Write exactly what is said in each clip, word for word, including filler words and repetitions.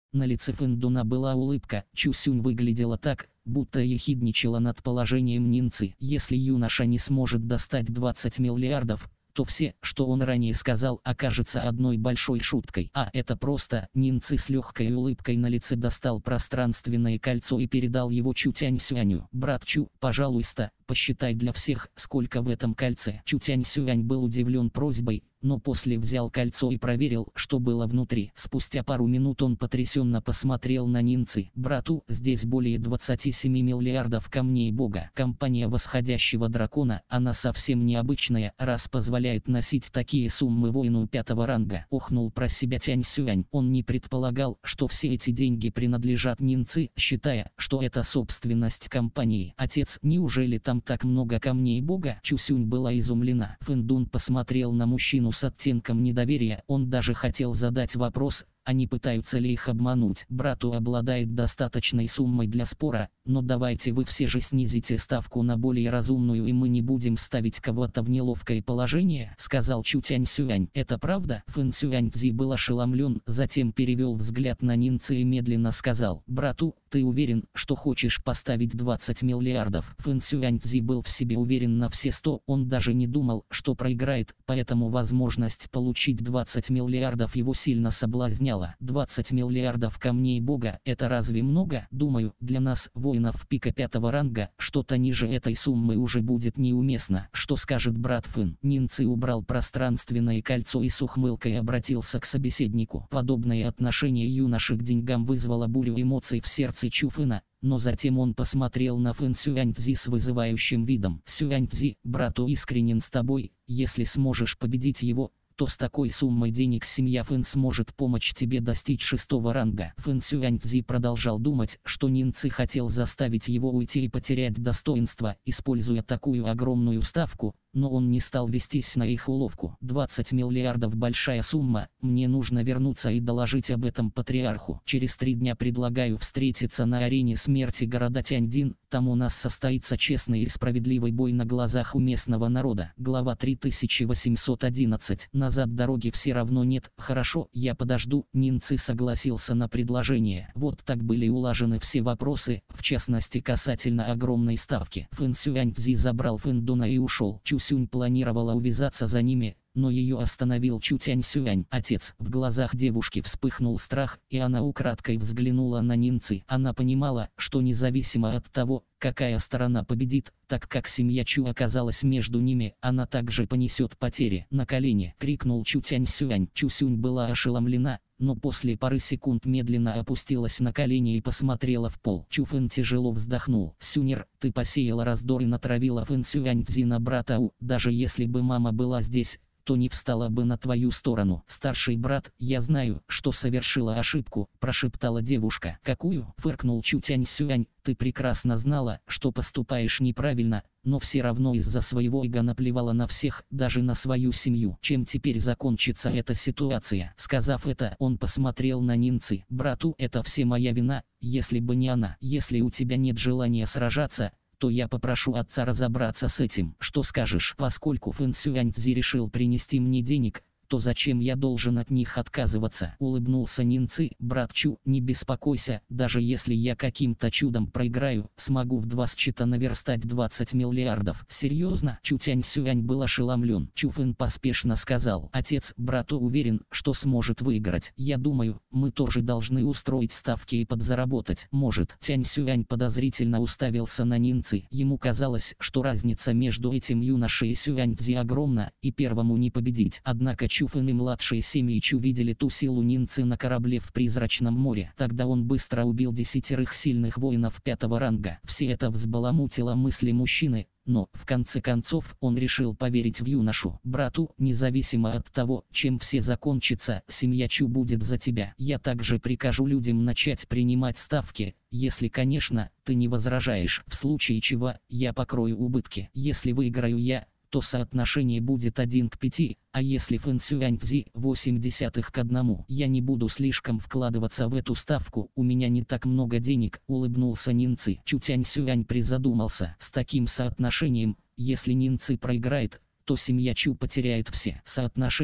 На лице Фэндуна была улыбка. Чусюнь выглядела так, будто ехидничала над положением Нинцы. Если юноша не сможет достать двадцать миллиардов, то все, что он ранее сказал, окажется одной большой шуткой. А это просто. Нинцы с легкой улыбкой на лице достал пространственное кольцо и передал его Чу Тяньсюаню. «Брат Чу, пожалуйста, посчитай для всех, сколько в этом кольце». Чу Тяньсюань был удивлен просьбой, но после взял кольцо и проверил, что было внутри. Спустя пару минут он потрясенно посмотрел на Нинцы. «Брату, здесь более двадцати семи миллиардов камней бога. Компания восходящего дракона, она совсем необычная, раз позволяет носить такие суммы воину пятого ранга». Охнул про себя Тяньсюань. Он не предполагал, что все эти деньги принадлежат Нинцы, считая, что это собственность компании. «Отец, неужели там так много камней бога?» Чусюнь была изумлена. Фэндун посмотрел на мужчину с оттенком недоверия. Он даже хотел задать вопрос, а не пытаются ли их обмануть. «Брату обладает достаточной суммой для спора, но давайте вы все же снизите ставку на более разумную, и мы не будем ставить кого-то в неловкое положение», — сказал Чу Тяньсюань. «Это правда?» Фэн Сюаньцзи был ошеломлен, затем перевел взгляд на Нинцы и медленно сказал: «Брату, ты уверен, что хочешь поставить двадцать миллиардов?» Фэн Сюаньцзи был в себе уверен на все сто, он даже не думал, что проиграет, поэтому возможность получить двадцать миллиардов его сильно соблазняла. двадцать миллиардов камней бога — это разве много? Думаю, для нас, воинов пика пятого ранга, что-то ниже этой суммы уже будет неуместно. Что скажет брат Фэн?» Нинцы убрал пространственное кольцо и с ухмылкой обратился к собеседнику. Подобное отношение юноши к деньгам вызвало бурю эмоций в сердце Чу Фэна, но затем он посмотрел на Фэн Сюаньцзи с вызывающим видом. «Сюаньцзи, брату искренен с тобой, если сможешь победить его, то с такой суммой денег семья Фэн сможет помочь тебе достичь шестого ранга». Фэн Сюаньцзи продолжал думать, что Нинцы хотел заставить его уйти и потерять достоинство, используя такую огромную ставку, но он не стал вестись на их уловку. «двадцать миллиардов — большая сумма, мне нужно вернуться и доложить об этом патриарху. Через три дня предлагаю встретиться на арене смерти города Тяньдин, там у нас состоится честный и справедливый бой на глазах у местного народа». Глава три тысячи восемьсот одиннадцать. Назад дороги все равно нет. «Хорошо, я подожду». Нинцы согласился на предложение. Вот так были улажены все вопросы, в частности касательно огромной ставки. Фэн Сюаньцзи забрал Фэндуна и ушел. Чусюнь планировала увязаться за ними, но ее остановил Чу Тяньсюань. «Отец». В глазах девушки вспыхнул страх, и она украдкой взглянула на Нинцы. Она понимала, что независимо от того, какая сторона победит, так как семья Чу оказалась между ними, она также понесет потери. «На колени!» — крикнул Чу Тяньсюань. Чусюнь была ошеломлена, но после пары секунд медленно опустилась на колени и посмотрела в пол. Чу Фэн тяжело вздохнул. «Сюнер, ты посеяла раздор и натравила Фэн Сюаньцзи на брата У. Даже если бы мама была здесь, то не встала бы на твою сторону». «Старший брат, я знаю, что совершила ошибку», — прошептала девушка. «Какую?» — фыркнул Чу Тяньсюань. «Ты прекрасно знала, что поступаешь неправильно, но все равно из-за своего эго наплевала на всех, даже на свою семью. Чем теперь закончится эта ситуация?» Сказав это, он посмотрел на Нинцы. «Брату, это все моя вина, если бы не она. Если у тебя нет желания сражаться, то я попрошу отца разобраться с этим. Что скажешь?» «Поскольку Фэн Сюаньцзи решил принести мне денег, то зачем я должен от них отказываться?» — улыбнулся Нинцы. «Брат Чу, не беспокойся, даже если я каким-то чудом проиграю, смогу в два счета наверстать двадцать миллиардов». «Серьезно?» — Чу Тяньсюань был ошеломлен. Чу Фэн поспешно сказал: «Отец, брату уверен, что сможет выиграть. Я думаю, мы тоже должны устроить ставки и подзаработать». «Может?» Тяньсюань подозрительно уставился на Нинцы. Ему казалось, что разница между этим юношей и Сюаньцзи огромна, и первому не победить. Однако Чу Фэн и младшие семьи Чу видели ту силу Нинцы на корабле в Призрачном море. Тогда он быстро убил десятерых сильных воинов пятого ранга. Все это взбаламутило мысли мужчины, но, в конце концов, он решил поверить в юношу. «Брату, независимо от того, чем все закончится, семья Чу будет за тебя. Я также прикажу людям начать принимать ставки, если, конечно, ты не возражаешь. В случае чего, я покрою убытки. Если выиграю я, то соотношение будет один к пяти, а если Фэн Сюаньцзи восемь десятых к одному. Я не буду слишком вкладываться в эту ставку, у меня не так много денег», — улыбнулся Нинцы. Чу Тяньсюань призадумался. С таким соотношением, если Нинцы проиграет, то семья Чу потеряет все. Соотношение,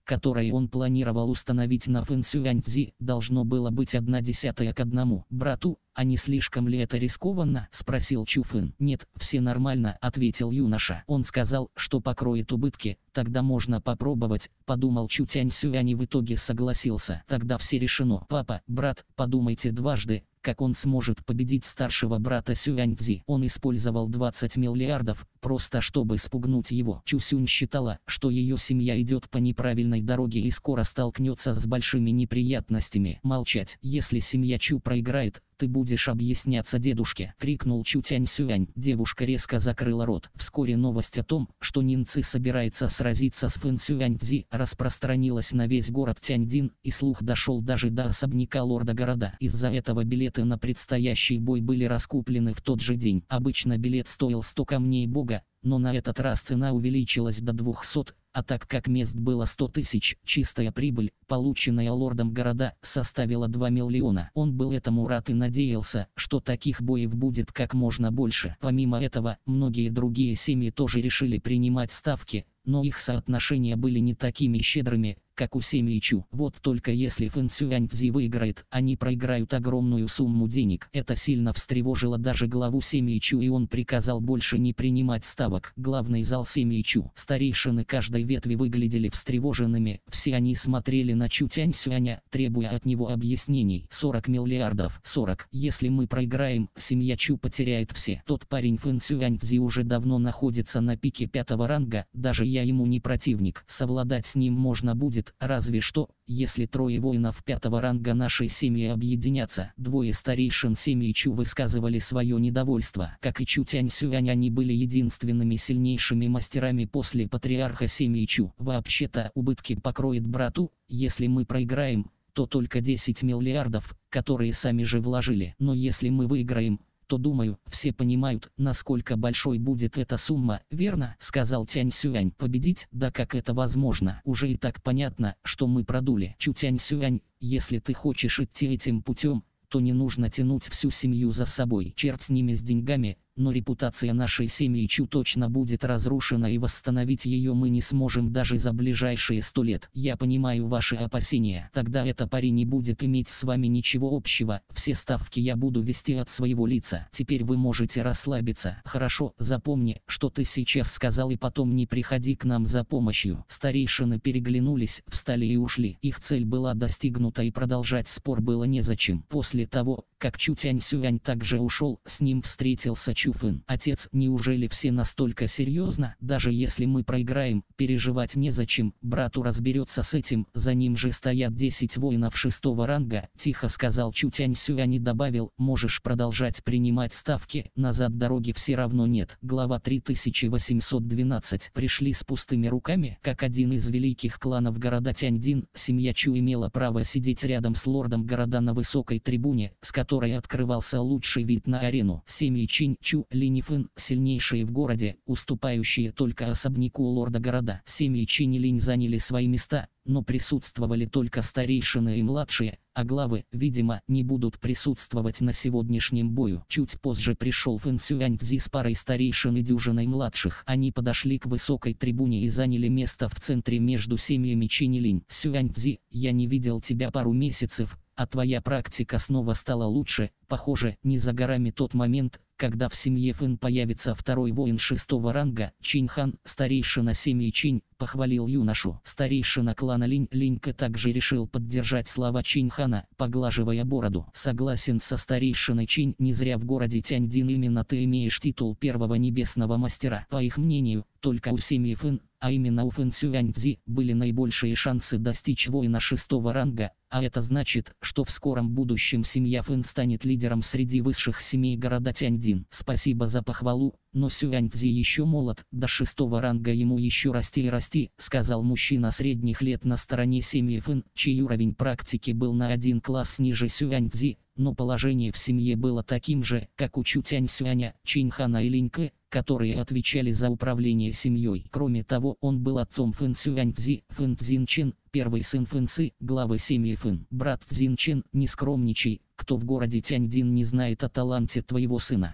которое он планировал установить на Фэнсюаньцзи, должно было быть одна десятая к одному брату. «А не слишком ли это рискованно?» – спросил Чуфын. «Нет, все нормально», – ответил юноша. Он сказал, что покроет убытки. «Тогда можно попробовать», – подумал Чу Тяньсюань и в итоге согласился. «Тогда все решено. Папа, брат, подумайте дважды, как он сможет победить старшего брата Сюаньцзи. Он использовал двадцать миллиардов, просто чтобы спугнуть его». Чусюнь считала, что ее семья идет по неправильной дороге и скоро столкнется с большими неприятностями. «Молчать. Если семья Чу проиграет, ты будешь объясняться дедушке», — крикнул Чу Тяньсюань. Девушка резко закрыла рот. Вскоре новость о том, что Нинцы собирается сразиться с Фэнсюаньцзи, распространилась на весь город Тяньдин, и слух дошел даже до особняка лорда города. Из-за этого билеты на предстоящий бой были раскуплены в тот же день. Обычно билет стоил сто камней бога, но на этот раз цена увеличилась до двухсот, а так как мест было сто тысяч, чистая прибыль, полученная лордом города, составила два миллиона. Он был этому рад и надеялся, что таких боев будет как можно больше. Помимо этого, многие другие семьи тоже решили принимать ставки, но их соотношения были не такими щедрыми, как у семьи Чу. Вот только если Фэнсюаньцзи выиграет, они проиграют огромную сумму денег. Это сильно встревожило даже главу семьи Чу, и он приказал больше не принимать ставок. Главный зал семьи Чу. Старейшины каждой ветви выглядели встревоженными. Все они смотрели на Чу Тяньсюаня, требуя от него объяснений. сорок миллиардов. сорок. Если мы проиграем, семья Чу потеряет все. Тот парень Фэнсюаньцзи уже давно находится на пике пятого ранга, даже я ему не противник. Совладать с ним можно будет, разве что, если трое воинов пятого ранга нашей семьи объединятся. Двое старейшин семьи Чу высказывали свое недовольство. Как и Чу Тяньсюань, они были единственными сильнейшими мастерами после патриарха семьи Чу. Вообще-то убытки покроет брату, если мы проиграем, то только десять миллиардов, которые сами же вложили. Но если мы выиграем, то, думаю, все понимают, насколько большой будет эта сумма, верно?» — сказал Тяньсюань. «Победить? Да как это возможно? Уже и так понятно, что мы продули». Чу Тяньсюань, если ты хочешь идти этим путем, то не нужно тянуть всю семью за собой. Черт с ними, с деньгами, но репутация нашей семьи Чу точно будет разрушена, и восстановить ее мы не сможем даже за ближайшие сто лет. Я понимаю ваши опасения. Тогда эта парень не будет иметь с вами ничего общего. Все ставки я буду вести от своего лица. Теперь вы можете расслабиться. Хорошо, запомни, что ты сейчас сказал, и потом не приходи к нам за помощью». Старейшины переглянулись, встали и ушли. Их цель была достигнута, и продолжать спор было незачем. После того, как Чу Тяньсюань также ушел, с ним встретился Чуфын. «Отец, неужели все настолько серьезно? Даже если мы проиграем, переживать незачем, брату разберется с этим, за ним же стоят десять воинов шестого ранга», — тихо сказал Чу Тяньсюань и добавил: «Можешь продолжать принимать ставки, назад дороги все равно нет». Глава три тысячи восемьсот двенадцать. Пришли с пустыми руками. Как один из великих кланов города Тяньдин, семья Чу имела право сидеть рядом с лордом города на высокой трибуне, с которой открывался лучший вид на арену. Семьи Чинь, Чу, Линьфэн, сильнейшие в городе, уступающие только особняку лорда города. Семьи Чинь и Линь заняли свои места, но присутствовали только старейшины и младшие, а главы, видимо, не будут присутствовать на сегодняшнем бою. Чуть позже пришел Фэнсюаньцзи с парой старейшин и дюжиной младших. Они подошли к высокой трибуне и заняли место в центре между семьями Чинь и Линь. «Сюаньцзи, я не видел тебя пару месяцев, а твоя практика снова стала лучше. Похоже, не за горами тот момент, когда в семье Фэн появится второй воин шестого ранга». Чинь-хан, старейшина семьи Чинь, похвалил юношу. Старейшина клана Линь Линька также решил поддержать слова Чинь-хана, поглаживая бороду. «Согласен со старейшиной Чинь, не зря в городе Тяньдин именно ты имеешь титул первого небесного мастера. По их мнению, только у семьи Фэн, а именно у Фэнсюаньцзи, были наибольшие шансы достичь воина шестого ранга, а это значит, что в скором будущем семья Фэн станет лидером среди высших семей города Тяньдин. Спасибо за похвалу, но Сюаньцзи еще молод, до шестого ранга ему еще расти и расти», — сказал мужчина средних лет на стороне семьи Фэн, чей уровень практики был на один класс ниже Сюаньцзи, но положение в семье было таким же, как у Чу Тяньсюаня, Чинь-хана и Линька, которые отвечали за управление семьей. Кроме того, он был отцом Фэн Сюаньцзи, Фэн Цзинчен, первый сын Фэнсы, главы семьи Фэн. «Брат Цзинчен, не скромничай, кто в городе Тяньдин не знает о таланте твоего сына?» Но,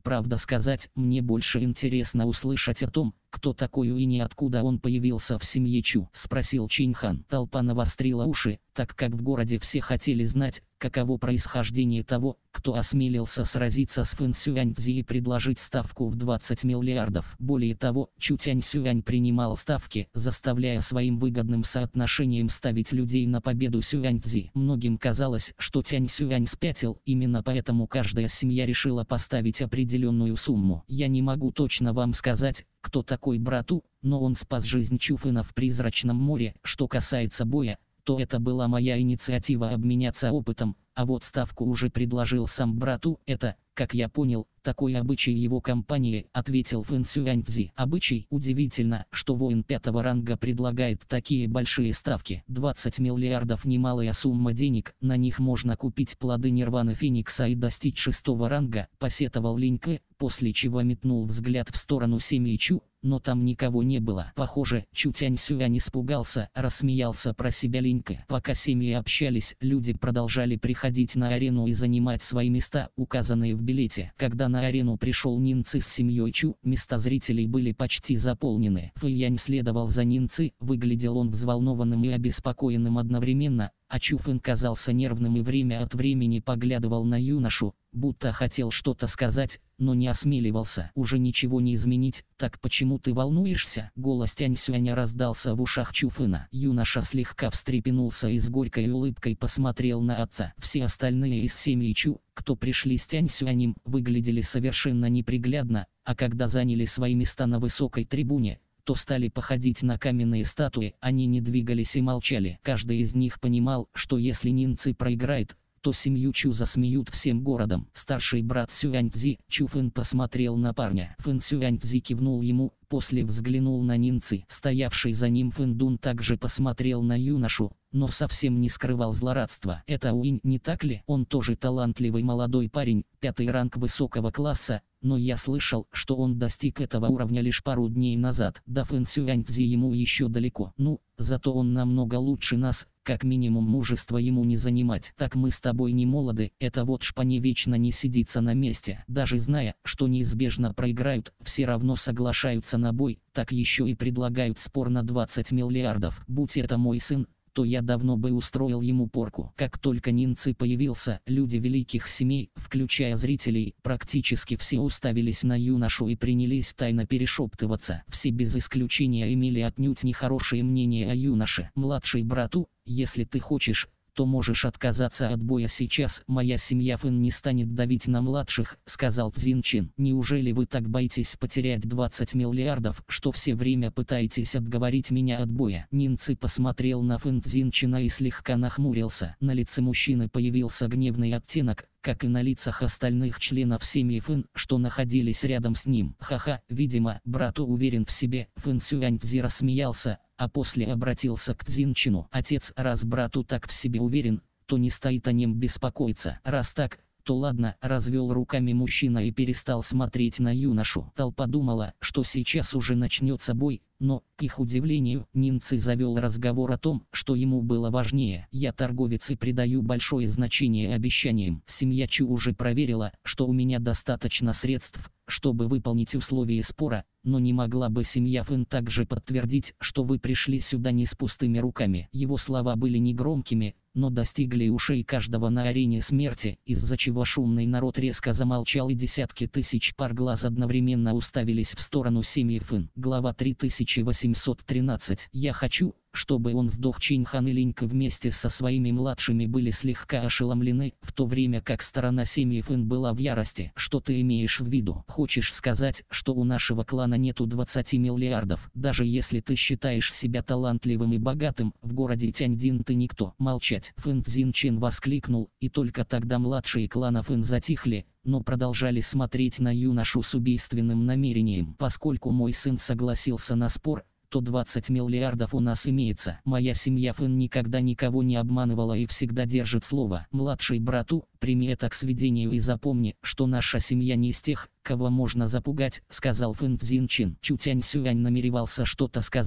правда сказать, мне больше интересно услышать о том, кто такой Уинь и откуда он появился в семье Чу, спросил Чинхан. Толпа навострила уши, так как в городе все хотели знать, каково происхождение того, кто осмелился сразиться с Фэн Сюаньцзи и предложить ставку в двадцать миллиардов. Более того, Чу Тяньсюань принимал ставки, заставляя своим выгодным соотношением ставить людей на победу Сюаньцзи. Многим казалось, что Тяньсюань спятил, именно поэтому каждая семья решила поставить определенную сумму. Я не могу точно вам сказать, кто такой брату, но он спас жизнь Чуфына в Призрачном море. Что касается боя, то это была моя инициатива обменяться опытом, а вот ставку уже предложил сам брату. Это, как я понял, такой обычай его компании, ответил Фэн Сюаньцзи. Обычай? Удивительно, что воин пятого ранга предлагает такие большие ставки. двадцать миллиардов немалая сумма денег, на них можно купить плоды Нирваны Феникса и достичь шестого ранга, посетовал Линь Кэ, после чего метнул взгляд в сторону семьи Чу, но там никого не было. Похоже, Чу Тяньсюань испугался, рассмеялся про себя Линь Кэ. Пока семьи общались, люди продолжали приходить на арену и занимать свои места, указанные в билете. Когда на арену пришел Нинцы с семьей Чу, места зрителей были почти заполнены. Фэй Янь следовал за Нинцы, выглядел он взволнованным и обеспокоенным одновременно, а Чу Фэн казался нервным и время от времени поглядывал на юношу, будто хотел что-то сказать, но не осмеливался. Уже ничего не изменить, так почему ты волнуешься? Голос Тяньсюаня раздался в ушах Чу Фэна. Юноша слегка встрепенулся и с горькой улыбкой посмотрел на отца. Все остальные из семьи Чу, кто пришли с Тяньсюанем, выглядели совершенно неприглядно, а когда заняли свои места на высокой трибуне, то стали походить на каменные статуи. Они не двигались и молчали. Каждый из них понимал, что если Нинцы проиграет, то семью Чу засмеют всем городом. Старший брат Сюаньцзи, Чу Фэн, посмотрел на парня. Фэн Сюаньцзи кивнул ему, после взглянул на Нинцы. Стоявший за ним Фэн Дун также посмотрел на юношу, но совсем не скрывал злорадства. Это Уинь, не так ли? Он тоже талантливый молодой парень, пятый ранг высокого класса, но я слышал, что он достиг этого уровня лишь пару дней назад. До Фэн Сюаньцзи ему еще далеко. Ну, зато он намного лучше нас, как минимум мужества ему не занимать. Так мы с тобой не молоды, это вот шпане вечно не сидится на месте. Даже зная, что неизбежно проиграют, все равно соглашаются на бой, так еще и предлагают спор на двадцать миллиардов. Будь это мой сын, то я давно бы устроил ему порку. Как только Нинцы появился, люди великих семей, включая зрителей, практически все уставились на юношу и принялись тайно перешептываться. Все без исключения имели отнюдь нехорошее мнение о юноше. Младший брату, если ты хочешь, то можешь отказаться от боя сейчас. Моя семья Фэн не станет давить на младших, сказал Цзин Чин. Неужели вы так боитесь потерять двадцать миллиардов, что все время пытаетесь отговорить меня от боя? Нинцы посмотрел на Фэн Цзин Чина и слегка нахмурился. На лице мужчины появился гневный оттенок, как и на лицах остальных членов семьи Фэн, что находились рядом с ним. Ха-ха, видимо, брату уверен в себе. Фэн Сюаньцзи рассмеялся, а после обратился к Цзинчину. Отец, раз брату так в себе уверен, то не стоит о нем беспокоиться. Раз так, то ладно, развел руками мужчина и перестал смотреть на юношу. Толпа думала, что сейчас уже начнется бой, но, к их удивлению, Нинцы завел разговор о том, что ему было важнее. Я торговец и придаю большое значение обещаниям. Семья Чу уже проверила, что у меня достаточно средств, чтобы выполнить условия спора, но не могла бы семья Фэн также подтвердить, что вы пришли сюда не с пустыми руками. Его слова были негромкими, но достигли ушей каждого на арене смерти, из-за чего шумный народ резко замолчал и десятки тысяч пар глаз одновременно уставились в сторону семьи Фэн. Глава три тысячи восемьсот тринадцать. Я хочу, чтобы он сдох. Чинхан и Линь Кэ вместе со своими младшими были слегка ошеломлены, в то время как сторона семьи Фэн была в ярости. Что ты имеешь в виду? Хочешь сказать, что у нашего клана нету двадцати миллиардов? Даже если ты считаешь себя талантливым и богатым, в городе Тяньдин ты никто. Молчать. Фэн Цзин Чин воскликнул, и только тогда младшие клана Фэн затихли, но продолжали смотреть на юношу с убийственным намерением. Поскольку мой сын согласился на спор, то двадцать миллиардов у нас имеется. Моя семья Фэн никогда никого не обманывала и всегда держит слово. Младший брату, прими это к сведению и запомни, что наша семья не из тех, кого можно запугать, сказал Фэн Цзин Чин. Чу Тяньсюань намеревался что-то сказать,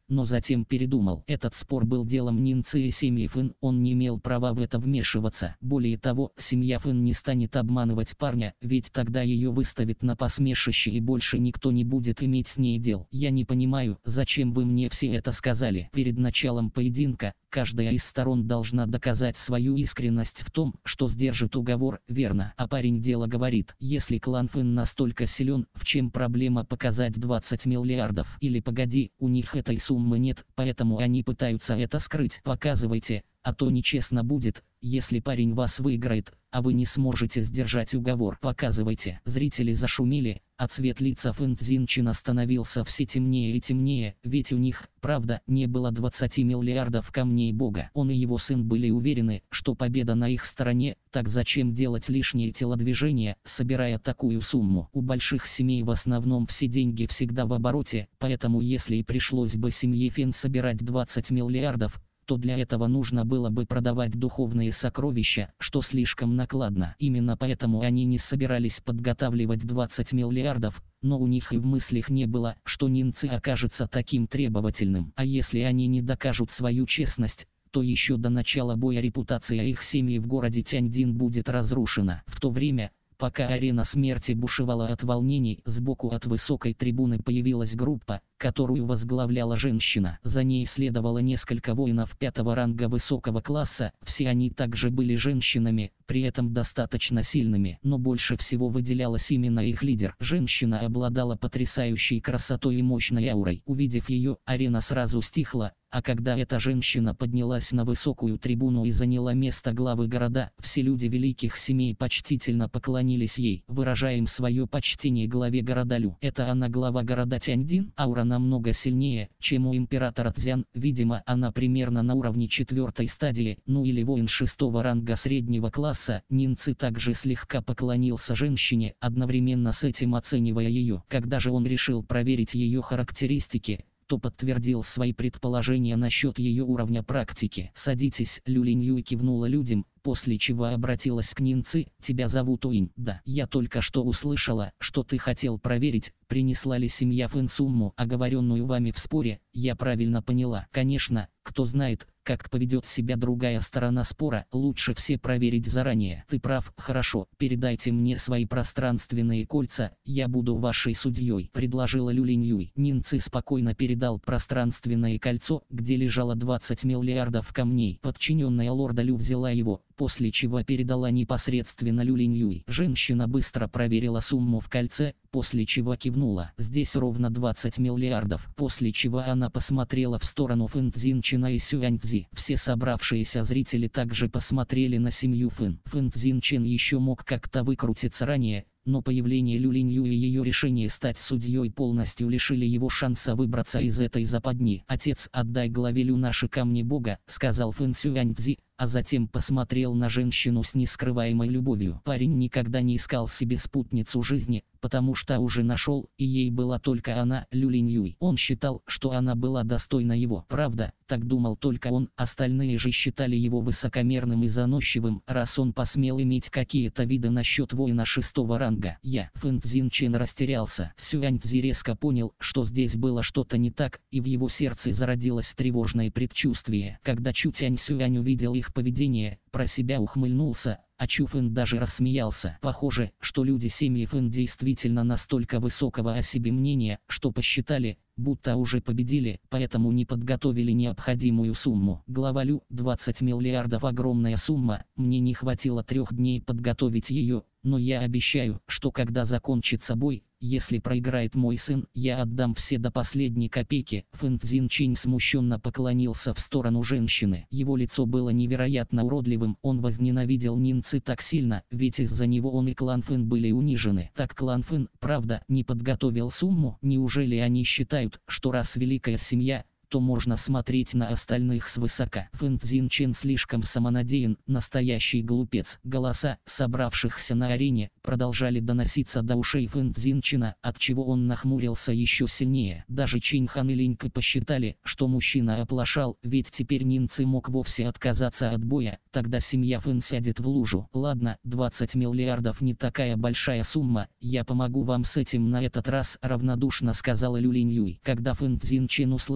но затем передумал. Этот спор был делом Нинцы и семьи Фэн, он не имел права в это вмешиваться. Более того, семья Фэн не станет обманывать парня, ведь тогда ее выставят на посмешище и больше никто не будет иметь с ней дел. Я не понимаю, зачем вы мне все это сказали. Перед началом поединка каждая из сторон должна доказать свою искренность в том, что сдержит уговор, верно? А парень дело говорит, если клан Фэн настолько силен, в чем проблема показать двадцать миллиардов? Или погоди, у них этой суммы нет, поэтому они пытаются это скрыть. Показывайте, а то нечестно будет, если парень вас выиграет, а вы не сможете сдержать уговор. Показывайте. Зрители зашумели, а цвет лица Фэн Цзиньчина становился все темнее и темнее, ведь у них, правда, не было двадцати миллиардов камней бога. Он и его сын были уверены, что победа на их стороне, так зачем делать лишние телодвижения, собирая такую сумму? У больших семей в основном все деньги всегда в обороте, поэтому если и пришлось бы семье Фэн собирать двадцать миллиардов, то для этого нужно было бы продавать духовные сокровища, что слишком накладно. Именно поэтому они не собирались подготавливать двадцать миллиардов, но у них и в мыслях не было, что Нинцы окажется таким требовательным. А если они не докажут свою честность, то еще до начала боя репутация их семьи в городе Тяньдин будет разрушена. В то время, пока арена смерти бушевала от волнений, сбоку от высокой трибуны появилась группа, которую возглавляла женщина. За ней следовало несколько воинов пятого ранга высокого класса, все они также были женщинами, при этом достаточно сильными, но больше всего выделялась именно их лидер. Женщина обладала потрясающей красотой и мощной аурой. Увидев ее, арена сразу стихла, а когда эта женщина поднялась на высокую трибуну и заняла место главы города, все люди великих семей почтительно поклонились ей, выражая им свое почтение главе города Лю. Это она глава города Тяньдин? Аура намного сильнее, чем у императора Цзян, видимо, она примерно на уровне четвертой стадии, ну или воин шестого ранга среднего класса. Нинцы также слегка поклонился женщине, одновременно с этим оценивая ее. Когда же он решил проверить ее характеристики, то подтвердил свои предположения насчет ее уровня практики. «Садитесь», Лю Линьюй кивнула людям, после чего обратилась к Нинцы. «Тебя зовут Уинь?» «Да, я только что услышала, что ты хотел проверить, принесла ли семья Фэн сумму, оговоренную вами в споре, я правильно поняла?» «Конечно, кто знает, как поведет себя другая сторона спора, лучше все проверить заранее». «Ты прав, хорошо, передайте мне свои пространственные кольца, я буду вашей судьей», предложила Лю Линьюй. Нинцы спокойно передал пространственное кольцо, где лежало двадцать миллиардов камней. Подчиненная лорда Лю взяла его, после чего передала непосредственно Лю Линьюй. Женщина быстро проверила сумму в кольце, после чего кивнула. «Здесь ровно двадцать миллиардов», после чего она посмотрела в сторону Фэн Цзиньчина и Сюаньцзи. Все собравшиеся зрители также посмотрели на семью Фэн. Фэн Цзиньчин еще мог как-то выкрутиться ранее, но появление Лю Линьюй и ее решение стать судьей полностью лишили его шанса выбраться из этой западни. «Отец, отдай главе Лю наши камни бога», сказал Фэн Сюаньцзи, а затем посмотрел на женщину с нескрываемой любовью. Парень никогда не искал себе спутницу жизни, потому что уже нашел, и ей была только она, Лю Линьюй. Он считал, что она была достойна его. Правда, так думал только он, остальные же считали его высокомерным и заносчивым, раз он посмел иметь какие-то виды насчет воина шестого ранга. Я, Фэн Цзиньчин, растерялся. Сюаньцзи резко понял, что здесь было что-то не так, и в его сердце зародилось тревожное предчувствие. Когда Чу Тянь Сюань увидел их поведение, про себя ухмыльнулся, а Чу Фэн даже рассмеялся. Похоже, что люди семьи Фэн действительно настолько высокого о себе мнения, что посчитали, будто уже победили, поэтому не подготовили необходимую сумму. Глава Лю, двадцать миллиардов огромная сумма, мне не хватило трех дней подготовить ее, но я обещаю, что когда закончится бой, если проиграет мой сын, я отдам все до последней копейки. Фэн Цзиньчин смущенно поклонился в сторону женщины. Его лицо было невероятно уродливым, он возненавидел Нинцы так сильно, ведь из-за него он и клан Фэн были унижены. Так клан Фэн, правда, не подготовил сумму? Неужели они считают, что раз великая семья, то можно смотреть на остальных свысока? Фэн Цзиньчин слишком самонадеян, настоящий глупец. Голоса, собравшихся на арене, продолжали доноситься до ушей Фэн Цзиньчина, отчего он нахмурился еще сильнее. Даже Чинь Хан и Линька посчитали, что мужчина оплошал, ведь теперь Нинцы мог вовсе отказаться от боя, тогда семья Фэн сядет в лужу. «Ладно, двадцать миллиардов не такая большая сумма, я помогу вам с этим на этот раз», равнодушно сказала Лю Линьюй. Когда Фэн Цзиньчин услышал слова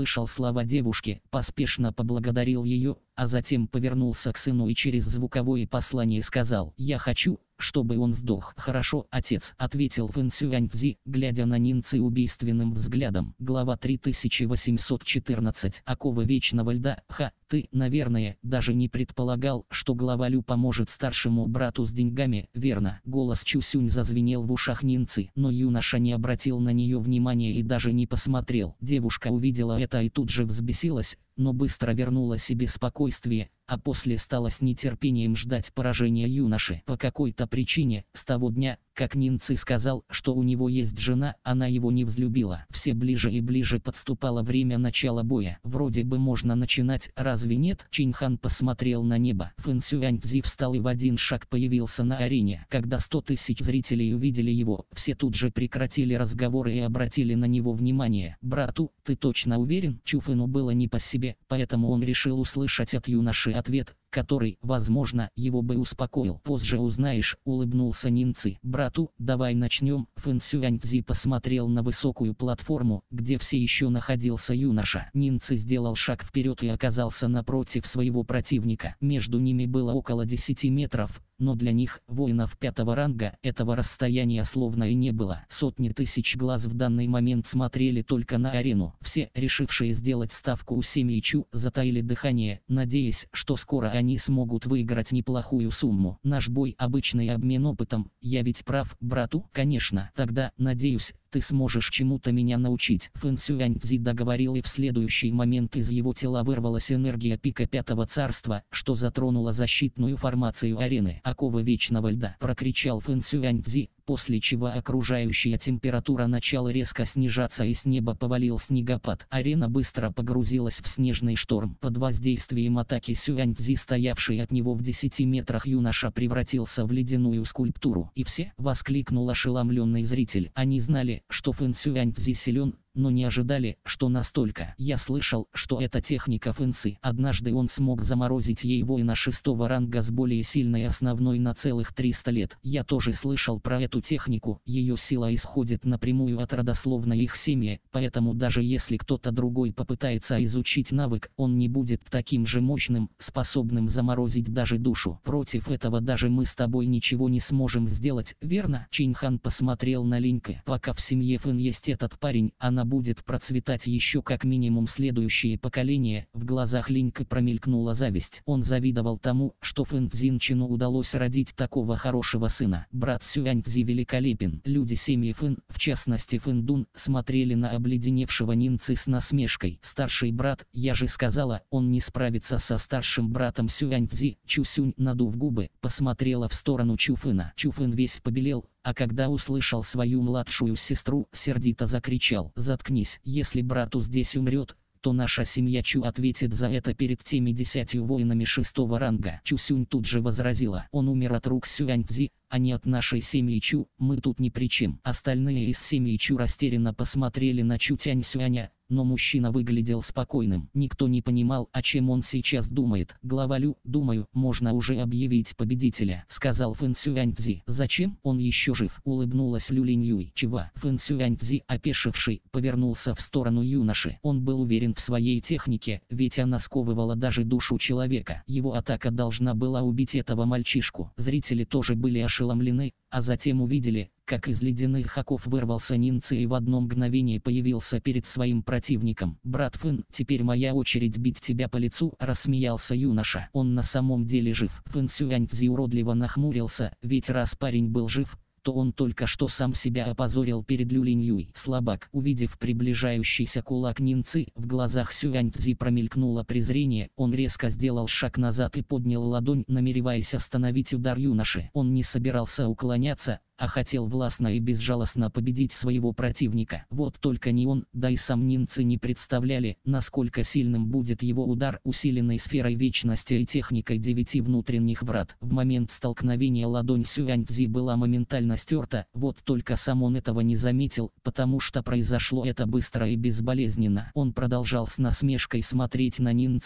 голова девушки, поспешно поблагодарил ее, а затем повернулся к сыну и через звуковое послание сказал: «Я хочу, чтобы он сдох». «Хорошо, отец», — ответил Фэн Сюаньцзи, глядя на Нинцы убийственным взглядом. Глава три тысячи восемьсот четырнадцать. Оковы вечного льда. Ха, ты, наверное, даже не предполагал, что глава Лю поможет старшему брату с деньгами, верно? Голос Чусюнь зазвенел в ушах Нинцы, но юноша не обратил на нее внимания и даже не посмотрел. Девушка увидела это и тут же взбесилась, но быстро вернула себе спокойствие, а после стала с нетерпением ждать поражения юноши. По какой-то причине, с того дня, как Нинцы сказал, что у него есть жена, она его не взлюбила. Все ближе и ближе подступало время начала боя. Вроде бы можно начинать, разве нет? Чиньхан посмотрел на небо. Фэн Сюаньцзи встал и в один шаг появился на арене. Когда сто тысяч зрителей увидели его, все тут же прекратили разговоры и обратили на него внимание. «Брату, ты точно уверен?» Чу Фэну было не по себе, поэтому он решил услышать от юноши ответ, который, возможно, его бы успокоил. «Позже узнаешь», — улыбнулся Нинцы. «Брату, давай начнем». Фэн Сюаньцзи посмотрел на высокую платформу, где все еще находился юноша. Нинцы сделал шаг вперед и оказался напротив своего противника. Между ними было около десяти метров, но для них, воинов пятого ранга, этого расстояния словно и не было. Сотни тысяч глаз в данный момент смотрели только на арену. Все, решившие сделать ставку у семьи Чу, затаили дыхание, надеясь, что скоро они смогут выиграть неплохую сумму. «Наш бой — обычный обмен опытом, я ведь прав, брату?» «Конечно. Тогда, надеюсь, ты сможешь чему-то меня научить». Фэн Сюаньцзи договорил, и в следующий момент из его тела вырвалась энергия пика пятого царства, что затронула защитную формацию арены. «Оковы вечного льда!» — прокричал Фэн Сюаньцзи, после чего окружающая температура начала резко снижаться и с неба повалил снегопад. Арена быстро погрузилась в снежный шторм. Под воздействием атаки Сюаньцзи, стоявший от него в десяти метрах юноша, превратился в ледяную скульптуру. «И все!» — воскликнул ошеломленный зритель. Они знали, что Фэн Сюаньцзи силен, но не ожидали, что настолько. «Я слышал, что это техника Фэнсы. Однажды он смог заморозить ей воина шестого ранга с более сильной основной на целых триста лет. Я тоже слышал про эту технику. Ее сила исходит напрямую от родословной их семьи, поэтому даже если кто-то другой попытается изучить навык, он не будет таким же мощным, способным заморозить даже душу. Против этого даже мы с тобой ничего не сможем сделать, верно?» Чиньхан посмотрел на Линька. «Пока в семье Фэн есть этот парень, она будет процветать еще как минимум следующее поколение». В глазах Линька промелькнула зависть. Он завидовал тому, что Фэн Цзинчину удалось родить такого хорошего сына. Брат Сюаньцзи великолепен. Люди семьи Фэн, в частности Фэн Дун, смотрели на обледеневшего Нинцы с насмешкой. «Старший брат, я же сказала, он не справится со старшим братом Сюаньцзи». Чусюнь, надув губы, посмотрела в сторону Чу Фэна. Чу Фэн весь побелел, а когда услышал свою младшую сестру, сердито закричал: «Заткнись! Если брату здесь умрет, то наша семья Чу ответит за это перед теми десятью воинами шестого ранга». Чусюнь тут же возразила: «Он умер от рук Сюаньцзи, а не от нашей семьи Чу, мы тут ни при чем». Остальные из семьи Чу растерянно посмотрели на Чу Тянь Сюаня, но мужчина выглядел спокойным. Никто не понимал, о чем он сейчас думает. «Глава Лю, думаю, можно уже объявить победителя», — сказал Фэн Сюаньцзи. «Зачем? Он еще жив», — улыбнулась Лю Линьюй. «Чего?» Фэн Сюаньцзи, опешивший, повернулся в сторону юноши. Он был уверен в своей технике, ведь она сковывала даже душу человека. Его атака должна была убить этого мальчишку. Зрители тоже были ошеломлены, а затем увидели, как из ледяных оков вырвался Нинцы и в одно мгновение появился перед своим противником. «Брат Фэн, теперь моя очередь бить тебя по лицу», — рассмеялся юноша. «Он на самом деле жив». Фэн Сюаньцзи уродливо нахмурился, ведь раз парень был жив, то он только что сам себя опозорил перед Лю Линьюй. «Слабак». Увидев приближающийся кулак Нинцы, в глазах Сюаньцзи промелькнуло презрение. Он резко сделал шаг назад и поднял ладонь, намереваясь остановить удар юноши. Он не собирался уклоняться, а хотел властно и безжалостно победить своего противника. Вот только ни он, да и сам Нинцы не представляли, насколько сильным будет его удар, усиленной сферой вечности и техникой девяти внутренних врат. В момент столкновения ладонь Сюаньцзи была моментально стерта, вот только сам он этого не заметил, потому что произошло это быстро и безболезненно. Он продолжал с насмешкой смотреть на Нинцы,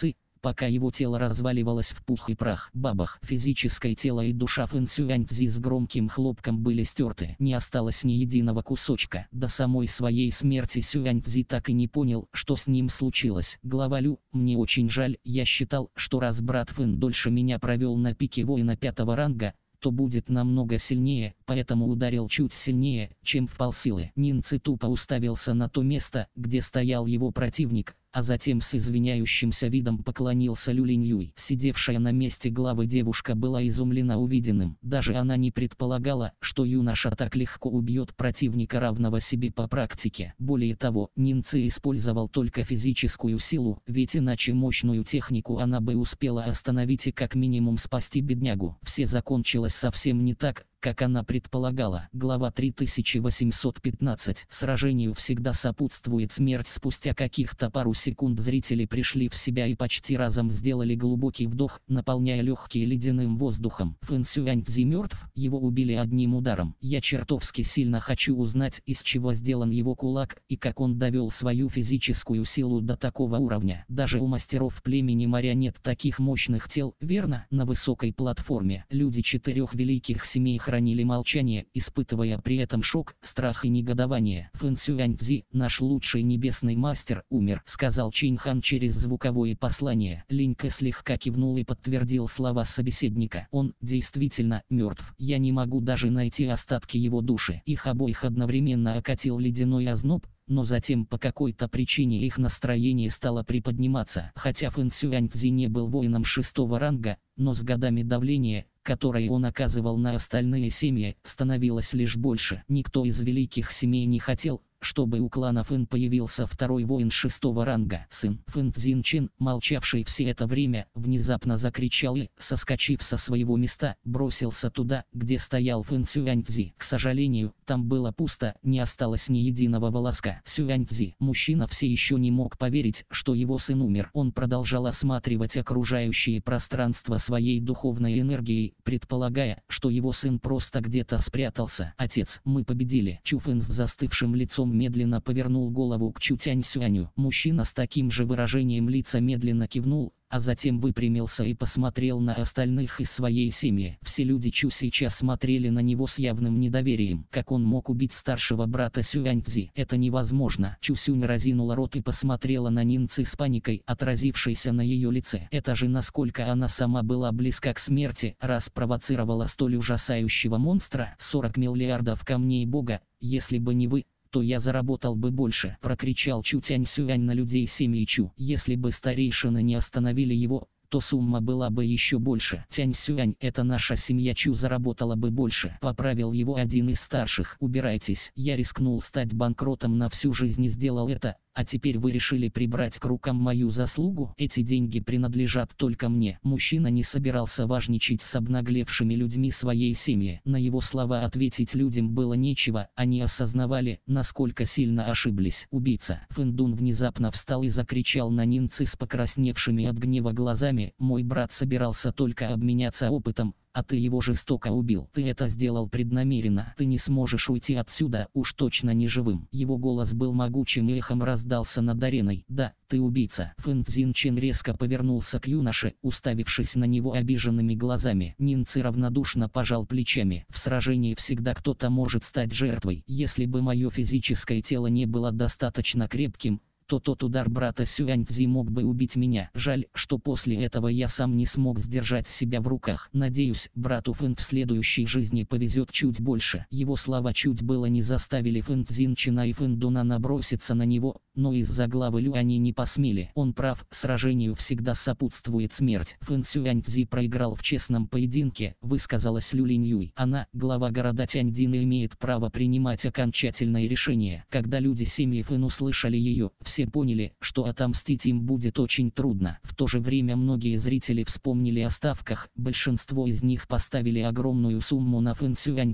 пока его тело разваливалось в пух и прах. Бабах! Физическое тело и душа Фэн Сюаньцзи с громким хлопком были стерты. Не осталось ни единого кусочка. До самой своей смерти Сюаньцзи так и не понял, что с ним случилось. Глава Лю: мне очень жаль, я считал, что раз брат Фэн дольше меня провел на пике воина пятого ранга, то будет намного сильнее, поэтому ударил чуть сильнее, чем в полсилы. Нинцы тупо уставился на то место, где стоял его противник, а затем с извиняющимся видом поклонился Лю Линьюй. Сидевшая на месте главы девушка была изумлена увиденным. Даже она не предполагала, что юноша так легко убьет противника, равного себе по практике. Более того, Нинцы использовал только физическую силу, ведь иначе мощную технику она бы успела остановить и как минимум спасти беднягу. Все закончилось совсем не так, как она предполагала. Глава три тысячи восемьсот пятнадцать. Сражению всегда сопутствует смерть. Спустя каких-то пару секунд зрители пришли в себя и почти разом сделали глубокий вдох, наполняя легкие ледяным воздухом. Фэн Сюаньцзи мертв, его убили одним ударом. Я чертовски сильно хочу узнать, из чего сделан его кулак, и как он довел свою физическую силу до такого уровня. Даже у мастеров племени моря нет таких мощных тел, верно? На высокой платформе люди четырех великих семей хранили молчание, испытывая при этом шок, страх и негодование. Фэн Сюаньцзи, наш лучший небесный мастер, умер, сказал Чинь Хан через звуковое послание. Линька слегка кивнул и подтвердил слова собеседника. Он действительно мертв. Я не могу даже найти остатки его души. Их обоих одновременно окатил ледяной озноб, но затем по какой-то причине их настроение стало приподниматься. Хотя Фэн Сюаньцзи не был воином шестого ранга, но с годами давление, которое он оказывал на остальные семьи, становилось лишь больше. Никто из великих семей не хотел, чтобы у клана Фэн появился второй воин шестого ранга. Сын Фэн Цзинчин, молчавший все это время, внезапно закричал и, соскочив со своего места, бросился туда, где стоял Фэн Сюаньцзи. К сожалению, там было пусто, не осталось ни единого волоска. Сюаньцзи, мужчина, все еще не мог поверить, что его сын умер. Он продолжал осматривать окружающее пространство своей духовной энергией, предполагая, что его сын просто где-то спрятался. Отец, мы победили. Чу Фэн с застывшим лицом медленно повернул голову к Чу Тяньсюаню. Мужчина с таким же выражением лица медленно кивнул, а затем выпрямился и посмотрел на остальных из своей семьи. Все люди Чу сейчас смотрели на него с явным недоверием. Как он мог убить старшего брата Сюаньцзи? Это невозможно. Чу Сюнь разинула рот и посмотрела на Нинцы с паникой, отразившейся на ее лице. Это же насколько она сама была близка к смерти, раз провоцировала столь ужасающего монстра. сорок миллиардов камней бога, если бы не вы, то я заработал бы больше, прокричал Чу Тяньсюань на людей семьи Чу. Если бы старейшины не остановили его, то сумма была бы еще больше. Тяньсюань, это наша семья Чу заработала бы больше. Поправил его один из старших. Убирайтесь. Я рискнул стать банкротом на всю жизнь и сделал это, а теперь вы решили прибрать к рукам мою заслугу? Эти деньги принадлежат только мне. Мужчина не собирался важничать с обнаглевшими людьми своей семьи. На его слова ответить людям было нечего, они осознавали, насколько сильно ошиблись. Убийца. Фэн Дун внезапно встал и закричал на Нинцы с покрасневшими от гнева глазами: мой брат собирался только обменяться опытом, а ты его жестоко убил. Ты это сделал преднамеренно. Ты не сможешь уйти отсюда, уж точно не живым. Его голос был могучим и эхом раздался над ареной. Да, ты убийца. Фэн Цзинчин резко повернулся к юноше, уставившись на него обиженными глазами. Нинцы равнодушно пожал плечами. В сражении всегда кто-то может стать жертвой. Если бы мое физическое тело не было достаточно крепким, то тот удар брата Сюаньцзи мог бы убить меня. Жаль, что после этого я сам не смог сдержать себя в руках. Надеюсь, брату Фэн в следующей жизни повезет чуть больше. Его слова чуть было не заставили Фэн Цзинчина и Фэн Дуна наброситься на него, но из-за главы Лю они не посмели. Он прав, сражению всегда сопутствует смерть. Фэн Сюаньцзи проиграл в честном поединке, высказалась Лю Линьюй. Она, глава города Тяньдин, имеет право принимать окончательное решение. Когда люди семьи Фэн услышали ее, все поняли, что отомстить им будет очень трудно. В то же время многие зрители вспомнили о ставках, большинство из них поставили огромную сумму на Фэн Сюаньцзи,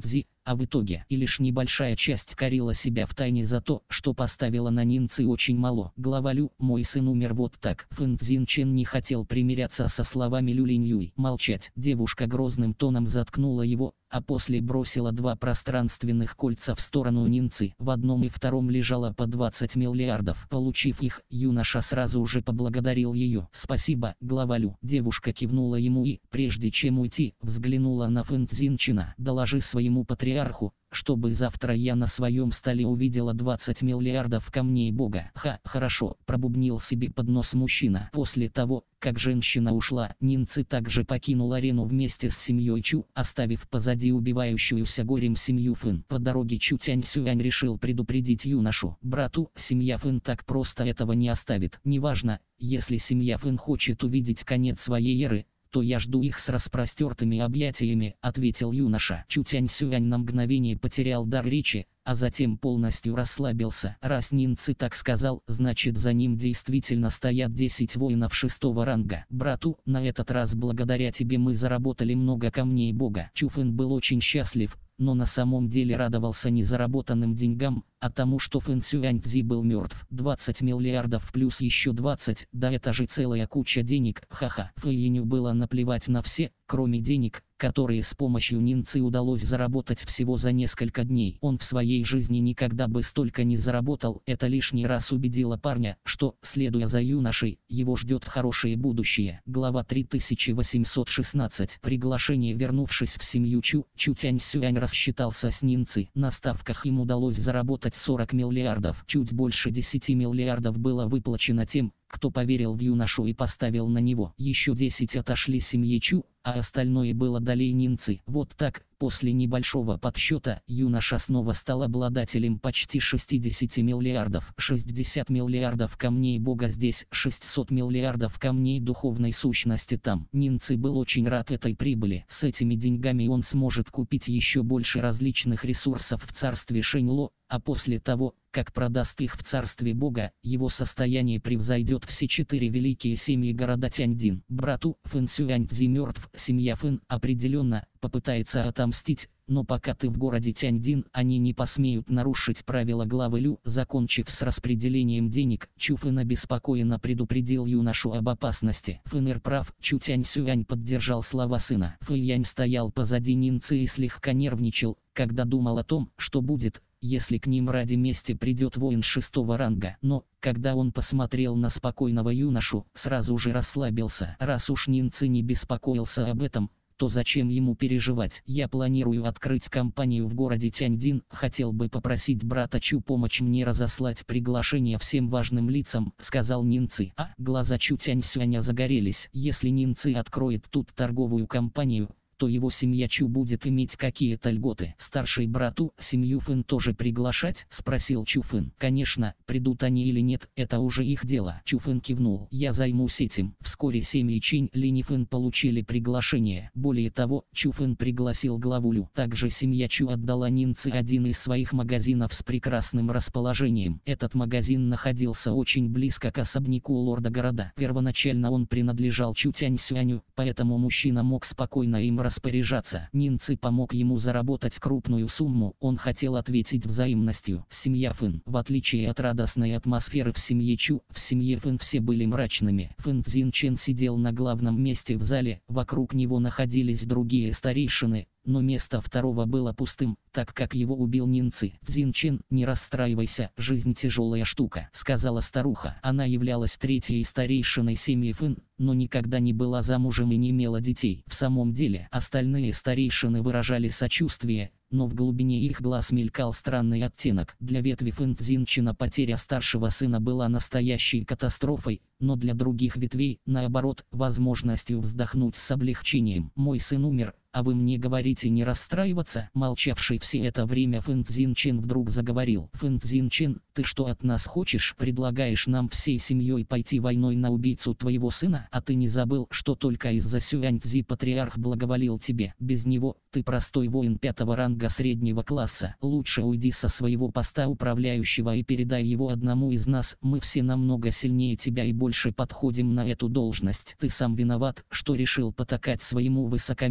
а в итоге и лишь небольшая часть корила себя втайне за то, что поставила на Нинцы очень мало. Глава Лю: мой сын умер вот так. Фэн Цзиньчэн не хотел примиряться со словами Лю Линьюй. Молчать. Девушка грозным тоном заткнула его, а после бросила два пространственных кольца в сторону Нинцы. В одном и втором лежало по двадцать миллиардов. Получив их, юноша сразу же поблагодарил ее. «Спасибо, глава Лю». Девушка кивнула ему и, прежде чем уйти, взглянула на Фэн Цзиньчэна. «Доложи своему патриарху, чтобы завтра я на своем столе увидела двадцать миллиардов камней Бога». «Ха, хорошо», — пробубнил себе под нос мужчина. После того, как женщина ушла, Нинцы также покинул арену вместе с семьей Чу, оставив позади убивающуюся горем семью Фэн. По дороге Чу Тяньсюань решил предупредить юношу. «Брату, семья Фэн так просто этого не оставит. Неважно, если семья Фэн хочет увидеть конец своей эры, то я жду их с распростертыми объятиями», — ответил юноша. Чу Тяньсюань на мгновение потерял дар речи, а затем полностью расслабился. Раз Нинцы так сказал, значит за ним действительно стоят десять воинов шестого ранга. «Брату, на этот раз благодаря тебе мы заработали много камней Бога». Чу Фэн был очень счастлив, но на самом деле радовался не заработанным деньгам, а тому, что Фэн Сюаньцзи был мертв. двадцать миллиардов плюс еще двадцать, да это же целая куча денег, ха-ха. Фэйиню было наплевать на все, кроме денег, которые с помощью Нинцы удалось заработать всего за несколько дней. Он в своей жизни никогда бы столько не заработал. Это лишний раз убедило парня, что, следуя за юношей, его ждет хорошее будущее. Глава три тысячи восемьсот шестнадцать. Приглашение. Вернувшись в семью Чу, Чу Тяньсюань рассчитался с Нинцы. На ставках им удалось заработать сорок миллиардов. Чуть больше десяти миллиардов было выплачено тем, кто поверил в юношу и поставил на него. Еще десять отошли семье Чу, а остальное было долей Нинцы. Вот так, после небольшого подсчета, юноша снова стал обладателем почти шестидесяти миллиардов. шестьдесят миллиардов камней Бога здесь, шестьсот миллиардов камней духовной сущности там. Нинцы был очень рад этой прибыли. С этими деньгами он сможет купить еще больше различных ресурсов в царстве Шэньло, а после того, как продаст их в царстве Бога, его состояние превзойдет все четыре великие семьи города Тяньдин. Брату, Фэн Сюаньцзи мертв, семья Фэн определенно попытается отомстить, но пока ты в городе Тяньдин, они не посмеют нарушить правила главы Лю. Закончив с распределением денег, Чу Фэн обеспокоенно предупредил юношу об опасности. Фэнэр прав. Чу Тяньсюань поддержал слова сына. Фэйянь стоял позади Нинцы и слегка нервничал, когда думал о том, что будет, если к ним ради мести придет воин шестого ранга. Но, когда он посмотрел на спокойного юношу, сразу же расслабился. Раз уж Нинцы не беспокоился об этом, то зачем ему переживать? Я планирую открыть компанию в городе Тяньдин. Хотел бы попросить брата Чу помочь мне разослать приглашение всем важным лицам, сказал Нинцы. А глаза Чу Тяньсюаня загорелись. Если Нинцы откроет тут торговую компанию, то его семья Чу будет иметь какие-то льготы. Старший брату, семью Фэн тоже приглашать? Спросил Чу Фэн. Конечно, придут они или нет, это уже их дело. Чу Фэн кивнул. Я займусь этим. Вскоре семьи Чинь, Линь и Фэн получили приглашение. Более того, Чу Фэн пригласил главу Лю. Также семья Чу отдала Нинцы один из своих магазинов с прекрасным расположением. Этот магазин находился очень близко к особняку лорда города. Первоначально он принадлежал Чу Тяньсюаню, поэтому мужчина мог спокойно им распоряжаться. распоряжаться. Нинцы помог ему заработать крупную сумму, он хотел ответить взаимностью. Семья Фэн. В отличие от радостной атмосферы в семье Чу, в семье Фэн все были мрачными. Фэн Цзиньчэн сидел на главном месте в зале, вокруг него находились другие старейшины, но место второго было пустым, так как его убил Нинцы. «Цзиньчэн, не расстраивайся, жизнь тяжелая штука», — сказала старуха. Она являлась третьей старейшиной семьи Фэн, но никогда не была замужем и не имела детей. В самом деле, остальные старейшины выражали сочувствие, но в глубине их глаз мелькал странный оттенок. Для ветви Фэн Цзиньчэна потеря старшего сына была настоящей катастрофой, но для других ветвей, наоборот, возможностью вздохнуть с облегчением. «Мой сын умер, а вы мне говорите не расстраиваться?» Молчавший все это время Фэн Цзиньчэн вдруг заговорил. «Фэн Цзиньчэн, ты что от нас хочешь? Предлагаешь нам всей семьей пойти войной на убийцу твоего сына? А ты не забыл, что только из-за Сюаньцзи патриарх благоволил тебе? Без него ты простой воин пятого ранга среднего класса. Лучше уйди со своего поста управляющего и передай его одному из нас. Мы все намного сильнее тебя и больше подходим на эту должность. Ты сам виноват, что решил потакать своему высокомерному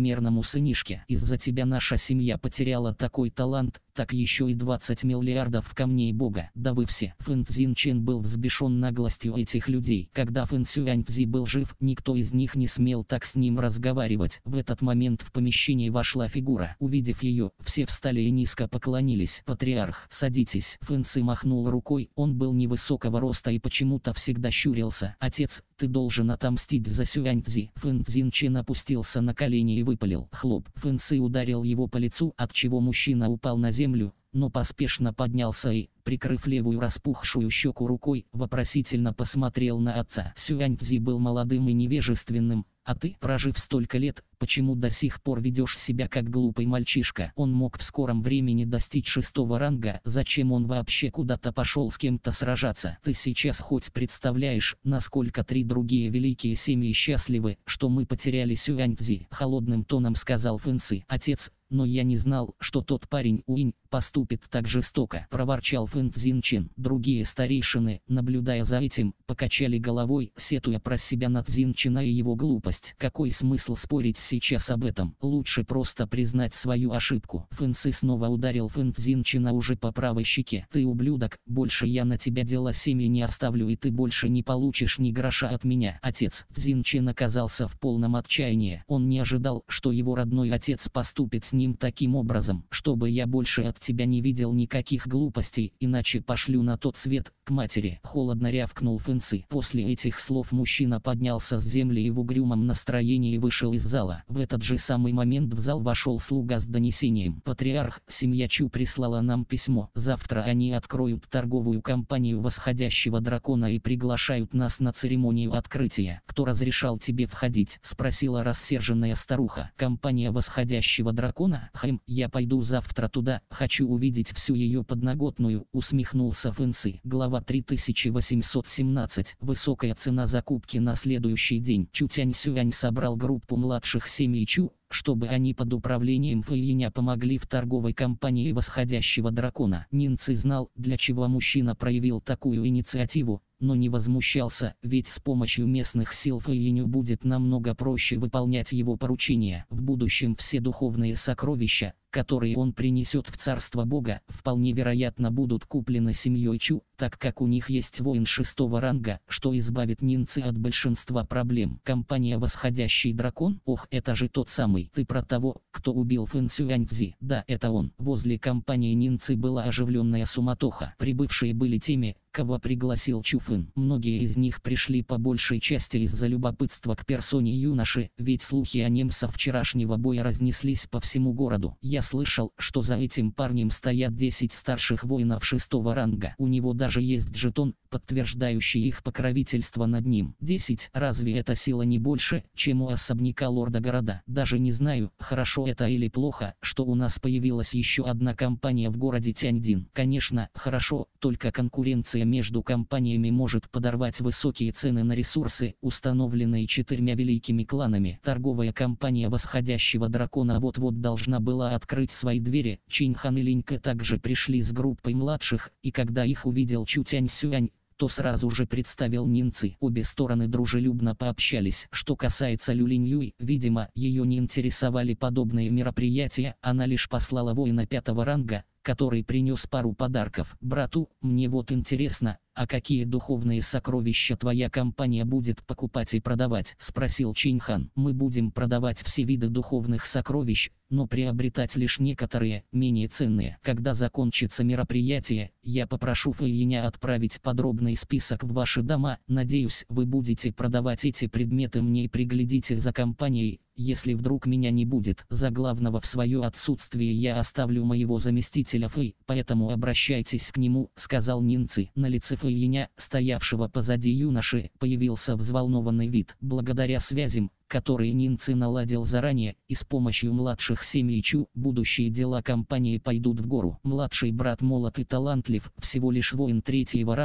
сынишке. Из-за тебя наша семья потеряла такой талант, так еще и двадцать миллиардов камней бога. Да вы все. Фэн Цзиньчэн был взбешен наглостью этих людей. Когда Фэн Сюаньцзи был жив, никто из них не смел так с ним разговаривать. В этот момент в помещение вошла фигура. Увидев ее, все встали и низко поклонились. Патриарх, садитесь. Фэн Сы махнул рукой, он был невысокого роста и почему-то всегда щурился. Отец, ты должен отомстить за Сюаньцзи. Фэн Цзиньчэн опустился на колени и выпалил. Хлоп. Фэн Сы ударил его по лицу, от чего мужчина упал на землю, но поспешно поднялся и, прикрыв левую распухшую щеку рукой, вопросительно посмотрел на отца. Сюаньцзи был молодым и невежественным, а ты, прожив столько лет, почему до сих пор ведешь себя как глупый мальчишка? Он мог в скором времени достичь шестого ранга, зачем он вообще куда-то пошел с кем-то сражаться? Ты сейчас хоть представляешь, насколько три другие великие семьи счастливы, что мы потеряли Сюаньцзи? Холодным тоном сказал Фэн Сы. Отец, но я не знал, что тот парень Уинь поступит так жестоко, проворчал Фэн Цзиньчэн. Другие старейшины, наблюдая за этим, покачали головой, сетуя про себя на Цзиньчэна и его глупость. Какой смысл спорить сейчас об этом? Лучше просто признать свою ошибку. Фэн Сы снова ударил Фэн Цзиньчэна уже по правой щеке. Ты ублюдок, больше я на тебя дела семьи не оставлю, и ты больше не получишь ни гроша от меня. Отец. Цзиньчэн оказался в полном отчаянии. Он не ожидал, что его родной отец поступит с ним таким образом. Чтобы я больше от тебя не видел никаких глупостей, иначе пошлю на тот свет, к матери. Холодно рявкнул Фэн Сы. После этих слов мужчина поднялся с земли и в угрюмом настроении вышел из зала. В этот же самый момент в зал вошел слуга с донесением. Патриарх, семья Чу прислала нам письмо. Завтра они откроют торговую компанию Восходящего Дракона и приглашают нас на церемонию открытия. Кто разрешал тебе входить? Спросила рассерженная старуха. Компания Восходящего Дракона? Хм, я пойду завтра туда, хочу увидеть всю ее подноготную, усмехнулся Фэн Сы. Глава три тысячи восемьсот семнадцать. Высокая цена закупки. На следующий день Чу Тяньсюань собрал группу младших семей Чу, чтобы они под управлением Фэйиня помогли в торговой компании Восходящего Дракона. Нинци знал, для чего мужчина проявил такую инициативу, но не возмущался, ведь с помощью местных сил Фэйиню будет намного проще выполнять его поручения. В будущем все духовные сокровища, которые он принесет в царство Бога, вполне вероятно будут куплены семьей Чу, так как у них есть воин шестого ранга, что избавит Нинци от большинства проблем. Компания Восходящий Дракон? Ох, это же тот самый. Ты про того, кто убил Фэн Сюаньцзи? Да, это он. Возле компании Нинци была оживленная суматоха. Прибывшие были теми, кого пригласил Чу Фэн. Многие из них пришли по большей части из-за любопытства к персоне юноши, ведь слухи о нем со вчерашнего боя разнеслись по всему городу. Я слышал, что за этим парнем стоят десять старших воинов шестого ранга. У него даже есть жетон, подтверждающий их покровительство над ним. десять. Разве эта сила не больше, чем у особняка лорда города? Даже не знаю, хорошо это или плохо, что у нас появилась еще одна компания в городе Тяньдин. Конечно, хорошо, только конкуренция между компаниями может подорвать высокие цены на ресурсы, установленные четырьмя великими кланами. Торговая компания Восходящего Дракона вот-вот должна была открыть свои двери. Чиньхан и Линька также пришли с группой младших, и когда их увидел Чу Тяньсюань, то сразу же представил Нинци. Обе стороны дружелюбно пообщались. Что касается Люлинь Юй, видимо, ее не интересовали подобные мероприятия, она лишь послала воина пятого ранга, который принес пару подарков. Брату, мне вот интересно, а какие духовные сокровища твоя компания будет покупать и продавать? Спросил Чиньхан. Мы будем продавать все виды духовных сокровищ, но приобретать лишь некоторые, менее ценные. Когда закончится мероприятие, я попрошу Фэйиня отправить подробный список в ваши дома. Надеюсь, вы будете продавать эти предметы мне и приглядите за компанией. Если вдруг меня не будет, за главного в свое отсутствие я оставлю моего заместителя Фэй, поэтому обращайтесь к нему, сказал Нинци. На лице Фэйиня, стоявшего позади юноши, появился взволнованный вид. Благодаря связям, которые Нинци наладил заранее, и с помощью младших семей Чу, будущие дела компании пойдут в гору. Младший брат молод и талантлив, всего лишь воин третьего ранга,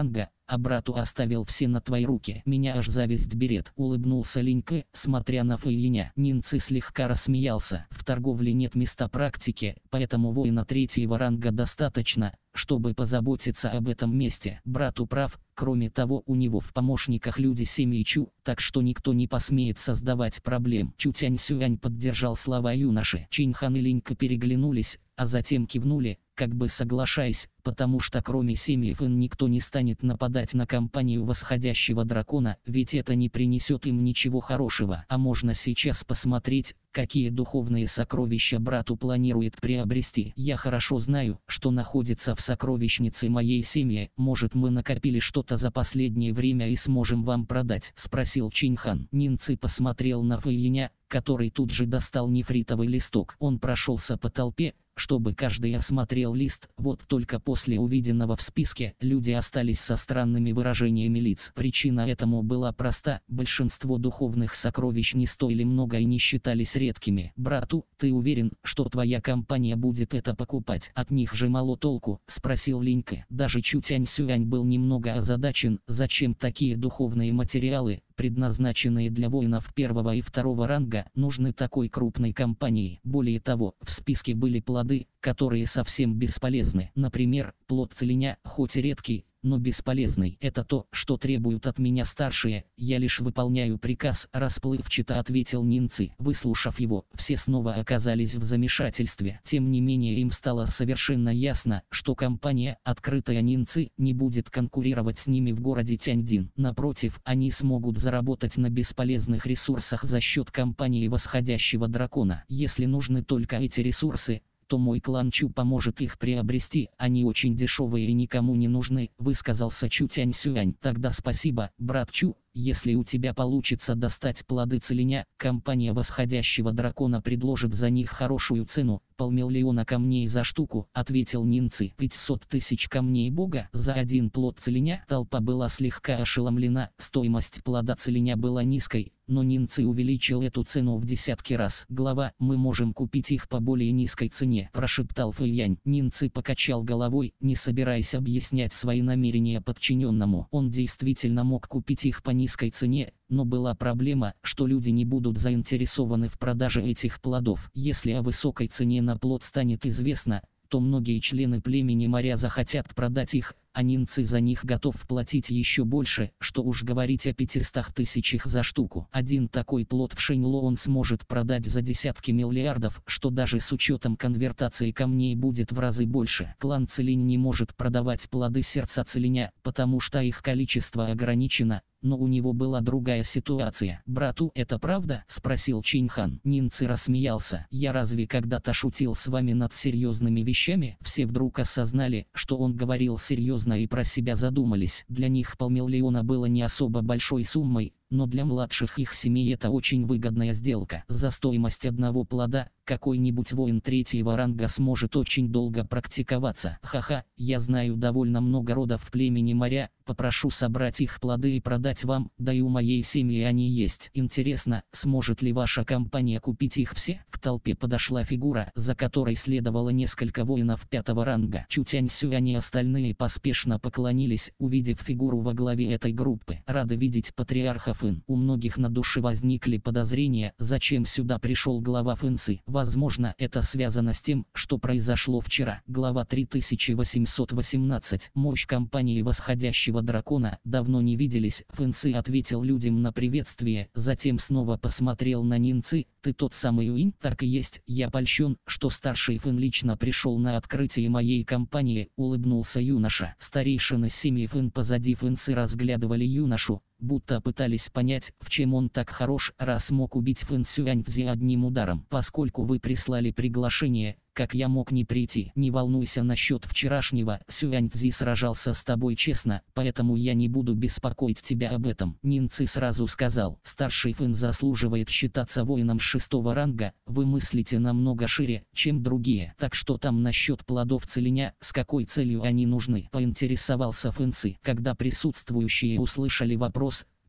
а брату оставил все на твои руки. Меня аж зависть берет», — улыбнулся Линька, смотря на Фэйяня. Нинцы слегка рассмеялся. «В торговле нет места практики, поэтому воина третьего ранга достаточно, чтобы позаботиться об этом месте. Брату прав, кроме того, у него в помощниках люди семьи Чу, так что никто не посмеет создавать проблем». Чу Тянь-Сюань поддержал слова юноши. Чиньхан и Линька переглянулись, а затем кивнули, как бы соглашаясь, потому что кроме семьи Фэн никто не станет нападать на компанию восходящего дракона, ведь это не принесет им ничего хорошего. А можно сейчас посмотреть, какие духовные сокровища брату планирует приобрести. Я хорошо знаю, что находится в сокровищнице моей семьи. Может, мы накопили что-то за последнее время и сможем вам продать?» — спросил Чиньхан. Нинцы посмотрел на Фэйяня, который тут же достал нефритовый листок. Он прошелся по толпе, чтобы каждый осмотрел лист. Вот только после увиденного в списке люди остались со странными выражениями лиц. Причина этому была проста: большинство духовных сокровищ не стоили много и не считались редкими. «Брату, ты уверен, что твоя компания будет это покупать? От них же мало толку?» — спросил Линька. Даже Чу Тянь-Сюань был немного озадачен, зачем такие духовные материалы, предназначенные для воинов первого и второго ранга, нужны такой крупной компании. Более того, в списке были плоды, которые совсем бесполезны. Например, плод целиня, хоть и редкий, но бесполезный. «Это то, что требуют от меня старшие, я лишь выполняю приказ», — расплывчато ответил Нинцы. Выслушав его, все снова оказались в замешательстве. Тем не менее, им стало совершенно ясно, что компания, открытая Нинцы, не будет конкурировать с ними в городе Тяньдин. Напротив, они смогут заработать на бесполезных ресурсах за счет компании восходящего дракона. Если нужны только эти ресурсы, то мой клан Чу поможет их приобрести. Они очень дешевые и никому не нужны», — высказался Чу Тянь-Сюань. «Тогда спасибо, брат Чу. Если у тебя получится достать плоды целиня, компания восходящего дракона предложит за них хорошую цену. Полмиллиона камней за штуку», — ответил Нинцы. «пятьсот тысяч камней бога за один плод целиня?» Толпа была слегка ошеломлена. Стоимость плода целиня была низкой, но Нинцы увеличил эту цену в десятки раз. «Глава, мы можем купить их по более низкой цене», — прошептал Фэйянь. Нинцы покачал головой, не собираясь объяснять свои намерения подчиненному. Он действительно мог купить их по низкой цене, но была проблема, что люди не будут заинтересованы в продаже этих плодов. Если о высокой цене на плод станет известно, то многие члены племени моря захотят продать их, а Нинцы за них готов платить еще больше, что уж говорить о пятистах тысячах за штуку. Один такой плод в Шэньло он сможет продать за десятки миллиардов, что даже с учетом конвертации камней будет в разы больше. Клан Целинь не может продавать плоды сердца целиня, потому что их количество ограничено, но у него была другая ситуация. «Брату, это правда?» — спросил Чиньхан. Нинцы рассмеялся. «Я разве когда-то шутил с вами над серьезными вещами?» Все вдруг осознали, что он говорил серьезно, и про себя задумались. Для них полмиллиона было не особо большой суммой, но для младших их семей это очень выгодная сделка. За стоимость одного плода какой-нибудь воин третьего ранга сможет очень долго практиковаться. «Ха-ха, я знаю довольно много родов в племени моря, попрошу собрать их плоды и продать вам, да и у моей семьи они есть. Интересно, сможет ли ваша компания купить их все?» К толпе подошла фигура, за которой следовало несколько воинов пятого ранга. Чу Тянь-Сюань и остальные поспешно поклонились, увидев фигуру во главе этой группы. «Рады видеть патриарха Фэн». У многих на душе возникли подозрения, зачем сюда пришел глава Фэнсы. Возможно, это связано с тем, что произошло вчера. Глава три тысячи восемьсот восемнадцать. Мощь компании восходящего дракона. «Давно не виделись», — Фэнсы ответил людям на приветствие, затем снова посмотрел на Нинцы. «Ты тот самый Уинь?» «Так и есть, я польщен, что старший Фэн лично пришел на открытие моей компании», — улыбнулся юноша. Старейшины семьи Фэн позади Фэнсы разглядывали юношу, будто пытались понять, в чем он так хорош, раз мог убить Фэн Сюаньцзи одним ударом. «Поскольку вы прислали приглашение, как я мог не прийти?» «Не волнуйся насчет вчерашнего, Сюаньцзи сражался с тобой честно, поэтому я не буду беспокоить тебя об этом», — Нинцы сразу сказал. «Старший Фэн заслуживает считаться воином шестого ранга, вы мыслите намного шире, чем другие. Так что там насчет плодов целиня, с какой целью они нужны?» — поинтересовался Фэнсы. Когда присутствующие услышали вопрос,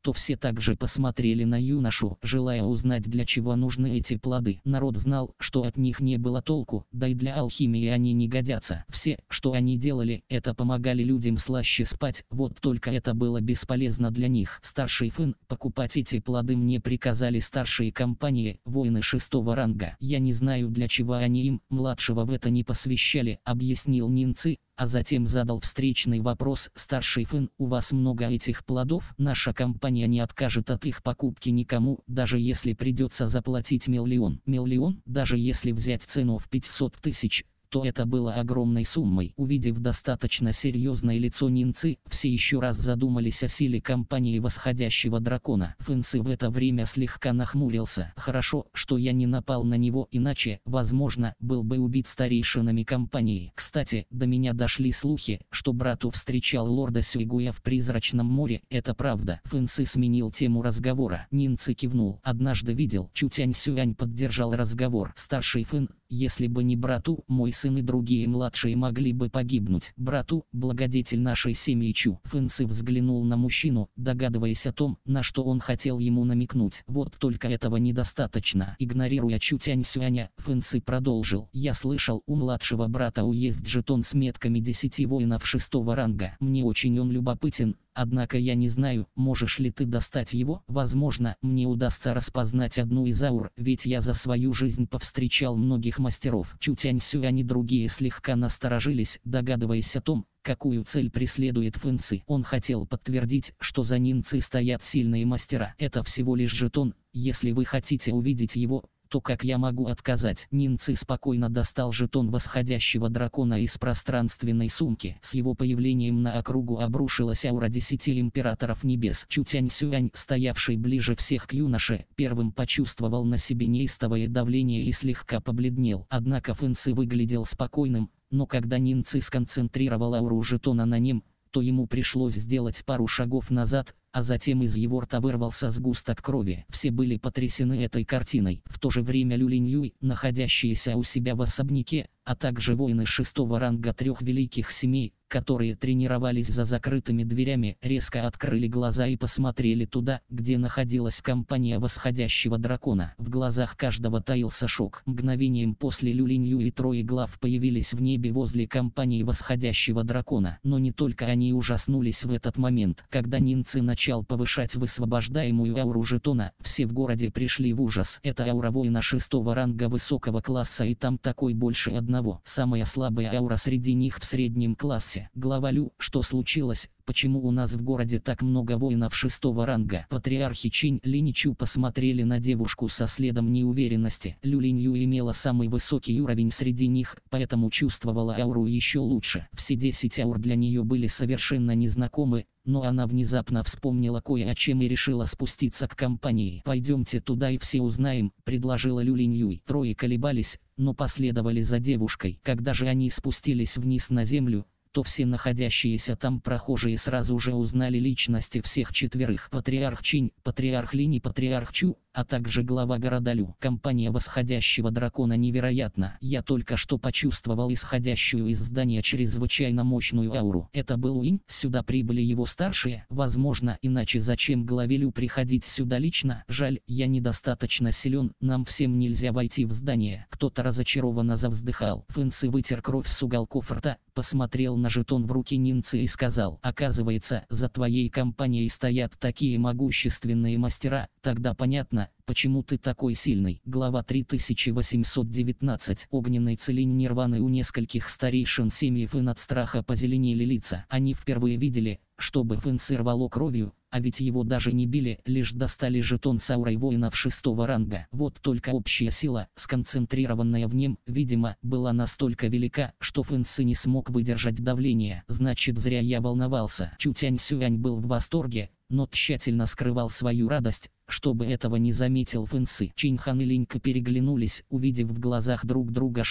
то все также посмотрели на юношу, желая узнать, для чего нужны эти плоды. Народ знал, что от них не было толку, да и для алхимии они не годятся. Все, что они делали, это помогали людям слаще спать, вот только это было бесполезно для них. Старший Фэн, покупать эти плоды мне приказали старшие компании, воины шестого ранга. Я не знаю, для чего они им, младшего в это не посвящали, объяснил Нинцы, а затем задал встречный вопрос: старший Фэн, у вас много этих плодов? Наша компания не откажет от их покупки никому, даже если придется заплатить миллион. Миллион? Даже если взять цену в пятьсот тысяч, то это было огромной суммой. Увидев достаточно серьезное лицо Нинцы, все еще раз задумались о силе компании восходящего дракона. Фэнси в это время слегка нахмурился. Хорошо, что я не напал на него, иначе, возможно, был бы убит старейшинами компании. Кстати, до меня дошли слухи, что брату встречал лорда Сюйгуя в Призрачном море. Это правда? Фэнси сменил тему разговора. Нинцы кивнул. Однажды видел. Чутянь Сюань поддержал разговор. Старший Фэн, если бы не брату, мой сын и другие младшие могли бы погибнуть. Брату, благодетель нашей семьи Чу. Фэнси взглянул на мужчину, догадываясь о том, на что он хотел ему намекнуть. Вот только этого недостаточно. Игнорируя Чутянь Сюаня, Фэнси продолжил. Я слышал, у младшего брата есть жетон с метками десяти воинов шестого ранга. Мне очень он любопытен. Однако я не знаю, можешь ли ты достать его. Возможно, мне удастся распознать одну из аур, ведь я за свою жизнь повстречал многих мастеров. Чутянь Сюань и другие слегка насторожились, догадываясь о том, какую цель преследует Фэнси. Он хотел подтвердить, что за Нинцы стоят сильные мастера. Это всего лишь жетон. Если вы хотите увидеть его, то как я могу отказать? Нинцы спокойно достал жетон восходящего дракона из пространственной сумки. С его появлением на округу обрушилась аура десяти императоров небес. Чутянь Сюань, стоявший ближе всех к юноше, первым почувствовал на себе неистовое давление и слегка побледнел. Однако Фэнси выглядел спокойным, но когда Нинцы сконцентрировал ауру жетона на нем, то ему пришлось сделать пару шагов назад, а затем из его рта вырвался сгусток крови. Все были потрясены этой картиной. В то же время Лю Линьюй, находящиеся у себя в особняке, а также воины шестого ранга трех великих семей, которые тренировались за закрытыми дверями, резко открыли глаза и посмотрели туда, где находилась компания восходящего дракона. В глазах каждого таился шок. Мгновением после Лю Линьюй и трое глав появились в небе возле компании восходящего дракона. Но не только они ужаснулись в этот момент. Когда Нинцы начали повышать высвобождаемую ауру жетона, все в городе пришли в ужас. Это аура воина шестого ранга высокого класса, и там такой больше одного. Самая слабая аура среди них в среднем классе. Глава Лю, что случилось? Почему у нас в городе так много воинов шестого ранга? Патриархи Чинь Линь и Чу посмотрели на девушку со следом неуверенности. Лю Линью имела самый высокий уровень среди них, поэтому чувствовала ауру еще лучше. Все десять аур для нее были совершенно незнакомы, но она внезапно вспомнила кое о чем и решила спуститься к компании. «Пойдемте туда и все узнаем», — предложила Лю Линьюй. Трое колебались, но последовали за девушкой. Когда же они спустились вниз на землю, то все находящиеся там прохожие сразу же узнали личности всех четверых. Патриарх Чинь, Патриарх Линь и Патриарх Чу, а также глава города Лю. Компания восходящего дракона невероятна. Я только что почувствовал исходящую из здания чрезвычайно мощную ауру. Это был Уинь? Сюда прибыли его старшие? Возможно, иначе зачем главе Лю приходить сюда лично? Жаль, я недостаточно силен, нам всем нельзя войти в здание. Кто-то разочарованно завздыхал. Фэнси вытер кровь с уголков рта, посмотрел на жетон в руки Нинцы и сказал: оказывается, за твоей компанией стоят такие могущественные мастера. Тогда понятно, почему ты такой сильный. Глава три тысячи восемьсот девятнадцать. Огненный целень Нирваны. У нескольких старейшин семьи Фэн от страха позеленели лица. Они впервые видели, чтобы Фэнси рвало кровью, а ведь его даже не били, лишь достали жетон с аурой воинов шестого ранга. Вот только общая сила, сконцентрированная в нем, видимо, была настолько велика, что Фэнси не смог выдержать давление. Значит, зря я волновался. Чутянь Сюань был в восторге, но тщательно скрывал свою радость, чтобы этого не заметил Фэнси. Чиньхан и Линька переглянулись, увидев в глазах друг друга шок,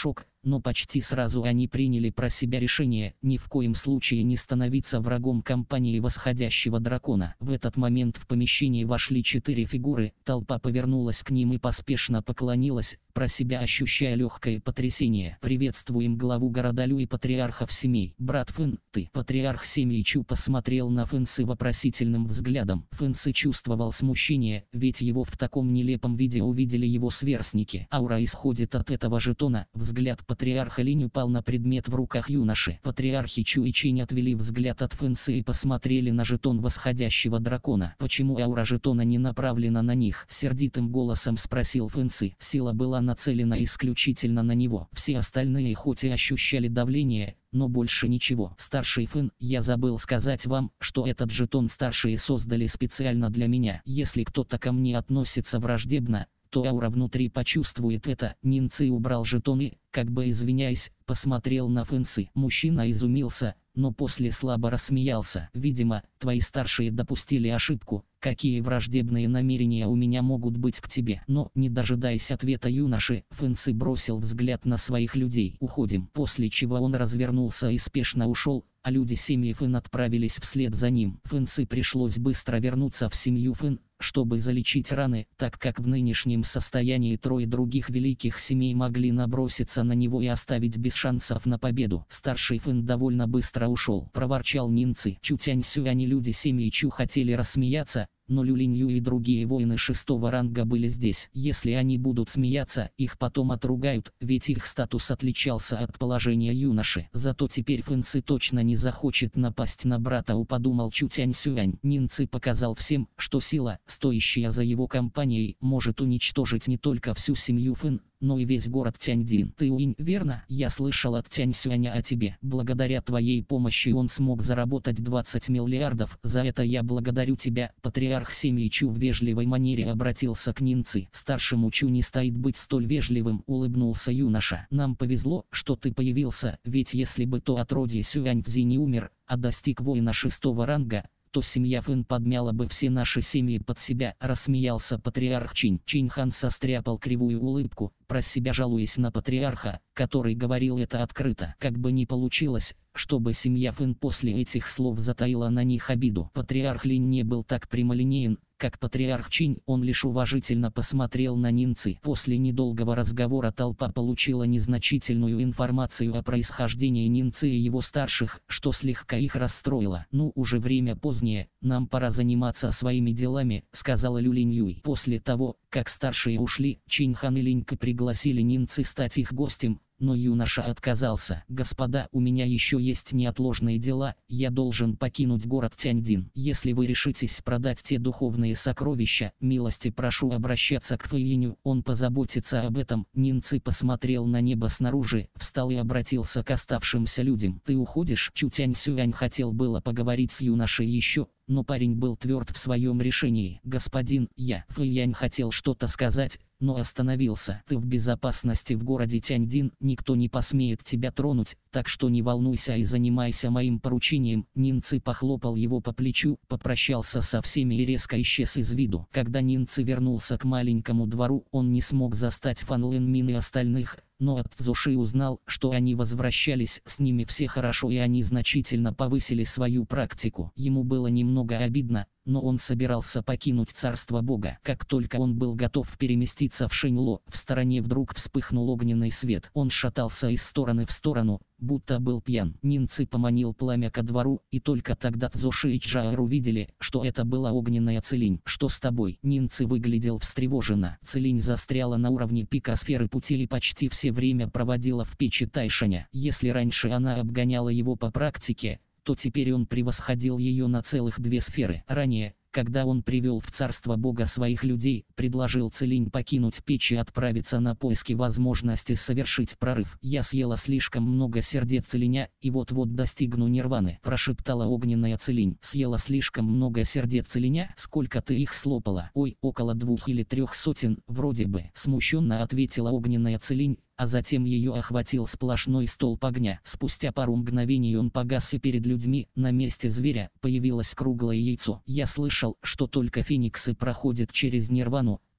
но почти сразу они приняли про себя решение ни в коем случае не становиться врагом компании восходящего дракона. В этот момент в помещение вошли четыре фигуры, толпа повернулась к ним и поспешно поклонилась, про себя ощущая легкое потрясение. «Приветствуем главу города Лю и патриархов семей. Брат Фэн, ты». Патриарх семьи Чу посмотрел на Фэнсы вопросительным взглядом. Фэнсы чувствовал смущение, ведь его в таком нелепом виде увидели его сверстники. Аура исходит от этого жетона. Взгляд патриарха Линь упал на предмет в руках юноши. Патриархи Чу и Чинь отвели взгляд от Фэнсы и посмотрели на жетон восходящего дракона. «Почему аура жетона не направлена на них?» — сердитым голосом спросил Фэнсы. Сила была нацелена исключительно на него. Все остальные хоть и ощущали давление, но больше ничего. «Старший Фэн, я забыл сказать вам, что этот жетон старшие создали специально для меня. Если кто-то ко мне относится враждебно, то аура внутри почувствует это». Нин Ци убрал жетон и, как бы извиняясь, посмотрел на Фэнсы. Мужчина изумился, но после слабо рассмеялся. «Видимо, твои старшие допустили ошибку. Какие враждебные намерения у меня могут быть к тебе?» Но, не дожидаясь ответа юноши, Фэнсы бросил взгляд на своих людей. «Уходим». После чего он развернулся и спешно ушел, а люди семьи Фэн отправились вслед за ним. Фэнсы пришлось быстро вернуться в семью Фэн, чтобы залечить раны, так как в нынешнем состоянии трое других великих семей могли наброситься на него и оставить без шансов на победу. Старший Фэн довольно быстро ушел. Проворчал Нин Ци. Чу Тяньсю, они люди семьи Чу хотели рассмеяться, но Лю Линью и другие воины шестого ранга были здесь. Если они будут смеяться, их потом отругают, ведь их статус отличался от положения юноши. Зато теперь Фэнсы точно не захочет напасть на брата, подумал Чу Тяньсюань. Нин Ци показал всем, что сила, стоящая за его компанией, может уничтожить не только всю семью Фэн, но и весь город Тяньдин. «Ты Уинь, верно? Я слышал от Тяньсюаня о тебе. Благодаря твоей помощи он смог заработать двадцать миллиардов. За это я благодарю тебя». Патриарх семьи Чу в вежливой манере обратился к Нин Ци. «Старшему Чу не стоит быть столь вежливым», — улыбнулся юноша. «Нам повезло, что ты появился, ведь если бы то отродье Сюаньцзи не умер, а достиг воина шестого ранга, то семья Фэн подмяла бы все наши семьи под себя», — рассмеялся патриарх Чинь. Чинь Хан состряпал кривую улыбку, про себя жалуясь на патриарха, который говорил это открыто. Как бы ни получилось, чтобы семья Фэн после этих слов затаила на них обиду. Патриарх Линь не был так прямолинеен, как патриарх Чинь, он лишь уважительно посмотрел на Нин Ци. После недолгого разговора толпа получила незначительную информацию о происхождении Нин Ци и его старших, что слегка их расстроило. «Ну, уже время позднее, нам пора заниматься своими делами», — сказала Лю Линь. После того, как старшие ушли, Чинь Хан и Линька пригласили Нин Ци стать их гостем, но юноша отказался. «Господа, у меня еще есть неотложные дела, я должен покинуть город Тяньдин. Если вы решитесь продать те духовные сокровища, милости прошу обращаться к Фэйиню, он позаботится об этом». Нин Ци посмотрел на небо снаружи, встал и обратился к оставшимся людям. «Ты уходишь?» Чу Тяньсюань хотел было поговорить с юношей еще, но парень был тверд в своем решении. «Господин, я...» Фэйянь хотел что-то сказать, но остановился. «Ты в безопасности в городе Тяньдин, никто не посмеет тебя тронуть, так что не волнуйся и занимайся моим поручением». Нин Ци похлопал его по плечу, попрощался со всеми и резко исчез из виду. Когда Нин Ци вернулся к маленькому двору, он не смог застать Фан Лэн Мин и остальных, но от Цзуши узнал, что они возвращались, с ними все хорошо и они значительно повысили свою практику. Ему было немного обидно, но он собирался покинуть царство бога. Как только он был готов переместиться в Шэньло, в стороне вдруг вспыхнул огненный свет. Он шатался из стороны в сторону, будто был пьян. Нин Ци поманил пламя ко двору, и только тогда Цзуши и Чжаор увидели, что это была огненная Цилинь. «Что с тобой?» Нин Ци выглядел встревоженно. Цилинь застряла на уровне пика сферы пути и почти все время проводила в печи Тайшаня. Если раньше она обгоняла его по практике, то теперь он превосходил ее на целых две сферы. Ранее, когда он привел в царство бога своих людей, предложил Цилинь покинуть печь и отправиться на поиски возможности совершить прорыв. «Я съела слишком много сердец Цилиня, и вот-вот достигну нирваны», — прошептала огненная Цилинь. «Съела слишком много сердец Цилиня? Сколько ты их слопала?» «Ой, около двух или трех сотен, вроде бы», — смущенно ответила огненная Цилинь, а затем ее охватил сплошной столб огня. Спустя пару мгновений он погас, и перед людьми, на месте зверя, появилось круглое яйцо. «Я слышал, что только фениксы проходят через нирвану,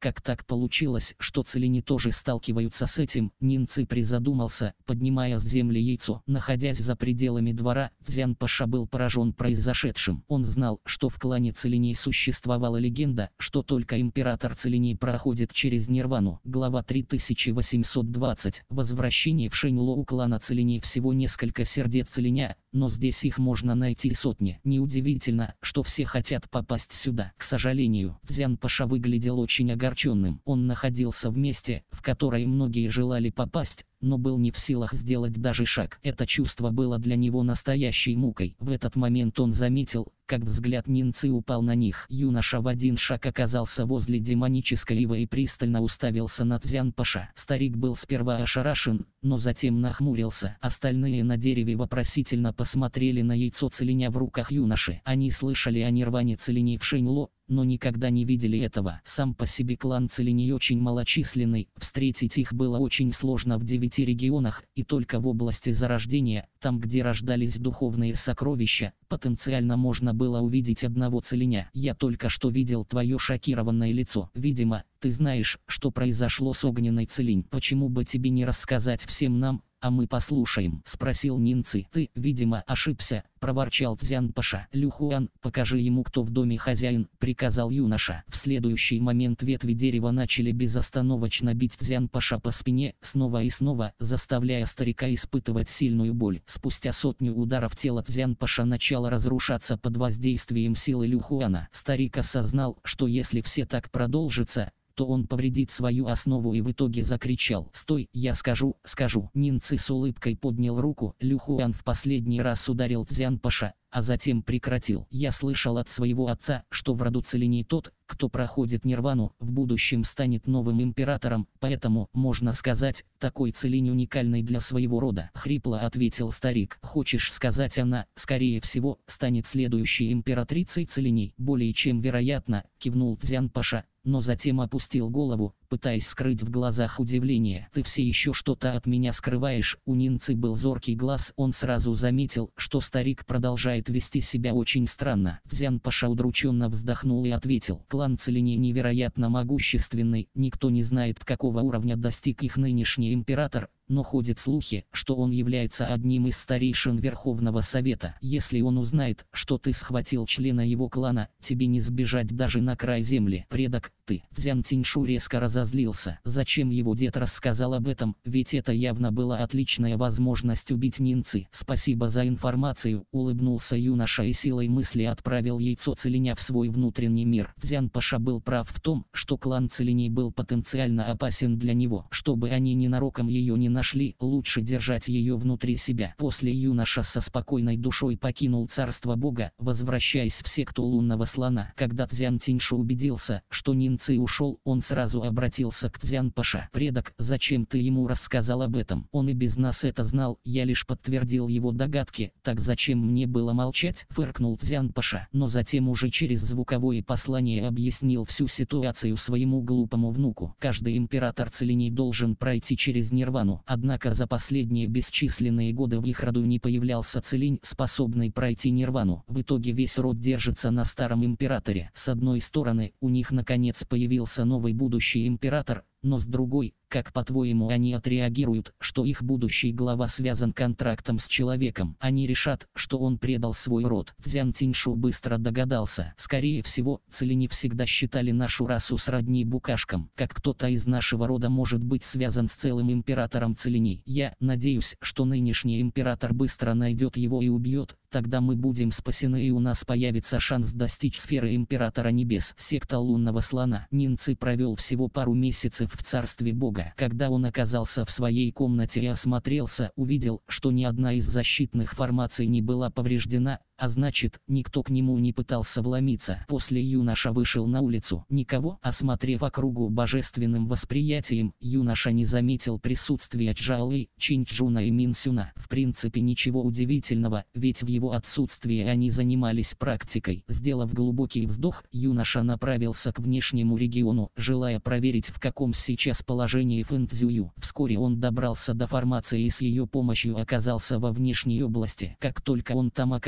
как так получилось, что целини тоже сталкиваются с этим? Нинцы призадумался, поднимая с земли яйцо. Находясь за пределами двора, Дзян-паша был поражен произошедшим. Он знал, что в клане целиней существовала легенда, что только император целиней проходит через нирвану. Глава три тысячи восемьсот двадцать. Возвращение в Шэньло. У клана целиней всего несколько сердец целиня, но здесь их можно найти сотни. Неудивительно, что все хотят попасть сюда. К сожалению, Дзян-паша выглядел очень огорченным. Он находился в месте, в которое многие желали попасть, но был не в силах сделать даже шаг. Это чувство было для него настоящей мукой. В этот момент он заметил, как взгляд Нинцы упал на них. Юноша в один шаг оказался возле демонической ивы и пристально уставился на Дзян-паша. Старик был сперва ошарашен, но затем нахмурился. Остальные на дереве вопросительно посмотрели на яйцо целиня в руках юноши. Они слышали о нирване целиней в Шэньло, но никогда не видели этого. Сам по себе клан целиней очень малочисленный, встретить их было очень сложно в девяти регионах, и только в области зарождения, там где рождались духовные сокровища, потенциально можно было увидеть одного целиня. Я только что видел твое шокированное лицо. Видимо, ты знаешь, что произошло с огненной целинь. Почему бы тебе не рассказать всем нам, а мы послушаем?» — спросил Нинцы. «Ты, видимо, ошибся», — проворчал Дзян-паша. «Люхуан, покажи ему, кто в доме хозяин», — приказал юноша. В следующий момент ветви дерева начали безостановочно бить Дзян-паша по спине, снова и снова, заставляя старика испытывать сильную боль. Спустя сотню ударов тело Дзян-паша начало разрушаться под воздействием силы Люхуана. Старик осознал, что если все так продолжится, то он повредит свою основу, и в итоге закричал: «Стой, я скажу, скажу!» Нинцы с улыбкой поднял руку. Люхуан в последний раз ударил Дзян-паша, а затем прекратил. «Я слышал от своего отца, что в роду целиней тот, кто проходит нирвану, в будущем станет новым императором, поэтому, можно сказать, такой целинь уникальный для своего рода», — хрипло ответил старик. «Хочешь сказать, она, скорее всего, станет следующей императрицей целиней?» «Более чем вероятно», — кивнул Дзян-паша, но затем опустил голову, пытаясь скрыть в глазах удивление. «Ты все еще что-то от меня скрываешь?» У Нинцы был зоркий глаз, он сразу заметил, что старик продолжает вести себя очень странно. Дзян-паша удрученно вздохнул и ответил: «Клан целиней невероятно могущественный, никто не знает, какого уровня достиг их нынешний император, но ходят слухи, что он является одним из старейшин Верховного Совета. Если он узнает, что ты схватил члена его клана, тебе не сбежать даже на край земли. Предок, ты». Дзян Тиньшу резко разозлился. Зачем его дед рассказал об этом, ведь это явно была отличная возможность убить Нинцы. «Спасибо за информацию», — улыбнулся юноша и силой мысли отправил яйцо целиня в свой внутренний мир. Дзян-паша был прав в том, что клан целиней был потенциально опасен для него. Чтобы они ненароком ее не нашли, лучше держать ее внутри себя. После юноша со спокойной душой покинул царство бога, возвращаясь в секту лунного слона. Когда Дзян Тиньшу убедился, что Нинцы ушел, он сразу обратился к Дзян-паша. «Предок, зачем ты ему рассказал об этом? Он и без нас это знал, я лишь подтвердил его догадки. Так зачем мне было молчать?» — фыркнул Дзян-паша, но затем уже через звуковое послание объяснил всю ситуацию своему глупому внуку. «Каждый император целиней должен пройти через нирвану. Однако за последние бесчисленные годы в их роду не появлялся целинь, способный пройти нирвану. В итоге весь род держится на старом императоре. С одной стороны, у них наконец появился новый будущий император, но с другой, как по-твоему они отреагируют, что их будущий глава связан контрактом с человеком? Они решат, что он предал свой род». Дзян Тиньшу быстро догадался. «Скорее всего, целини всегда считали нашу расу сродни букашкам. Как кто-то из нашего рода может быть связан с целым императором целиней? Я надеюсь, что нынешний император быстро найдет его и убьет. Тогда мы будем спасены и у нас появится шанс достичь сферы Императора Небес». Секта лунного слона. Нинцы провел всего пару месяцев в царстве бога. Когда он оказался в своей комнате и осмотрелся, увидел, что ни одна из защитных формаций не была повреждена, а значит, никто к нему не пытался вломиться. После юноша вышел на улицу. Никого. Осмотрев округу божественным восприятием, юноша не заметил присутствия Чжаолы, Чинчжуна и Минсюна. В принципе ничего удивительного, ведь в его отсутствии они занимались практикой. Сделав глубокий вздох, юноша направился к внешнему региону, желая проверить, в каком сейчас положении Фэнцзюю. Вскоре он добрался до формации и с ее помощью оказался во внешней области. Как только он там оказался,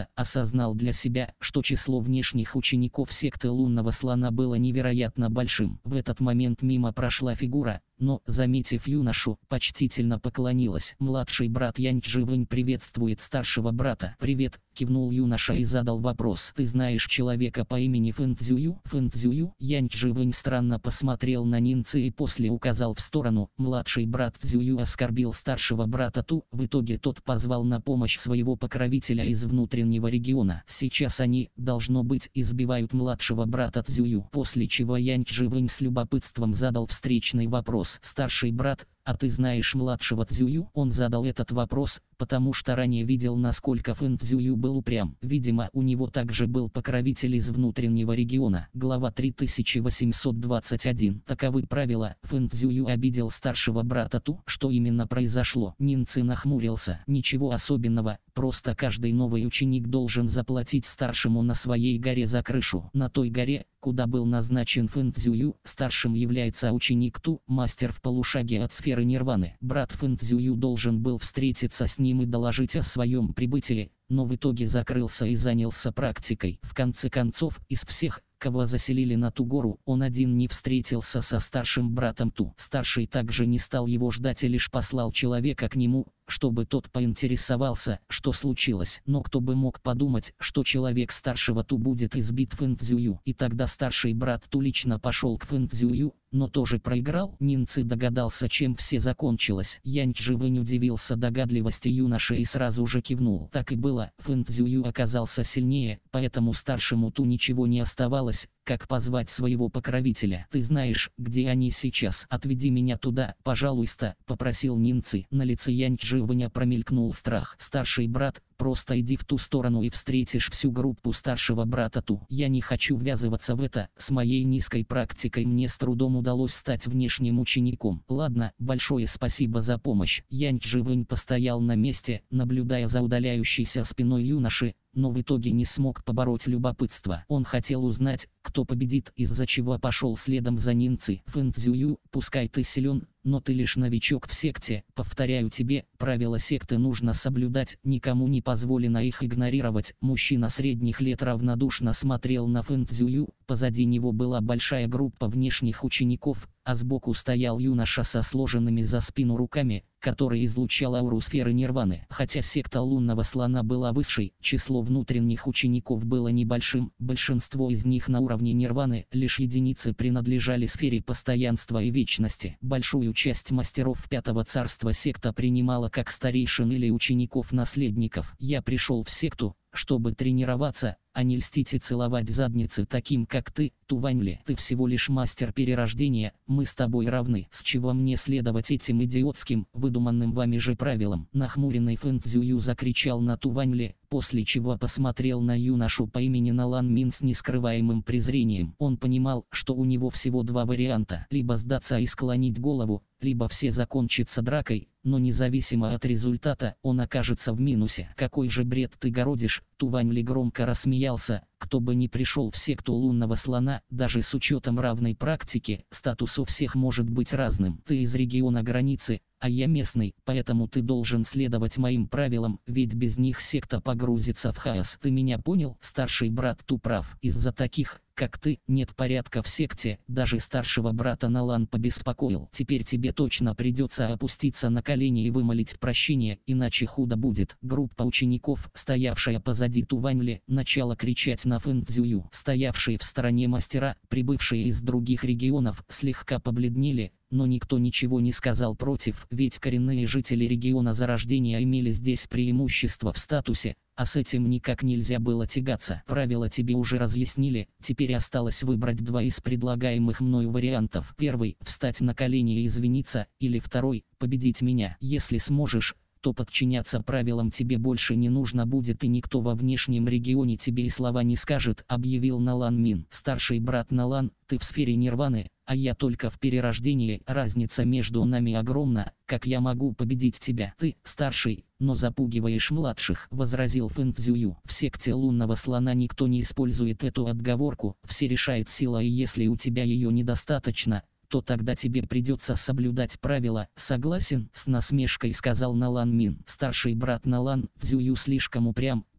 брата, осознал для себя, что число внешних учеников секты лунного слона было невероятно большим. В этот момент мимо прошла фигура, но, заметив юношу, почтительно поклонилась. «Младший брат Янь Чживэнь приветствует старшего брата». «Привет», — кивнул юноша и задал вопрос. «Ты знаешь человека по имени Фэн Цзюю?» «Фэн Цзюю?» Янь Чживэнь странно посмотрел на Нинцы и после указал в сторону. Младший брат Цзюю оскорбил старшего брата Ту. В итоге тот позвал на помощь своего покровителя из внутреннего региона. Сейчас они, должно быть, избивают младшего брата Цзюю. После чего Янь Чживэнь с любопытством задал встречный вопрос. «Старший брат, а ты знаешь младшего Цзюю?» Он задал этот вопрос, потому что ранее видел, насколько Фэн Цзюю был упрям. Видимо, у него также был покровитель из внутреннего региона. Глава три тысячи восемьсот двадцать один. Таковы правила. Фэн Цзюю обидел старшего брата Ту. Что именно произошло? Нинцы нахмурился. Ничего особенного, просто каждый новый ученик должен заплатить старшему на своей горе за крышу. На той горе, куда был назначен Фэн Цзюю, старшим является ученик Ту, мастер в полушаге от сферы Нирваны. Брат Фэн Цзюю должен был встретиться с ним и доложить о своем прибытии, но в итоге закрылся и занялся практикой. В конце концов, из всех, кого заселили на ту гору, он один не встретился со старшим братом Ту. Старший также не стал его ждать и лишь послал человека к нему, чтобы тот поинтересовался, что случилось. Но кто бы мог подумать, что человек старшего Ту будет избит Фэн Цзюю. И тогда старший брат Ту лично пошел к Фэн Цзюю, но тоже проиграл. Нинцы догадался, чем все закончилось. Янь Чживэнь удивился догадливости юноши и сразу же кивнул. Так и было, Фэн Цзюю оказался сильнее, поэтому старшему Ту ничего не оставалось, как позвать своего покровителя. «Ты знаешь, где они сейчас? Отведи меня туда, пожалуйста», — попросил Нинцы. На лице Янь Чживэня промелькнул страх. «Старший брат, просто иди в ту сторону и встретишь всю группу старшего брата Ту. Я не хочу ввязываться в это, с моей низкой практикой мне с трудом удалось стать внешним учеником». «Ладно, большое спасибо за помощь». Янь Чживэнь постоял на месте, наблюдая за удаляющейся спиной юноши, но в итоге не смог побороть любопытство. Он хотел узнать, кто победит, из-за чего пошел следом за Нинцы. «Фэн Цзюю, пускай ты силен, но ты лишь новичок в секте. Повторяю тебе, правила секты нужно соблюдать, никому не позволено их игнорировать». Мужчина средних лет равнодушно смотрел на Фэн Цзюю. Позади него была большая группа внешних учеников, а сбоку стоял юноша со сложенными за спину руками, который излучал ауру сферы Нирваны. Хотя секта лунного слона была высшей, число внутренних учеников было небольшим, большинство из них на уровне Нирваны, лишь единицы принадлежали сфере постоянства и вечности. Большую часть мастеров Пятого Царства секта принимала как старейшин или учеников-наследников. «Я пришел в секту, чтобы тренироваться, а не льстить и целовать задницы таким, как ты, Туваньли. Ты всего лишь мастер перерождения, мы с тобой равны. С чего мне следовать этим идиотским, выдуманным вами же правилам?» Нахмуренный Фэн Цзюю закричал на Туваньли, после чего посмотрел на юношу по имени Налан Мин с нескрываемым презрением. Он понимал, что у него всего два варианта: либо сдаться и склонить голову, либо все закончится дракой, но независимо от результата, он окажется в минусе. «Какой же бред ты городишь?» Туваньли громко рассмеялся. «Кто бы ни пришел в секту лунного слона, даже с учетом равной практики, статус у всех может быть разным. Ты из региона границы, а я местный, поэтому ты должен следовать моим правилам, ведь без них секта погрузится в хаос. Ты меня понял?» Старший брат Ту прав. Из-за таких, как ты, нет порядка в секте. Даже старшего брата Налан побеспокоил. «Теперь тебе точно придется опуститься на колени и вымолить прощение, иначе худо будет». Группа учеников, стоявшая позади Туваньли, начала кричать на Фэн Цзюю. Стоявшие в стороне мастера, прибывшие из других регионов, слегка побледнели, но никто ничего не сказал против, ведь коренные жители региона Зарождения имели здесь преимущество в статусе, а с этим никак нельзя было тягаться. «Правила тебе уже разъяснили, теперь осталось выбрать два из предлагаемых мною вариантов. Первый – встать на колени и извиниться, или второй – победить меня. Если сможешь, то подчиняться правилам тебе больше не нужно будет, и никто во внешнем регионе тебе и слова не скажет», — объявил Налан Мин. «Старший брат Налан, ты в сфере Нирваны, а я только в перерождении. Разница между нами огромна. Как я могу победить тебя? Ты старший, но запугиваешь младших», — возразил Фэн Цзюю. «В секте лунного слона никто не использует эту отговорку, все решает сила, и если у тебя ее недостаточно, то тогда тебе придется соблюдать правила. Согласен?» — с насмешкой сказал Налан Мин. Старший брат Налан Цзюю слишком упрям,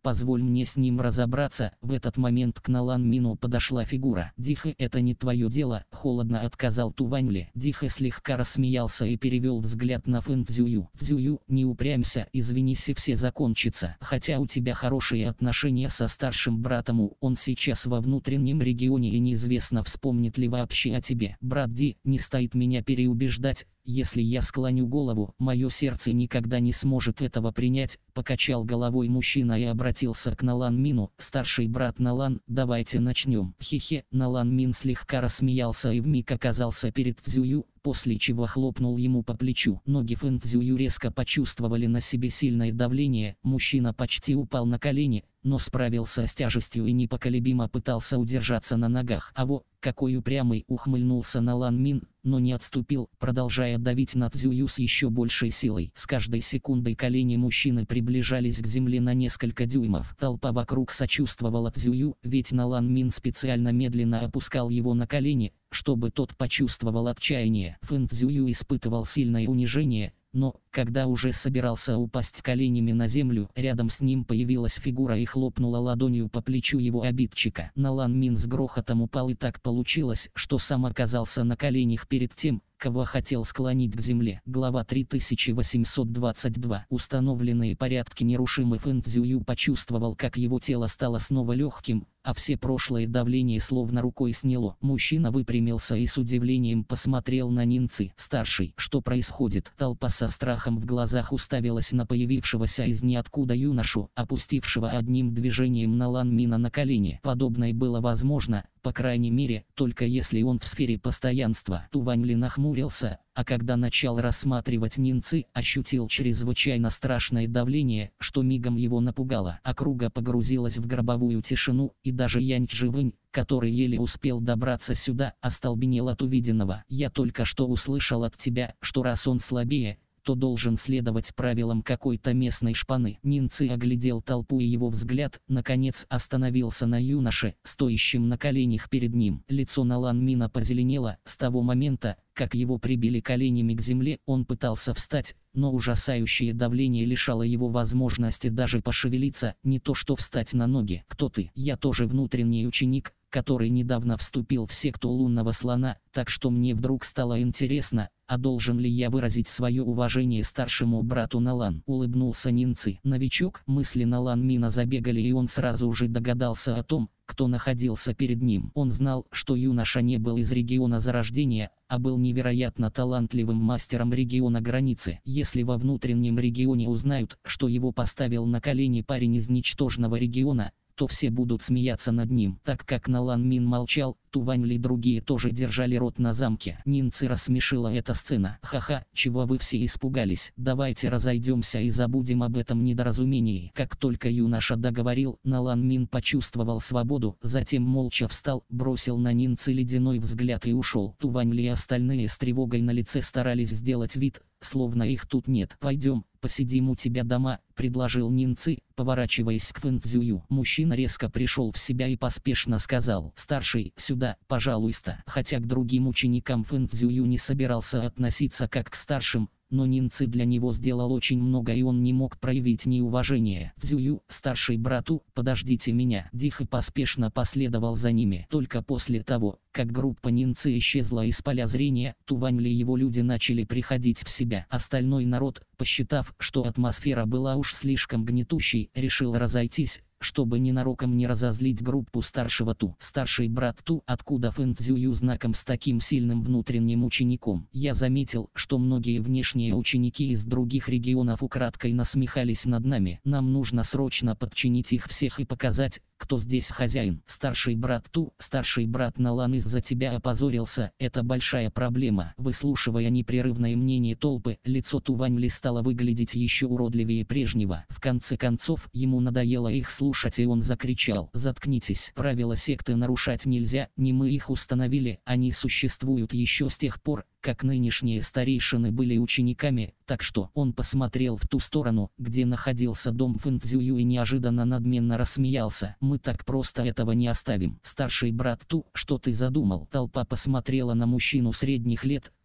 позволь мне с ним разобраться. В этот момент к Налан Мину подошла фигура. Дихэ, это не твое дело, холодно отказал Тувань Ли. Дихэ слегка рассмеялся и перевел взгляд на Фэн Цзюю. Цзюю, не упрямься, извинись и все закончится. Хотя у тебя хорошие отношения со старшим братом, он сейчас во внутреннем регионе и неизвестно, вспомнит ли вообще о тебе. Брат Ди, не стоит меня переубеждать. Если я склоню голову, мое сердце никогда не сможет этого принять. Покачал головой мужчина и обратился к Налан Мину. Старший брат Налан, давайте начнем. Хе-хе. Налан Мин слегка рассмеялся и вмиг оказался перед Цзюю, после чего хлопнул ему по плечу. Ноги Фэн Цзюю резко почувствовали на себе сильное давление. Мужчина почти упал на колени, но справился с тяжестью и непоколебимо пытался удержаться на ногах. А во, какой упрямый, ухмыльнулся Налан Мин, но не отступил, продолжая давить на Цзюю с еще большей силой. С каждой секундой колени мужчины приближались к земле на несколько дюймов. Толпа вокруг сочувствовала Цзюю, ведь Налан Мин специально медленно опускал его на колени, чтобы тот почувствовал отчаяние. Фэн Цзюю испытывал сильное унижение, но, когда уже собирался упасть коленями на землю, рядом с ним появилась фигура и хлопнула ладонью по плечу его обидчика. Налан Мин с грохотом упал, и так получилось, что сам оказался на коленях перед тем, кого хотел склонить к земле. Глава три тысячи восемьсот двадцать два. Установленные порядки нерушимы. Фэн Цзюю почувствовал, как его тело стало снова легким, а все прошлое давление словно рукой сняло. Мужчина выпрямился и с удивлением посмотрел на Нинцы. Старший, что происходит? Толпа со страхом в глазах уставилась на появившегося из ниоткуда юношу, опустившего одним движением Налан Мина на колени. Подобное было возможно, по крайней мере, только если он в сфере постоянства. Тувань Ли нахмурился, а когда начал рассматривать Нинцы, ощутил чрезвычайно страшное давление, что мигом его напугало. Округа погрузилась в гробовую тишину, и даже Янь Чживэнь, который еле успел добраться сюда, остолбенел от увиденного. «Я только что услышал от тебя, что раз он слабее, то должен следовать правилам какой-то местной шпаны». Нинцы оглядел толпу, и его взгляд, наконец, остановился на юноше, стоящем на коленях перед ним. Лицо Налан Мина позеленело. С того момента, как его прибили коленями к земле, он пытался встать, но ужасающее давление лишало его возможности даже пошевелиться, не то что встать на ноги. «Кто ты?» «Я тоже внутренний ученик, который недавно вступил в секту лунного слона, так что мне вдруг стало интересно, а должен ли я выразить свое уважение старшему брату Налан?» Улыбнулся Нинцы. Новичок. Мысли Налан Мина забегали, и он сразу уже догадался о том, кто находился перед ним. Он знал, что юноша не был из региона Зарождения, а был невероятно талантливым мастером региона Границы. Если во внутреннем регионе узнают, что его поставил на колени парень из ничтожного региона, то все будут смеяться над ним. Так как Налан Мин молчал, Тувань Ли и другие тоже держали рот на замке. Нинцы рассмешила эта сцена. «Ха-ха, чего вы все испугались? Давайте разойдемся и забудем об этом недоразумении». Как только юноша договорил, Налан Мин почувствовал свободу, затем молча встал, бросил на Нинцы ледяной взгляд и ушел. Тувань Ли и остальные с тревогой на лице старались сделать вид, словно их тут нет. «Пойдем, посидим у тебя дома», — предложил Нинцы, поворачиваясь к Фэн Цзюю. Мужчина резко пришел в себя и поспешно сказал: «Старший, сюда, пожалуйста». Хотя к другим ученикам Фэн Цзюю не собирался относиться как к старшим, но Нинцы для него сделал очень много, и он не мог проявить неуважение. «Цзюю, старший брату, подождите меня». Дихэ поспешно последовал за ними. Только после того, как группа Нинцы исчезла из поля зрения, Тувань Ли и его люди начали приходить в себя. Остальной народ, посчитав, что атмосфера была уж слишком гнетущей, решил разойтись, чтобы ненароком не разозлить группу старшего Ту. Старший брат Ту, откуда Фэн Цзюю знаком с таким сильным внутренним учеником? Я заметил, что многие внешние ученики из других регионов украдкой насмехались над нами. Нам нужно срочно подчинить их всех и показать, кто здесь хозяин. Старший брат Ту, старший брат Налан из-за тебя опозорился, это большая проблема. Выслушивая непрерывное мнение толпы, лицо Тувань Ли стало выглядеть еще уродливее прежнего. В конце концов, ему надоело их слушать, и он закричал: «Заткнитесь! Правила секты нарушать нельзя, не мы их установили, они существуют еще с тех пор, как нынешние старейшины были учениками, так что…» Он посмотрел в ту сторону, где находился дом Фэн Цзюю, и неожиданно надменно рассмеялся. «Мы так просто этого не оставим». «Старший брат Ту, что ты задумал?» Толпа посмотрела на мужчину средних лет,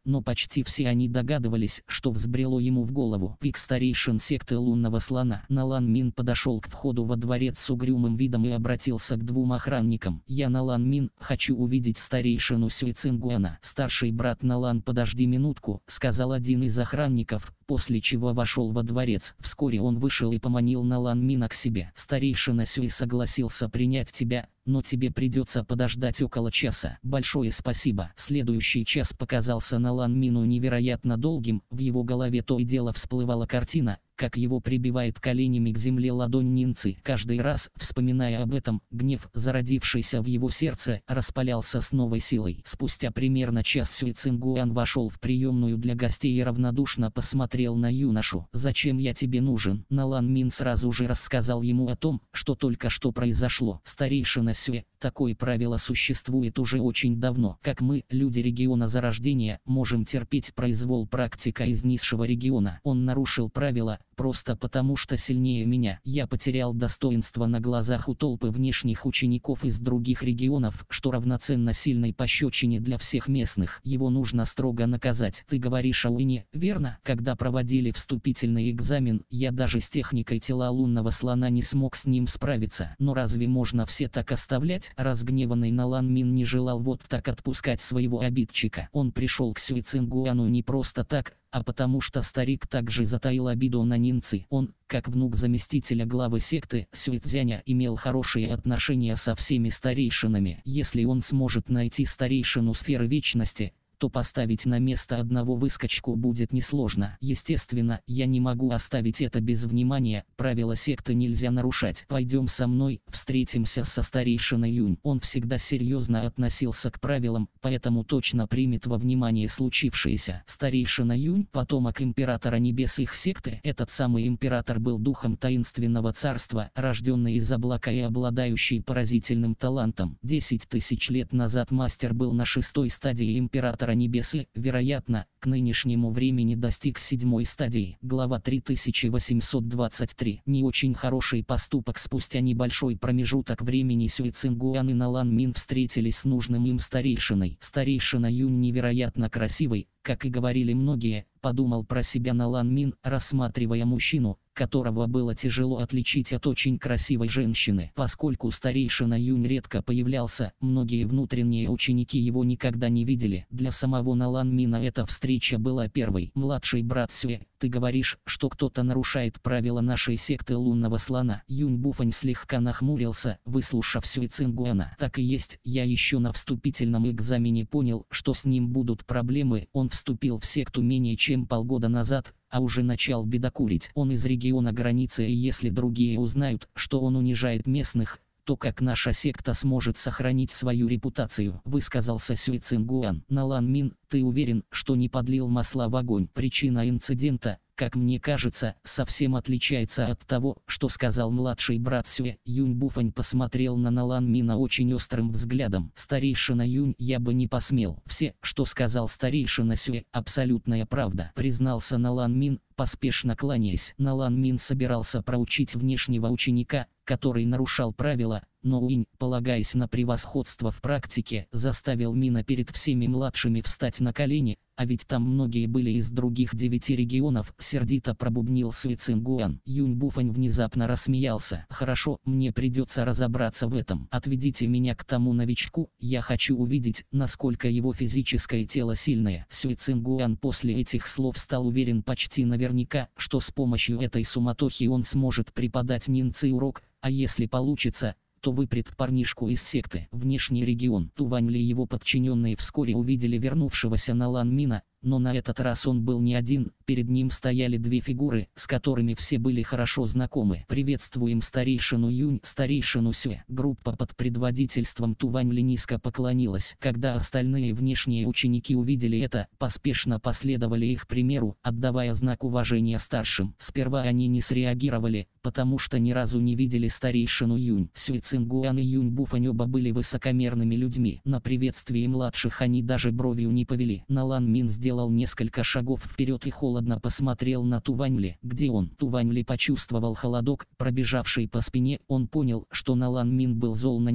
но почти все они догадывались, что взбрело ему в голову. Пик старейшин секты лунного слона. Налан Мин подошел к входу во дворец с угрюмым видом и обратился к двум охранникам. «Я Налан Мин, хочу увидеть старейшину Сюэ Цингуана». «Старший брат Налан, подожди минутку», — сказал один из охранников, после чего вошел во дворец. Вскоре он вышел и поманил Налан Мина к себе. «Старейшина Сюэ согласился принять тебя, но тебе придется подождать около часа». «Большое спасибо». Следующий час показался Налан Мину невероятно долгим, в его голове то и дело всплывала картина, как его прибивает коленями к земле ладонь Нинцы. Каждый раз, вспоминая об этом, гнев, зародившийся в его сердце, распалялся с новой силой. Спустя примерно час Сюэ Цингуан вошел в приемную для гостей и равнодушно посмотрел на юношу. «Зачем я тебе нужен?» Налан Мин сразу же рассказал ему о том, что только что произошло. «Старейшина Сюэ, такое правило существует уже очень давно. Как мы, люди региона Зарождения, можем терпеть произвол практика из низшего региона? Он нарушил правила, просто потому что сильнее меня. Я потерял достоинство на глазах у толпы внешних учеников из других регионов, что равноценно сильной пощечине для всех местных. Его нужно строго наказать». «Ты говоришь о Уине, верно? Когда проводили вступительный экзамен, я даже с техникой тела лунного слона не смог с ним справиться. Но разве можно все так оставлять?» Разгневанный Налан Мин не желал вот так отпускать своего обидчика. Он пришел к Сюэ Цингуану не просто так, а потому что старик также затаил обиду на Нинцы. Он, как внук заместителя главы секты Сюэ Цзяня, имел хорошие отношения со всеми старейшинами. Если он сможет найти старейшину сферы вечности, то поставить на место одного выскочку будет несложно. Естественно, я не могу оставить это без внимания, правила секты нельзя нарушать. «Пойдем со мной, встретимся со старейшиной Юнь». Он всегда серьезно относился к правилам, поэтому точно примет во внимание случившееся. Старейшина Юнь, потомок императора небес их секты. Этот самый император был духом таинственного царства, рожденный из облака и обладающий поразительным талантом. Десять тысяч лет назад мастер был на шестой стадии императора небес и, вероятно, к нынешнему времени достиг седьмой стадии. Глава три тысячи восемьсот двадцать три. Не очень хороший поступок. Спустя небольшой промежуток времени Сюэ Цингуан и Налан Мин встретились с нужным им старейшиной. Старейшина Юнь невероятно красивый, как и говорили многие, подумал про себя Налан Мин, рассматривая мужчину, которого было тяжело отличить от очень красивой женщины. Поскольку старейшина Юнь редко появлялся, многие внутренние ученики его никогда не видели. Для самого Налан Мина эта встреча была первой. «Младший брат Сюэ, ты говоришь, что кто-то нарушает правила нашей секты лунного слона?» Юнь Буфань слегка нахмурился, выслушав Сюэ Цингуана. «Так и есть, я еще на вступительном экзамене понял, что с ним будут проблемы. Он вступил в секту менее чем полгода назад, а уже начал бедокурить. Он из региона границы, и если другие узнают, что он унижает местных, то как наша секта сможет сохранить свою репутацию?» высказался Сюэ Цингуан. «Налан Мин, ты уверен, что не подлил масла в огонь?» Причина инцидента, как мне кажется, совсем отличается от того, что сказал младший брат Сюэ. Юнь Буфань посмотрел на Налан Мина очень острым взглядом. «Старейшина Юнь, я бы не посмел. Все, что сказал старейшина Сюэ, абсолютная правда», признался Налан Мин, поспешно кланяясь. Налан Мин собирался проучить внешнего ученика, который нарушал правила, но Уинь, полагаясь на превосходство в практике, заставил Мина перед всеми младшими встать на колени, а ведь там многие были из других девяти регионов, сердито пробубнил Сюэ Цингуан. Юнь Буфань внезапно рассмеялся. «Хорошо, мне придется разобраться в этом. Отведите меня к тому новичку, я хочу увидеть, насколько его физическое тело сильное». Сюэ Цингуан после этих слов стал уверен почти наверняка, что с помощью этой суматохи он сможет преподать Нинцы урок, а если получится, то выпрет парнишку из секты. Внешний регион. Тувань Ли и его подчиненные вскоре увидели вернувшегося Налан Мина, но на этот раз он был не один, перед ним стояли две фигуры, с которыми все были хорошо знакомы. «Приветствуем старейшину Юнь, старейшину Сюэ». Группа под предводительством Тувань Ли низко поклонилась. Когда остальные внешние ученики увидели это, поспешно последовали их примеру, отдавая знак уважения старшим. Сперва они не среагировали, потому что ни разу не видели старейшину Юнь. Сюэ Цингуан и Юнь Буфань оба были высокомерными людьми. На приветствии младших они даже бровью не повели. Налан Мин сделал Сделал несколько шагов вперед и холодно посмотрел на Тувань Ли. «Где он?» Тувань Ли почувствовал холодок, пробежавший по спине. Он понял, что Налан Мин был зол на него,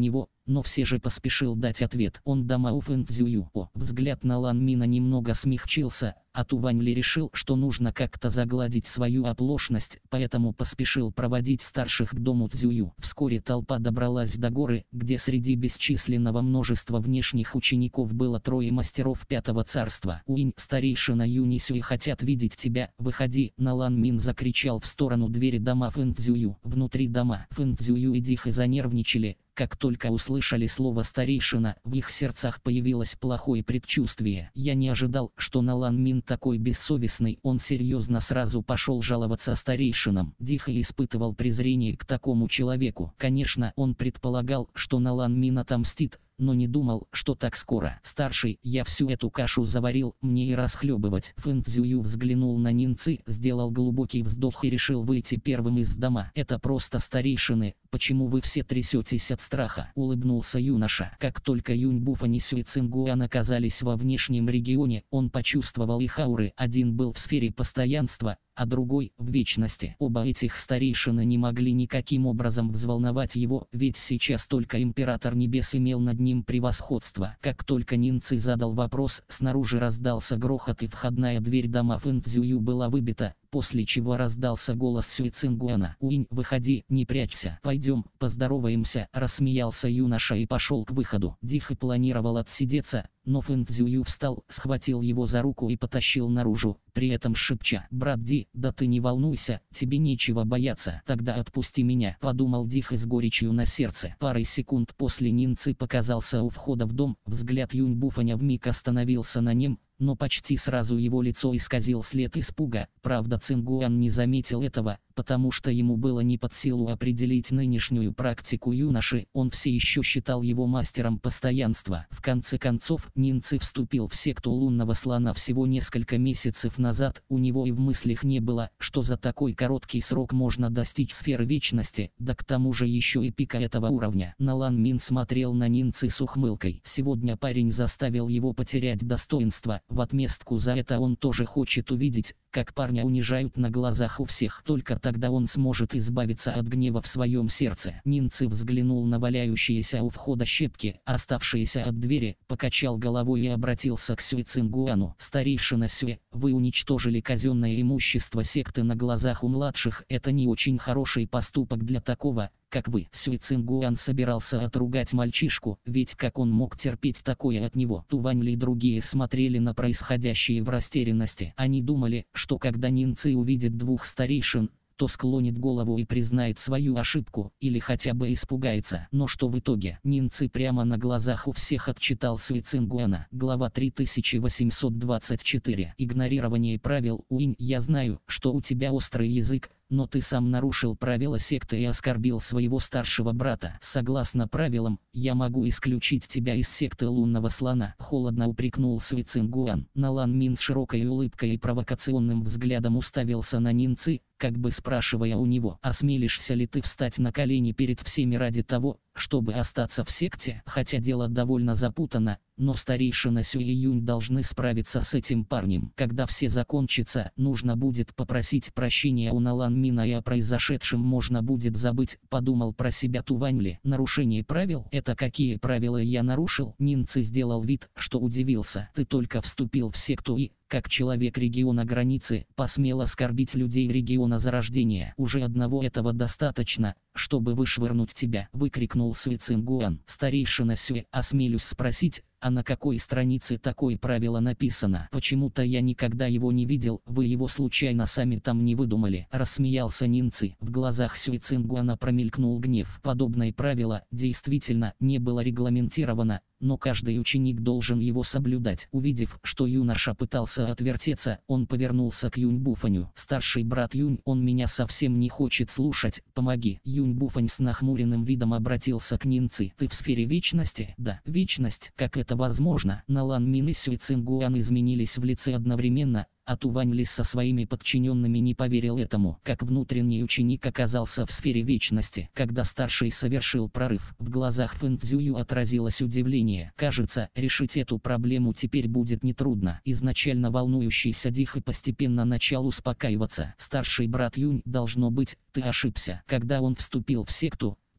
но все же поспешил дать ответ. Он дома у Фэн Цзюю. О, взгляд на Лан Мина немного смягчился, а Тувань Ли решил, что нужно как-то загладить свою оплошность, поэтому поспешил проводить старших к дому Цзюю. Вскоре толпа добралась до горы, где среди бесчисленного множества внешних учеников было трое мастеров Пятого Царства. Уинь, старейшина Юни Сюй хотят видеть тебя, выходи. На Лан Мин закричал в сторону двери дома Фэн Цзюю. Внутри дома Фэн Цзюю и Дихэ занервничали. Как только услышали слово «старейшина», в их сердцах появилось плохое предчувствие. Я не ожидал, что Налан Мин такой бессовестный, он серьезно сразу пошел жаловаться старейшинам. Дихэ испытывал презрение к такому человеку. Конечно, он предполагал, что Налан Мин отомстит, но не думал, что так скоро. Старший, я всю эту кашу заварил, мне и расхлебывать. Фэн Цзюю взглянул на Нинцы, сделал глубокий вздох и решил выйти первым из дома. Это просто старейшины, почему вы все трясетесь от страха? Улыбнулся юноша. Как только Юнь Буфань и Сюй Цингуан оказались во внешнем регионе, он почувствовал их ауры. Один был в сфере постоянства, а другой — в вечности. Оба этих старейшины не могли никаким образом взволновать его, ведь сейчас только Император Небес имел над ним превосходство. Как только Нинцы задал вопрос, снаружи раздался грохот и входная дверь дома Фэн Цзюю была выбита, после чего раздался голос Сюй Цингуана. «Уинь, выходи, не прячься. Пойдем, поздороваемся», — рассмеялся юноша и пошел к выходу. Дихэ планировал отсидеться, но Фэн Цзюю встал, схватил его за руку и потащил наружу, при этом шепча: «Брат Ди, да ты не волнуйся, тебе нечего бояться». «Тогда отпусти меня», — подумал Дихэ с горечью на сердце. Парой секунд после Нинцы показался у входа в дом, взгляд Юнь Буфаня вмиг остановился на нем, но почти сразу его лицо исказил след испуга. Правда, Цингуан не заметил этого, потому что ему было не под силу определить нынешнюю практику юноши, он все еще считал его мастером постоянства. В конце концов, Нинцы вступил в секту лунного слона всего несколько месяцев назад, у него и в мыслях не было, что за такой короткий срок можно достичь сферы вечности, да к тому же еще и пика этого уровня. Налан Мин смотрел на Нинцы с ухмылкой. Сегодня парень заставил его потерять достоинство, в отместку за это он тоже хочет увидеть, как парня унижают на глазах у всех. Только тогда он сможет избавиться от гнева в своем сердце. Нинцы взглянул на валяющиеся у входа щепки, оставшиеся от двери, покачал головой и обратился к Сюй Цингуану. «Старейшина Сюэ, вы уничтожили казенное имущество секты на глазах у младших. Это не очень хороший поступок для такого, как вы». Сюй Цингуан собирался отругать мальчишку, ведь как он мог терпеть такое от него? Тувань Ли и другие смотрели на происходящее в растерянности. Они думали, что когда Нинцы увидит двух старейшин, то склонит голову и признает свою ошибку, или хотя бы испугается. Но что в итоге? Нинцы прямо на глазах у всех отчитал Сюй Цингуана. Глава три тысячи восемьсот двадцать четыре. Игнорирование правил. «Уинь, я знаю, что у тебя острый язык, но ты сам нарушил правила секты и оскорбил своего старшего брата. Согласно правилам, я могу исключить тебя из секты лунного слона», — холодно упрекнул Сюй Цингуан. Налан Мин с широкой улыбкой и провокационным взглядом уставился на Нинцы, как бы спрашивая у него: «Осмелишься ли ты встать на колени перед всеми ради того, чтобы остаться в секте?» Хотя дело довольно запутано, но старейшина Сюй и Юнь должны справиться с этим парнем. Когда все закончится, нужно будет попросить прощения у Налан Мина, и о произошедшем можно будет забыть, подумал про себя Тувань Ли. Нарушение правил? Это какие правила я нарушил? Нинцы сделал вид, что удивился. Ты только вступил в секту и, как человек региона границы, посмел оскорбить людей региона Зарождения. Уже одного этого достаточно, чтобы вышвырнуть тебя, выкрикнул Сюй Цингуан. Старейшина Сюэ, осмелюсь спросить, а на какой странице такое правило написано? Почему-то я никогда его не видел, вы его случайно сами там не выдумали? Рассмеялся Нинцы. В глазах Сюй Цингуана промелькнул гнев. Подобное правило действительно не было регламентировано, но каждый ученик должен его соблюдать. Увидев, что юноша пытался отвертеться, он повернулся к Юнь Буфаню. «Старший брат Юнь, он меня совсем не хочет слушать, помоги». Юнь Буфань с нахмуренным видом обратился к Нинцы. «Ты в сфере вечности?» «Да, вечность, как это возможно?» Налан Мин и Сюй Цингуан изменились в лице одновременно, а Тувань Ли со своими подчиненными не поверил этому. Как внутренний ученик оказался в сфере вечности? Когда старший совершил прорыв, в глазах Фэн Цзюю отразилось удивление. Кажется, решить эту проблему теперь будет нетрудно. Изначально волнующийся Дихэ постепенно начал успокаиваться. «Старший брат Юнь, должно быть, ты ошибся. Когда он вступил в секту,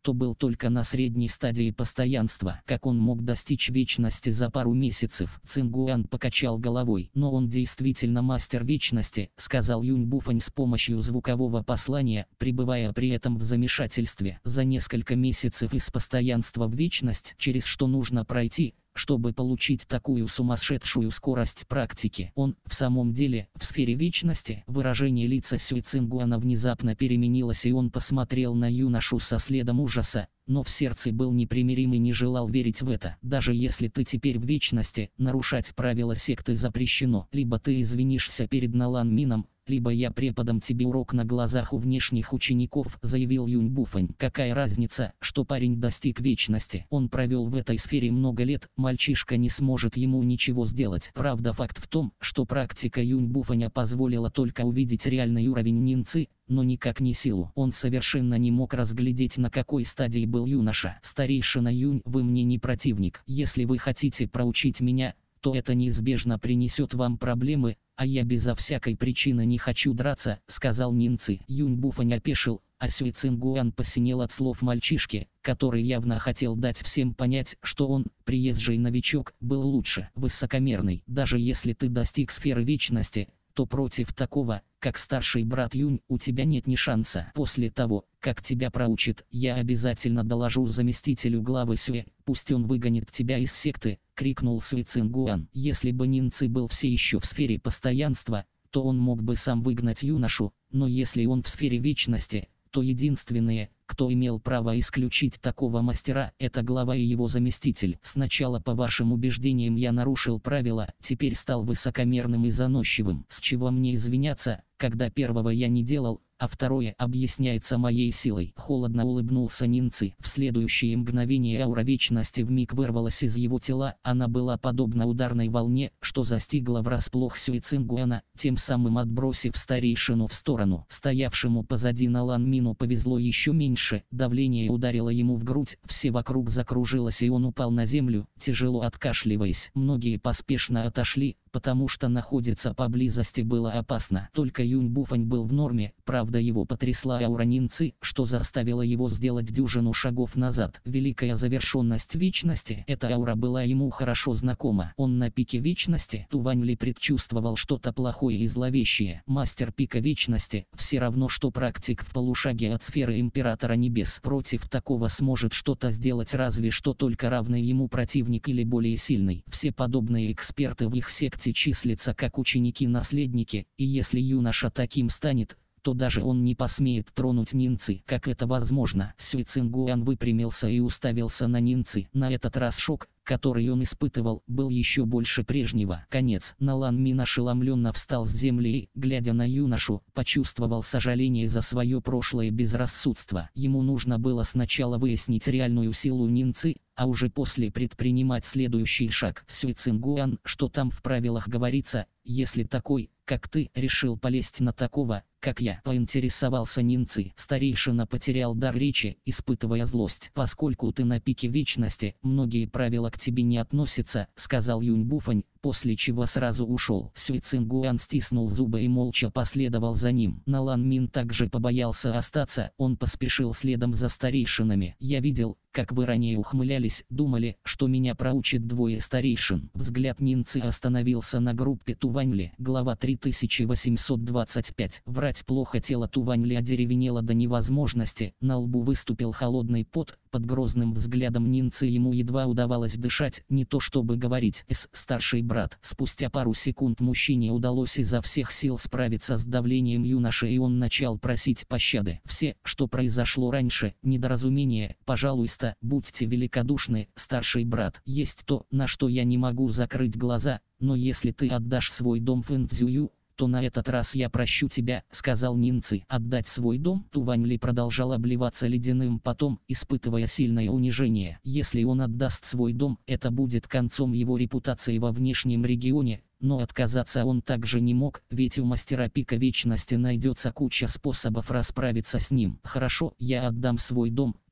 то был только на средней стадии постоянства. Как он мог достичь вечности за пару месяцев? Цингуан покачал головой. Но он действительно мастер вечности, сказал Юнь Буфань с помощью звукового послания, пребывая при этом в замешательстве. За несколько месяцев из постоянства в вечность, через что нужно пройти, чтобы получить такую сумасшедшую скорость практики. Он, в самом деле, в сфере вечности. Выражение лица Сюй Цингуана внезапно переменилось, и он посмотрел на юношу со следом ужаса, но в сердце был непримирим и не желал верить в это. Даже если ты теперь в вечности, нарушать правила секты запрещено. Либо ты извинишься перед Налан Мином, либо я преподам тебе урок на глазах у внешних учеников, заявил Юнь Буфань. Какая разница, что парень достиг вечности? Он провел в этой сфере много лет, мальчишка не сможет ему ничего сделать. Правда, факт в том, что практика Юнь Буфаня позволила только увидеть реальный уровень нинцы, но никак не силу. Он совершенно не мог разглядеть, на какой стадии был юноша. Старейшина Юнь, вы мне не противник. Если вы хотите проучить меня, то это неизбежно принесет вам проблемы, а я безо всякой причины не хочу драться, сказал Нинцы. Юнь Буфань опешил, а Сюй Цингуан посинел от слов мальчишки, который явно хотел дать всем понять, что он, приезжий новичок, был лучше. Высокомерный. Даже если ты достиг сферы вечности, то против такого, как старший брат Юнь, у тебя нет ни шанса. После того, как тебя проучит, я обязательно доложу заместителю главы Сюэ, пусть он выгонит тебя из секты, крикнул Сюй Цингуан. Если бы Нинцы был все еще в сфере постоянства, то он мог бы сам выгнать юношу, но если он в сфере вечности, то единственные, кто имел право исключить такого мастера, это глава и его заместитель. Сначала, по вашим убеждениям, я нарушил правила, теперь стал высокомерным и заносчивым. С чего мне извиняться, когда первого я не делал, а второе объясняется моей силой? Холодно улыбнулся Нинцы. В следующее мгновение аура вечности вмиг вырвалась из его тела, она была подобна ударной волне, что застигла врасплох Сюй Цингуана, тем самым отбросив старейшину в сторону. Стоявшему позади Налан Мину повезло еще меньше, давление ударило ему в грудь, все вокруг закружилось, и он упал на землю, тяжело откашливаясь. Многие поспешно отошли, потому что находиться поблизости было опасно. Только Юнь Буфань был в норме, правда его потрясла аура Нинцы, что заставило его сделать дюжину шагов назад. Великая завершенность вечности, эта аура была ему хорошо знакома. Он на пике вечности. Тувань Ли предчувствовал что-то плохое и зловещее. Мастер пика вечности, все равно что практик в полушаге от сферы Императора Небес. Против такого сможет что-то сделать разве что только равный ему противник или более сильный. Все подобные эксперты в их секте числятся как ученики-наследники, и если юноша таким станет, то даже он не посмеет тронуть Нинцы. Как это возможно? Сюй Цингуан выпрямился и уставился на Нинцы. На этот раз шок, который он испытывал, был еще больше прежнего. Конец. Налан Мин ошеломленно встал с земли и, глядя на юношу, почувствовал сожаление за свое прошлое безрассудство. Ему нужно было сначала выяснить реальную силу Нинцы, а уже после предпринимать следующий шаг. Сюй Цингуан, что там в правилах говорится, если такой, как ты, решил полезть на такого, как я, поинтересовался Нинцы. Старейшина потерял дар речи, испытывая злость. Поскольку ты на пике вечности, многие правила к тебе не относятся, сказал Юнь Буфань, после чего сразу ушел. Сюй Цингуан стиснул зубы и молча последовал за ним. Налан Мин также побоялся остаться, он поспешил следом за старейшинами. Я видел, как вы ранее ухмылялись, думали, что меня проучит двое старейшин. Взгляд Нинцы остановился на группе Тувань Ли. Глава три тысячи восемьсот двадцать пять. Врать плохо. Тело Тувань Ли одеревенело до невозможности, на лбу выступил холодный пот, под грозным взглядом Нинцы ему едва удавалось дышать, не то чтобы говорить. С старший брат. Спустя пару секунд мужчине удалось изо всех сил справиться с давлением юноши, и он начал просить пощады. Все, что произошло раньше, недоразумение, пожалуйста, будьте великодушны, старший брат. Есть то, на что я не могу закрыть глаза, но если ты отдашь свой дом Фэнцзюю, то на этот раз я прощу тебя, сказал Нинцы. Отдать свой дом? Тувань Ли продолжал обливаться ледяным потом, испытывая сильное унижение. Если он отдаст свой дом, это будет концом его репутации во внешнем регионе, но отказаться он также не мог, ведь у мастера пика вечности найдется куча способов расправиться с ним. Хорошо, я отдам свой дом,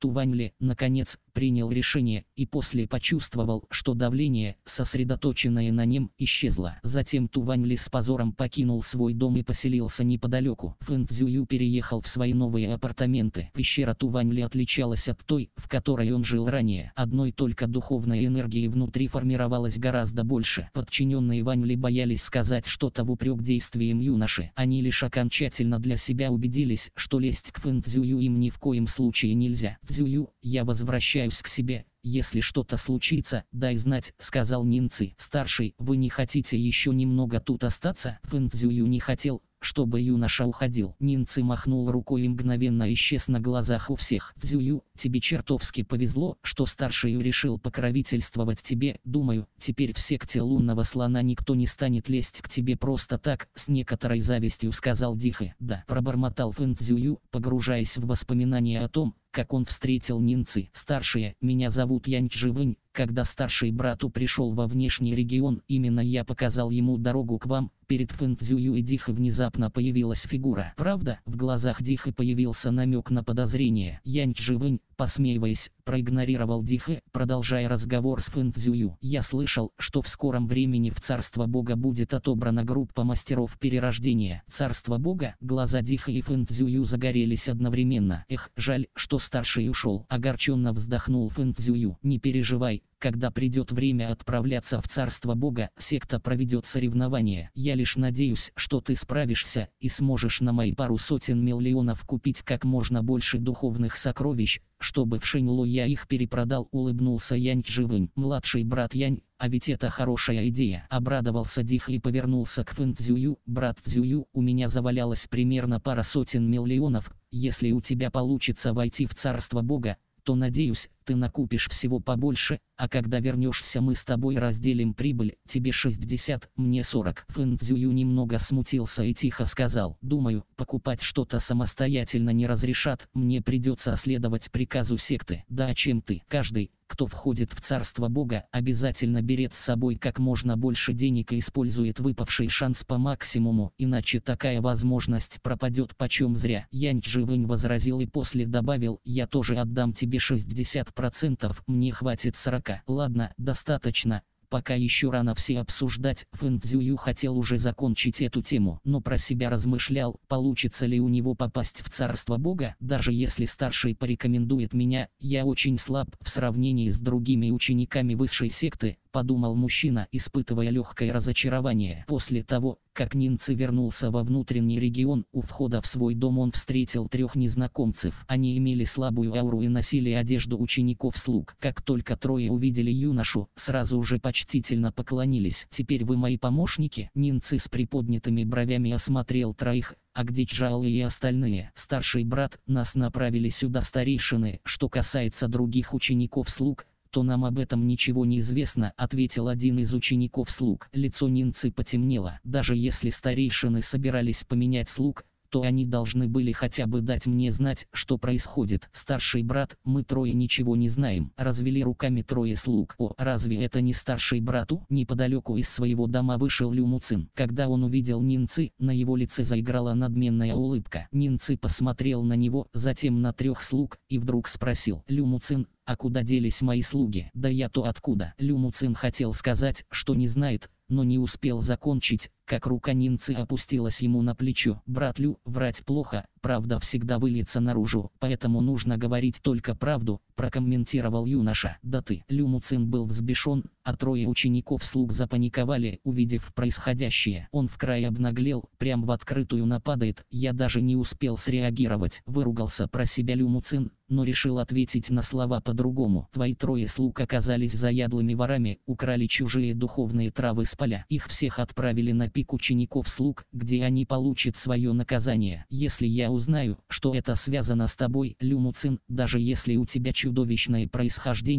Тувань-Ли, наконец, принял решение и после почувствовал, что давление, сосредоточенное на нем, исчезло. Затем Тувань-Ли с позором покинул свой дом и поселился неподалеку. Фэн Цзюю переехал в свои новые апартаменты. Пещера Тувань-Ли отличалась от той, в которой он жил ранее. Одной только духовной энергии внутри формировалось гораздо больше. Подчиненные Вань-Ли боялись сказать что-то в упрек действиям юноши. Они лишь окончательно для себя убедились, что лезть к Фэн Цзюю им ни в коем случае нельзя. «Цзюю, я возвращаюсь к себе. Если что-то случится, дай знать», — сказал Нинцы. «Старший, вы не хотите еще немного тут остаться?» Фэн Цзюю не хотел, чтобы юноша уходил. Нинцы махнул рукой и мгновенно исчез на глазах у всех. «Цзюю, тебе чертовски повезло, что старший решил покровительствовать тебе. Думаю, теперь в секте лунного слона никто не станет лезть к тебе просто так», — с некоторой завистью сказал Дихэ. «Да», — пробормотал Фэн Цзюю, погружаясь в воспоминания о том, как он встретил Нинцы. «Старшие, меня зовут Янь Чживэнь. Когда старший брату пришел во внешний регион, именно я показал ему дорогу к вам». Перед Фэн Цзюю и Дихэ внезапно появилась фигура. «Правда?» В глазах Дихэ появился намек на подозрение. Янь Чживэнь, посмеиваясь, проигнорировал Дихэ, продолжая разговор с Фэн Цзюю. «Я слышал, что в скором времени в Царство Бога будет отобрана группа мастеров перерождения». «Царство Бога?» Глаза Дихэ и Фэн Цзюю загорелись одновременно. «Эх, жаль, что старший ушел», — огорченно вздохнул Фэн Цзюю. «Не переживай. Когда придет время отправляться в Царство Бога, секта проведет соревнования. Я лишь надеюсь, что ты справишься и сможешь на мои пару сотен миллионов купить как можно больше духовных сокровищ, чтобы в Шэньло я их перепродал», — улыбнулся Янь Чживэнь. «Младший брат Янь, а ведь это хорошая идея», — обрадовался Дихэ и повернулся к Фэн Цзюю. «Брат Цзюю, у меня завалялось примерно пара сотен миллионов. Если у тебя получится войти в Царство Бога, то, надеюсь, ты накупишь всего побольше, а когда вернешься, мы с тобой разделим прибыль, тебе шестьдесят, мне сорок». Фэн Цзюю немного смутился и тихо сказал: «Думаю, покупать что-то самостоятельно не разрешат, мне придется следовать приказу секты». «Да, а чем ты?» «Каждый, кто входит в Царство Бога, обязательно берет с собой как можно больше денег и использует выпавший шанс по максимуму, иначе такая возможность пропадет почем зря». Янь Чживэнь возразил и после добавил: «Я тоже отдам тебе шестьдесят процентов, мне хватит сорока». «Ладно, достаточно. Пока еще рано все обсуждать». Фэн Цзюю хотел уже закончить эту тему, но про себя размышлял, получится ли у него попасть в Царство Бога. «Даже если старший порекомендует меня, я очень слаб в сравнении с другими учениками высшей секты», — подумал мужчина, испытывая легкое разочарование. После того, как Нинцы вернулся во внутренний регион, у входа в свой дом он встретил трех незнакомцев. Они имели слабую ауру и носили одежду учеников-слуг. Как только трое увидели юношу, сразу же почтительно поклонились. «Теперь вы мои помощники?» Нинцы с приподнятыми бровями осмотрел троих. «А где Чжао и остальные?» «Старший брат, нас направили сюда старейшины. Что касается других учеников-слуг, то нам об этом ничего не известно», — ответил один из учеников-слуг. Лицо Нинцы потемнело. «Даже если старейшины собирались поменять слуг, то они должны были хотя бы дать мне знать, что происходит». «Старший брат, мы трое ничего не знаем», — развели руками трое слуг. «О, разве это не старший брату?» Неподалеку из своего дома вышел Лю Муцин. Когда он увидел Нинцы, на его лице заиграла надменная улыбка. Нинцы посмотрел на него, затем на трех слуг, и вдруг спросил: «Лю Муцин, а куда делись мои слуги?» «Да я-то откуда?» Лю Муцин хотел сказать, что не знает, но не успел закончить, как рука Нинцы опустилась ему на плечо. «Брат Лю, врать плохо, правда всегда выльется наружу, поэтому нужно говорить только правду», — прокомментировал юноша. «Да ты». Лю Муцин был взбешен, а трое учеников-слуг запаниковали, увидев происходящее. Он вкрай обнаглел, прям в открытую нападает. «Я даже не успел среагировать», — выругался про себя Лю Муцин, но решил ответить на слова по-другому. «Твои трое слуг оказались заядлыми ворами, украли чужие духовные травы с поля. Их всех отправили на пик учеников-слуг, где они получат свое наказание. Если я узнаю, что это связано с тобой, Лю Муцин, даже если у тебя чудовищное происхождение,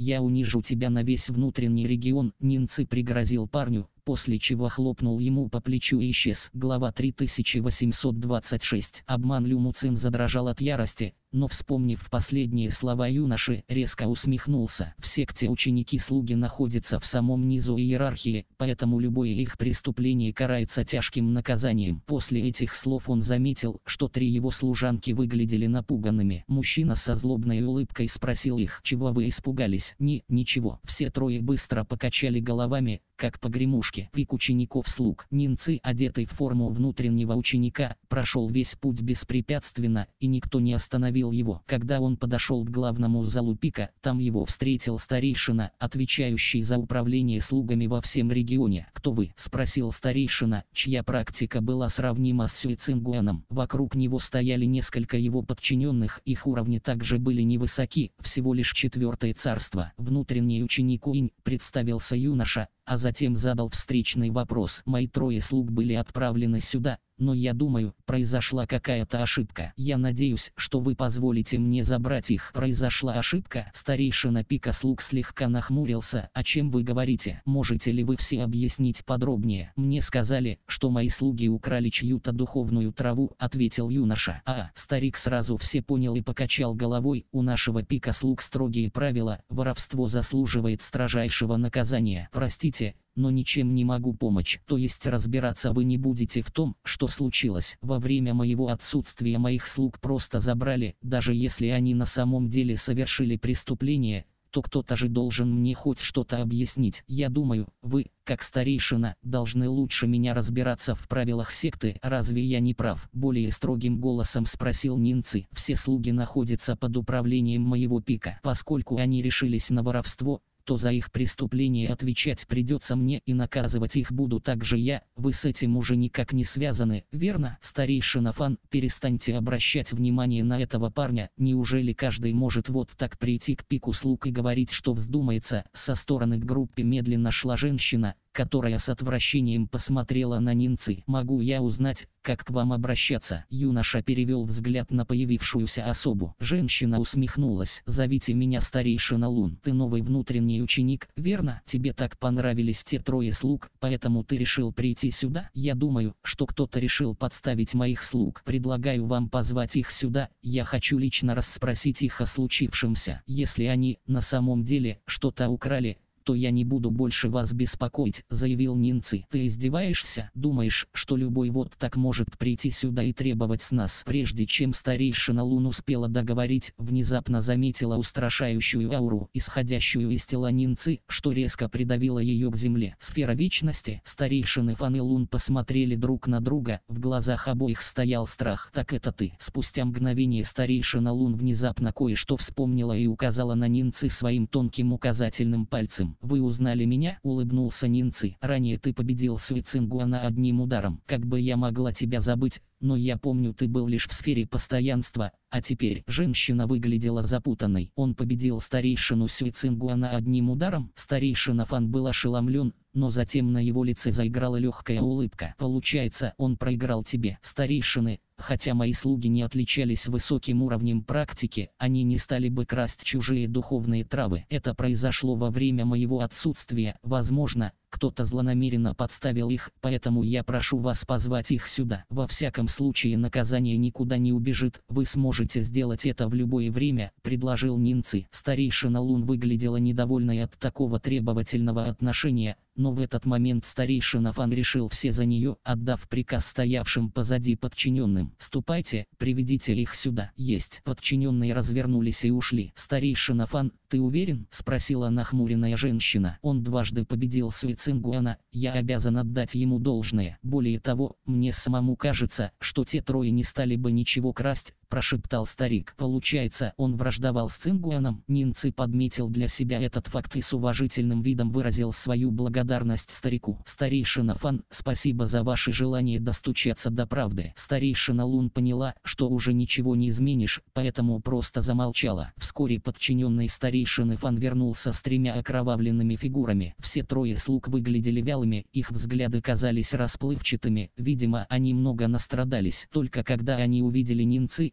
я унижу тебя на весь внутренний регион», Нинцы пригрозил парню, после чего хлопнул ему по плечу и исчез. Глава три тысячи восемьсот двадцать шесть. Обман. Лю Муцин задрожал от ярости, но, вспомнив последние слова юноши, резко усмехнулся. В секте ученики-слуги находятся в самом низу иерархии, поэтому любое их преступление карается тяжким наказанием. После этих слов он заметил, что три его служанки выглядели напуганными. Мужчина со злобной улыбкой спросил их: «Чего вы испугались?» «Ни, ничего». Все трое быстро покачали головами, как погремушки. Пик учеников-слуг. Нинцы, одетый в форму внутреннего ученика, прошел весь путь беспрепятственно, и никто не остановил его. Когда он подошел к главному залу пика, там его встретил старейшина, отвечающий за управление слугами во всем регионе. «Кто вы?» — спросил старейшина, чья практика была сравнима с Сюй Цингуаном. Вокруг него стояли несколько его подчиненных, их уровни также были невысоки, всего лишь четвертое царство. Внутренний ученик Уинь, представился юноша, а затем задал встречный вопрос. «Мои трое слуг были отправлены сюда, но я думаю, произошла какая-то ошибка. Я надеюсь, что вы позволите мне забрать их». «Произошла ошибка?» Старейшина пика слуг слегка нахмурился. «О чем вы говорите? Можете ли вы все объяснить подробнее?» «Мне сказали, что мои слуги украли чью-то духовную траву», — ответил юноша. «А, старик сразу все понял и покачал головой. У нашего пика слуг строгие правила, воровство заслуживает строжайшего наказания. Простите, но ничем не могу помочь». «То есть разбираться вы не будете в том, что случилось? Во время моего отсутствия моих слуг просто забрали, даже если они на самом деле совершили преступление, то кто-то же должен мне хоть что-то объяснить. Я думаю, вы, как старейшина, должны лучше меня разбираться в правилах секты. Разве я не прав?» Более строгим голосом спросил Нинцы. «Все слуги находятся под управлением моего пика. Поскольку они решились на воровство, то за их преступление отвечать придется мне, и наказывать их буду также я. Вы с этим уже никак не связаны, верно?» «Старейшина Фан, перестаньте обращать внимание на этого парня. Неужели каждый может вот так прийти к пику слуг и говорить, что вздумается?» Со стороны к группе медленно шла женщина, которая с отвращением посмотрела на Нинцы. «Могу я узнать, как к вам обращаться?» Юноша перевел взгляд на появившуюся особу. Женщина усмехнулась. «Зовите меня старейшина Лун. Ты новый внутренний ученик, верно? Тебе так понравились те трое слуг, поэтому ты решил прийти сюда? Я думаю, что кто-то решил подставить моих слуг. Предлагаю вам позвать их сюда, я хочу лично расспросить их о случившемся. Если они на самом деле что-то украли, то я не буду больше вас беспокоить», — заявил Нинцы. «Ты издеваешься? Думаешь, что любой вот так может прийти сюда и требовать с нас?» Прежде чем старейшина Лун успела договорить, внезапно заметила устрашающую ауру, исходящую из тела Нинцы, что резко придавило ее к земле. Сфера вечности. Старейшины Фан и Лун посмотрели друг на друга, в глазах обоих стоял страх. «Так это ты?» Спустя мгновение старейшина Лун внезапно кое-что вспомнила и указала на Нинцы своим тонким указательным пальцем. «Вы узнали меня?» — улыбнулся Нинцы. «Ранее ты победил Сюй Цингуана одним ударом. Как бы я могла тебя забыть, но я помню, ты был лишь в сфере постоянства, а теперь...» Женщина выглядела запутанной. «Он победил старейшину Сюй Цингуана одним ударом?» Старейшина Фан был ошеломлен, но затем на его лице заиграла легкая улыбка. «Получается, он проиграл тебе?» Старейшины, хотя мои слуги не отличались высоким уровнем практики, они не стали бы красть чужие духовные травы. Это произошло во время моего отсутствия. Возможно, кто-то злонамеренно подставил их, поэтому я прошу вас позвать их сюда. Во всяком случае, наказание никуда не убежит. Вы сможете сделать это в любое время», — предложил Нинцы. Старейшина Лун выглядела недовольной от такого требовательного отношения, но в этот момент старейшина Фан решил все за нее, отдав приказ стоявшим позади подчиненным. «Ступайте, приведите их сюда». «Есть». Подчиненные развернулись и ушли. «Старейшина Фан, ты уверен?» — спросила нахмуренная женщина. «Он дважды победил Сюй Цингуана, я обязан отдать ему должное. Более того, мне самому кажется, что те трое не стали бы ничего красть», — прошептал старик. «Получается, он враждовал с Цингуаном?» Нинцы подметил для себя этот факт и с уважительным видом выразил свою благодарность старику. «Старейшина Фан, спасибо за ваше желание достучаться до правды». Старейшина Лун поняла, что уже ничего не изменишь, поэтому просто замолчала. Вскоре подчиненный старейшины Фан вернулся с тремя окровавленными фигурами. Все трое слуг выглядели вялыми, их взгляды казались расплывчатыми, видимо, они много настрадались. Только когда они увидели Нинцы,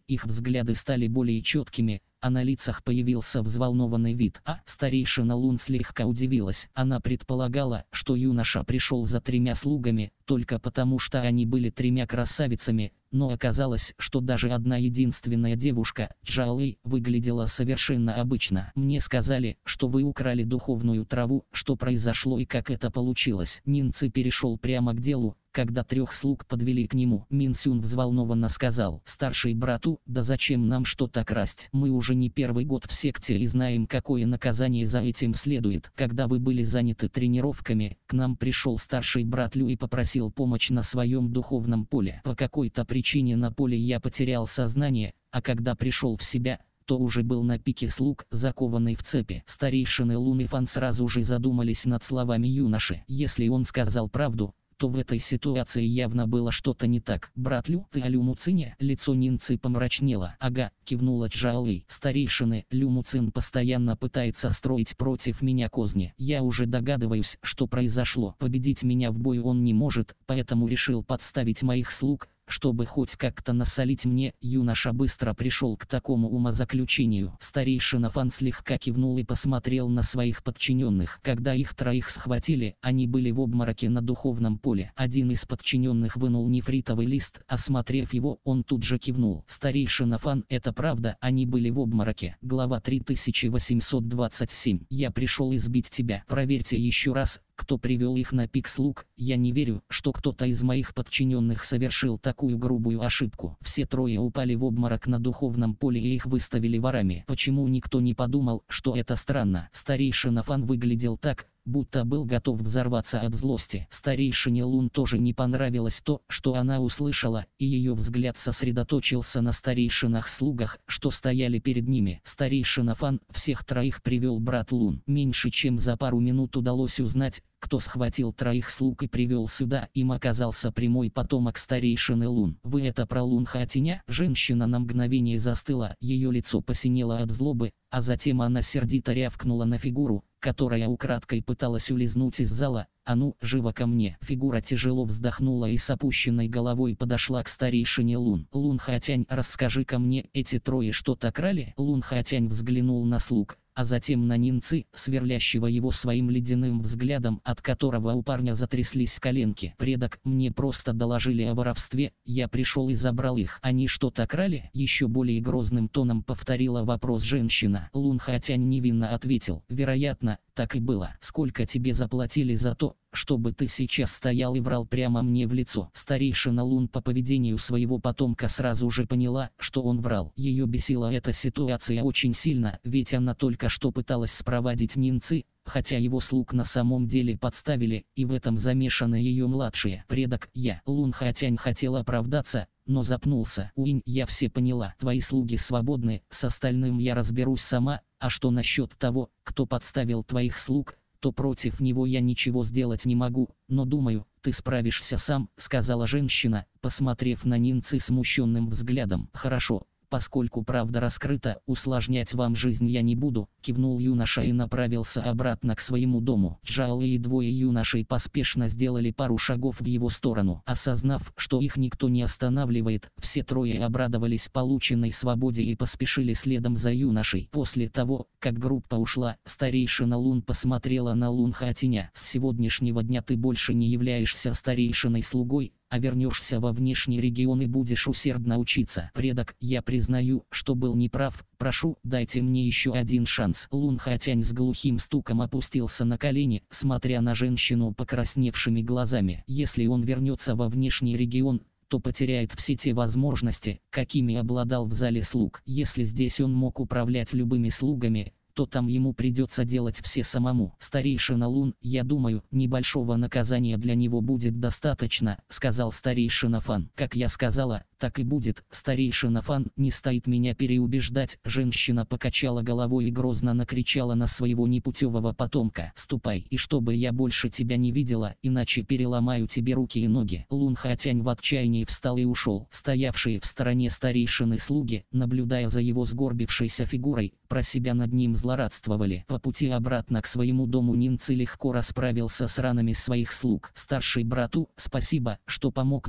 их взгляды стали более четкими, а на лицах появился взволнованный вид. А старейшина Лун слегка удивилась. Она предполагала, что юноша пришел за тремя слугами, только потому что они были тремя красавицами, но оказалось, что даже одна единственная девушка, Джалэй, выглядела совершенно обычно. «Мне сказали, что вы украли духовную траву, что произошло и как это получилось». Нинцы перешел прямо к делу, когда трех слуг подвели к нему. Мин Сюн взволнованно сказал: «Старший брату, да зачем нам что-то красть? Мы уже не первый год в секте и знаем, какое наказание за этим следует. Когда вы были заняты тренировками, к нам пришел старший брат Лю и попросил помощь на своем духовном поле. По какой-то причине на поле я потерял сознание, а когда пришел в себя, то уже был на пике слуг, закованный в цепи». Старейшины Лун и Фан сразу же задумались над словами юноши. Если он сказал правду, то в этой ситуации явно было что-то не так. «Брат Лю, ты о Лю Муцине?» Лицо Нинцы помрачнело. «Ага», кивнула Джаолэй. «Старейшины, Лю Муцин постоянно пытается строить против меня козни. Я уже догадываюсь, что произошло. Победить меня в бою он не может, поэтому решил подставить моих слуг, чтобы хоть как-то насолить мне». Юноша быстро пришел к такому умозаключению. Старейшина Фан слегка кивнул и посмотрел на своих подчиненных. Когда их троих схватили, они были в обмороке на духовном поле. Один из подчиненных вынул нефритовый лист. Осмотрев его, он тут же кивнул. «Старейшина Фан, это правда, они были в обмороке». Глава три тысячи восемьсот двадцать семь. «Я пришел избить тебя. Проверьте еще раз, кто привел их на пик слуг. Я не верю, что кто-то из моих подчиненных совершил такую грубую ошибку». Все трое упали в обморок на духовном поле и их выставили ворами. Почему никто не подумал, что это странно? Старейшина Фан выглядел так, будто был готов взорваться от злости. Старейшине Лун тоже не понравилось то, что она услышала, и ее взгляд сосредоточился на старейшинах-слугах, что стояли перед ними. Старейшина Фан всех троих привел брат Лун. Меньше чем за пару минут удалось узнать, кто схватил троих слуг и привел сюда. Им оказался прямой потомок старейшины Лун. «Вы это про Лун Хатиня?» Женщина на мгновение застыла, ее лицо посинело от злобы, а затем она сердито рявкнула на фигуру, которая украдкой пыталась улизнуть из зала: «А ну, живо ко мне!» Фигура тяжело вздохнула и с опущенной головой подошла к старейшине Лун. «Лун Хатянь, расскажи-ка мне, эти трое что-то крали?» Лун Хатянь взглянул на слуг, а затем на Нинцы, сверлящего его своим ледяным взглядом, от которого у парня затряслись коленки. «Предок, мне просто доложили о воровстве, я пришел и забрал их». «Они что-то крали?» Еще более грозным тоном повторила вопрос женщина. Лун Хатянь невинно ответил: «Вероятно, так и было. Сколько тебе заплатили за то, чтобы ты сейчас стоял и врал прямо мне в лицо?» Старейшина Лун по поведению своего потомка сразу же поняла, что он врал. Ее бесила эта ситуация очень сильно, ведь она только что пыталась спровадить Нинцы, хотя его слуг на самом деле подставили, и в этом замешаны ее младшие. «Предок, я». Лун Хатянь хотел оправдаться, но запнулся. «Уинь, я все поняла. Твои слуги свободны, с остальным я разберусь сама. А что насчет того, кто подставил твоих слуг, то против него я ничего сделать не могу, но думаю, ты справишься сам», — сказала женщина, посмотрев на Нинцы смущенным взглядом. «Хорошо. Поскольку правда раскрыта, усложнять вам жизнь я не буду», — кивнул юноша и направился обратно к своему дому. Джаолэй и двое юношей поспешно сделали пару шагов в его сторону. Осознав, что их никто не останавливает, все трое обрадовались полученной свободе и поспешили следом за юношей. После того, как группа ушла, старейшина Лун посмотрела на Лун Хатиня. «С сегодняшнего дня ты больше не являешься старейшиной-слугой, а вернешься во внешний регион и будешь усердно учиться. Предок, я признаю, что был неправ. Прошу, дайте мне еще один шанс». Лун Хатянь с глухим стуком опустился на колени, смотря на женщину покрасневшими глазами. Если он вернется во внешний регион, то потеряет все те возможности, какими обладал в зале слуг. Если здесь он мог управлять любыми слугами, то там ему придется делать все самому. «Старейшина Лун, я думаю, небольшого наказания для него будет достаточно», — сказал старейшина Фан. «Как я сказала, так и будет. Старейшина Фан, не стоит меня переубеждать». Женщина покачала головой и грозно накричала на своего непутевого потомка: «Ступай, и чтобы я больше тебя не видела, иначе переломаю тебе руки и ноги». Лун Хатянь в отчаянии встал и ушел. Стоявшие в стороне старейшины слуги, наблюдая за его сгорбившейся фигурой, про себя над ним злорадствовали. По пути обратно к своему дому Нинцы легко расправился с ранами своих слуг. «Старший брату, спасибо, что помог нам.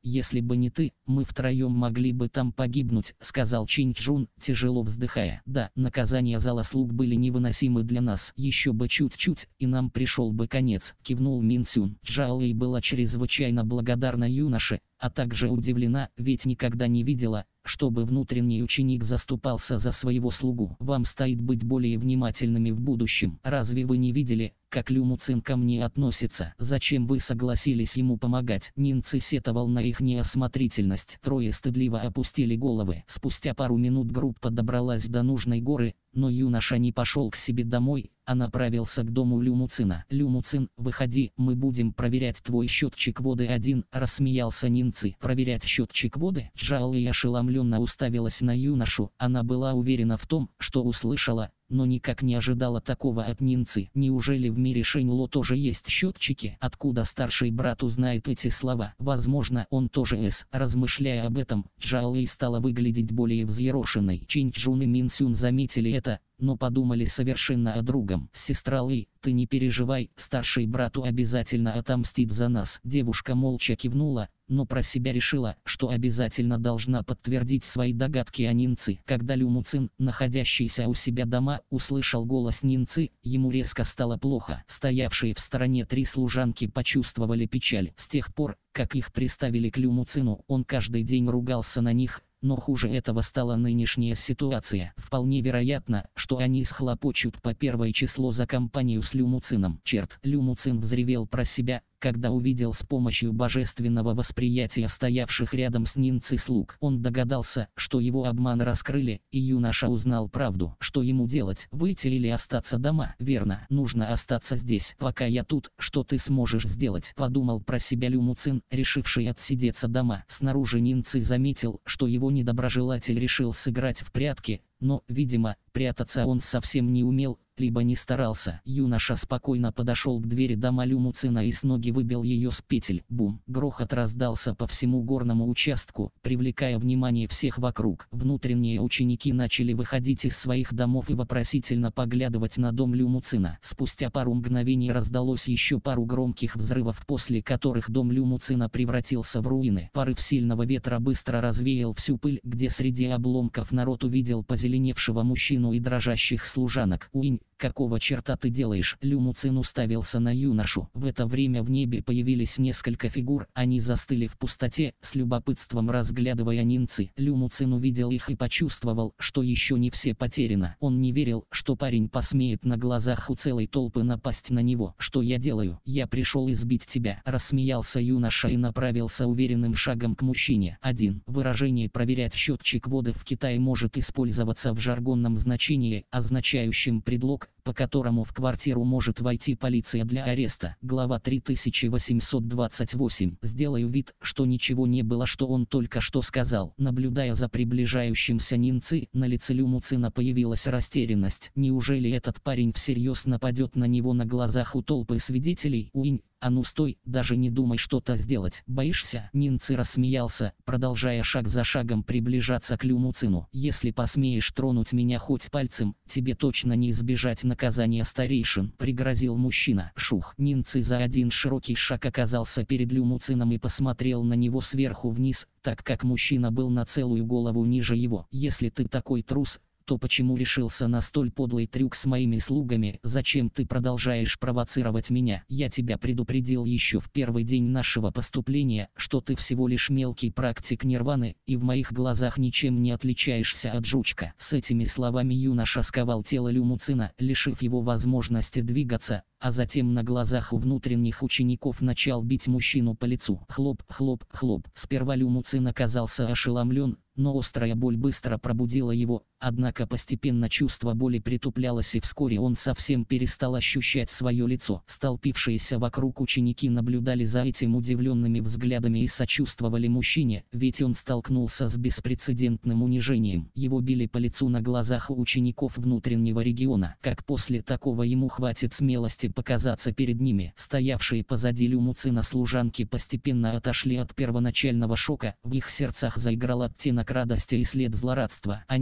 если бы не ты, мы втроем могли бы там погибнуть», — сказал Чинчжун, тяжело вздыхая. «Да, наказания зала слуг были невыносимы для нас. Еще бы чуть-чуть, и нам пришел бы конец», — кивнул Минсюн. Чжао Лэй была чрезвычайно благодарна юноше, а также удивлена, ведь никогда не видела, чтобы внутренний ученик заступался за своего слугу. «Вам стоит быть более внимательными в будущем. Разве вы не видели, как Лю Муцин ко мне относится? Зачем вы согласились ему помогать?» Нинцы сетовал на их неосмотрительность. Трое стыдливо опустили головы. Спустя пару минут группа добралась до нужной горы, но юноша не пошел к себе домой, а направился к дому Лю Муцина. «Лю Муцин, выходи, мы будем проверять твой счетчик воды один», — рассмеялся Нинцы. «Проверять счетчик воды?» Чжао Лэй ошеломленно уставилась на юношу. Она была уверена в том, что услышала, но никак не ожидала такого от Нинцы. Неужели в мире Шэньло тоже есть счетчики? Откуда старший брат узнает эти слова? Возможно, он тоже С. Размышляя об этом, Чжао Лэй стала выглядеть более взъерошенной. Чинчжун и Минсюн заметили это, но подумали совершенно о другом. «Сестра Лэй, ты не переживай, старший брату обязательно отомстит за нас». Девушка молча кивнула, но про себя решила, что обязательно должна подтвердить свои догадки о Нинцы. Когда Лю Муцин, находящийся у себя дома, услышал голос Нинцы, ему резко стало плохо. Стоявшие в стороне три служанки почувствовали печаль. С тех пор, как их приставили к Лю Муцину, он каждый день ругался на них. Но хуже этого стала нынешняя ситуация. Вполне вероятно, что они схлопочут по первое число за компанию с Лю Муцином. Черт, Лю Муцин взревел про себя, когда увидел с помощью божественного восприятия стоявших рядом с Нинцей слуг. Он догадался, что его обман раскрыли, и юноша узнал правду. Что ему делать? Выйти или остаться дома? Верно, нужно остаться здесь. «Пока я тут, что ты сможешь сделать?» — подумал про себя Лю Муцин, решивший отсидеться дома. Снаружи Нинцей заметил, что его недоброжелатель решил сыграть в прятки, но, видимо, прятаться он совсем не умел, либо не старался. Юноша спокойно подошел к двери дома Лю Муцина и с ноги выбил ее с петель. Бум! Грохот раздался по всему горному участку, привлекая внимание всех вокруг. Внутренние ученики начали выходить из своих домов и вопросительно поглядывать на дом Лю Муцина. Спустя пару мгновений раздалось еще пару громких взрывов, после которых дом Лю Муцина превратился в руины. Порыв сильного ветра быстро развеял всю пыль, где среди обломков народ увидел позеленевшего мужчину и дрожащих служанок. «Уинь, какого черта ты делаешь?» Лю Муцин уставился на юношу. В это время в небе появились несколько фигур, они застыли в пустоте, с любопытством разглядывая Нинцы. Лю Муцин увидел их и почувствовал, что еще не все потеряно. Он не верил, что парень посмеет на глазах у целой толпы напасть на него. «Что я делаю? Я пришел избить тебя», — рассмеялся юноша и направился уверенным шагом к мужчине. один. Выражение «проверять счетчик воды» в Китае может использоваться в жаргонном значении, означающем предлог, по которому в квартиру может войти полиция для ареста. Глава три тысячи восемьсот двадцать восемь. Сделаю вид, что ничего не было, что он только что сказал. Наблюдая за приближающимся Нинци, на лице Лю Муцина появилась растерянность. Неужели этот парень всерьез нападет на него на глазах у толпы свидетелей? «Уинь, а ну стой, даже не думай что-то сделать. Боишься?» Нинци рассмеялся, продолжая шаг за шагом приближаться к Лю Муцину. «Если посмеешь тронуть меня хоть пальцем, тебе точно не избежать наказания старейшин», — пригрозил мужчина. Шух! Нинци за один широкий шаг оказался перед Лю Муцином и посмотрел на него сверху вниз, так как мужчина был на целую голову ниже его. «Если ты такой трус, то почему решился на столь подлый трюк с моими слугами? Зачем ты продолжаешь провоцировать меня? Я тебя предупредил еще в первый день нашего поступления, что ты всего лишь мелкий практик нирваны, и в моих глазах ничем не отличаешься от жучка». С этими словами юноша сковал тело Лю Муцина, лишив его возможности двигаться, а затем на глазах у внутренних учеников начал бить мужчину по лицу. Хлоп, хлоп, хлоп. Сперва Лю Муцин оказался ошеломлен, но острая боль быстро пробудила его, однако постепенно чувство боли притуплялось, и вскоре он совсем перестал ощущать свое лицо. Столпившиеся вокруг ученики наблюдали за этим удивленными взглядами и сочувствовали мужчине, ведь он столкнулся с беспрецедентным унижением. Его били по лицу на глазах у учеников внутреннего региона. Как после такого ему хватит смелости показаться перед ними? Стоявшие позади Лю Муцина служанки постепенно отошли от первоначального шока, в их сердцах заиграл оттенок радости и след злорадства. Они уже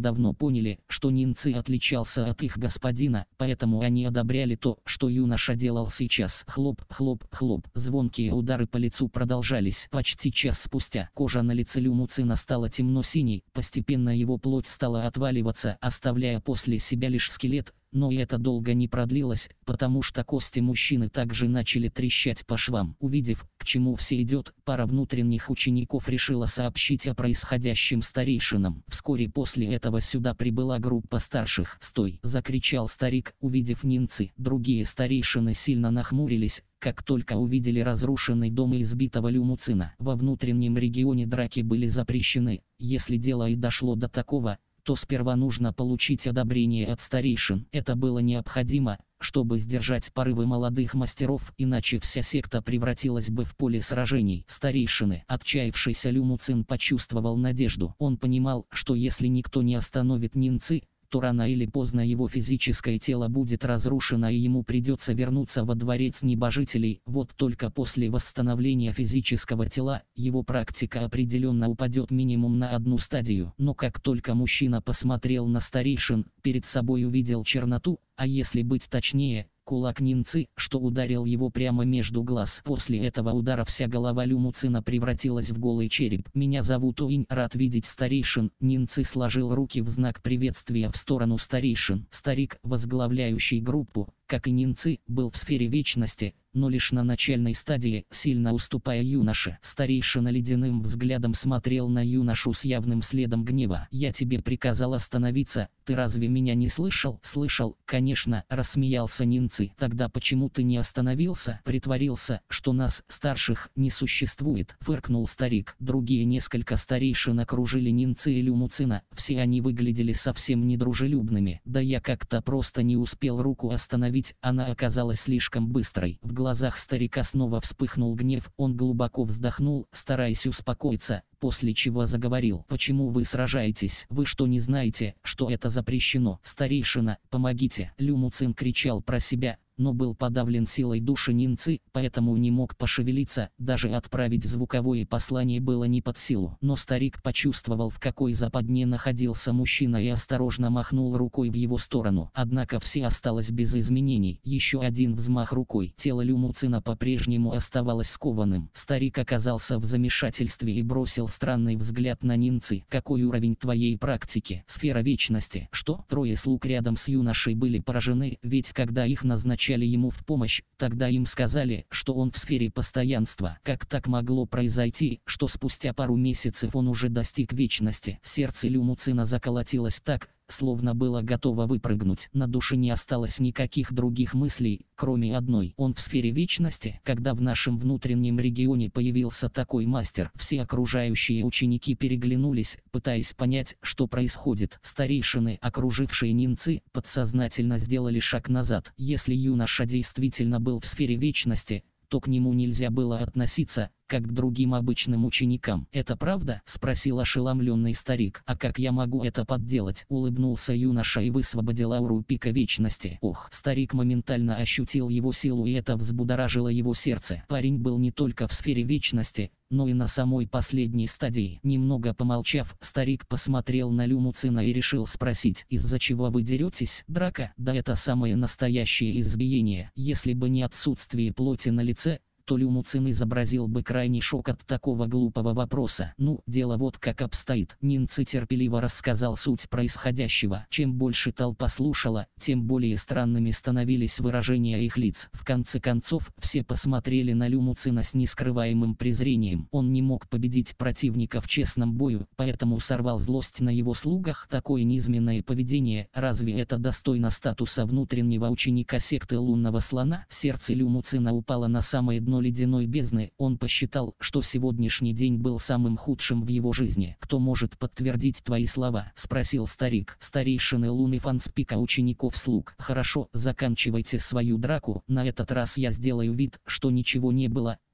давно поняли, что Нинцы отличался от их господина, поэтому они одобряли то, что юноша делал сейчас. Хлоп, хлоп, хлоп. Звонкие удары по лицу продолжались. Почти час спустя кожа на лице Лю Муцина стала темно-синей, постепенно его плоть стала отваливаться, оставляя после себя лишь скелет. Но и это долго не продлилось, потому что кости мужчины также начали трещать по швам. Увидев, к чему все идет, пара внутренних учеников решила сообщить о происходящем старейшинам. Вскоре после этого сюда прибыла группа старших. «Стой!» — закричал старик, увидев Нинцы. Другие старейшины сильно нахмурились, как только увидели разрушенный дом и избитого Лю Муцина. Во внутреннем регионе драки были запрещены. Если дело и дошло до такого, то сперва нужно получить одобрение от старейшин. Это было необходимо, чтобы сдержать порывы молодых мастеров, иначе вся секта превратилась бы в поле сражений. Старейшины, отчаявшийся Лю Муцин почувствовал надежду. Он понимал, что если никто не остановит Нинцы, то рано или поздно его физическое тело будет разрушено и ему придется вернуться во дворец небожителей. Вот только после восстановления физического тела, его практика определенно упадет минимум на одну стадию. Но как только мужчина посмотрел на старейшин, перед собой увидел черноту, а если быть точнее, кулак Нинцы, что ударил его прямо между глаз. После этого удара вся голова Лю Муцина превратилась в голый череп. «Меня зовут Уинь, рад видеть старейшин». Нинцы сложил руки в знак приветствия в сторону старейшин. Старик, возглавляющий группу, как и Нинцы, был в сфере вечности, но лишь на начальной стадии, сильно уступая юноше. Старейшина ледяным взглядом смотрел на юношу с явным следом гнева. «Я тебе приказал остановиться, ты разве меня не слышал?» «Слышал, конечно», — рассмеялся Нинцы. «Тогда почему ты не остановился?» «Притворился, что нас, старших, не существует», — фыркнул старик. Другие несколько старейшин окружили Нинцы и Лю Муцина. Все они выглядели совсем недружелюбными. «Да я как-то просто не успел руку остановить, она оказалась слишком быстрой». В глазах старика снова вспыхнул гнев, он глубоко вздохнул, стараясь успокоиться, после чего заговорил. «Почему вы сражаетесь? Вы что, не знаете, что это запрещено? Старейшина, помогите!» Лю Муцин кричал про себя, но был подавлен силой души Нинцы, поэтому не мог пошевелиться, даже отправить звуковое послание было не под силу. Но старик почувствовал, в какой западне находился мужчина, и осторожно махнул рукой в его сторону. Однако все осталось без изменений. Еще один взмах рукой. Тело Лю Муцина по-прежнему оставалось скованным. Старик оказался в замешательстве и бросил странный взгляд на Нинцы. «Какой уровень твоей практики?» «Сфера вечности». «Что?» Трое слуг рядом с юношей были поражены, ведь когда их назначали ему в помощь, тогда им сказали, что он в сфере постоянства. Как так могло произойти, что спустя пару месяцев он уже достиг вечности? Сердце Лю Муцина заколотилось так, словно было готово выпрыгнуть. На душе не осталось никаких других мыслей, кроме одной. Он в сфере вечности. Когда в нашем внутреннем регионе появился такой мастер, все окружающие ученики переглянулись, пытаясь понять, что происходит. Старейшины, окружившие Нинцы, подсознательно сделали шаг назад. Если юноша действительно был в сфере вечности, то к нему нельзя было относиться как к другим обычным ученикам. «Это правда?» — спросил ошеломленный старик. «А как я могу это подделать?» — улыбнулся юноша и высвободил ауру пика вечности. Ох! Старик моментально ощутил его силу, и это взбудоражило его сердце. Парень был не только в сфере вечности, но и на самой последней стадии. Немного помолчав, старик посмотрел на Лю Муцина и решил спросить: «Из-за чего вы деретесь?» «Драка?» «Да это самое настоящее избиение. Если бы не отсутствие плоти на лице, то Лю Муцин изобразил бы крайний шок от такого глупого вопроса. Ну, дело вот как обстоит. Нинцы терпеливо рассказал суть происходящего. Чем больше толпа слушала, тем более странными становились выражения их лиц. В конце концов, все посмотрели на Лю Муцина с нескрываемым презрением. Он не мог победить противника в честном бою, поэтому сорвал злость на его слугах. Такое низменное поведение, разве это достойно статуса внутреннего ученика секты лунного слона? Сердце Лю Муцина упало на самое дно ледяной бездны. Он посчитал, что сегодняшний день был самым худшим в его жизни. «Кто может подтвердить твои слова?» — спросил старик. Старейшины Луны Фанспика учеников слуг. «Хорошо, заканчивайте свою драку. На этот раз я сделаю вид, что ничего не было.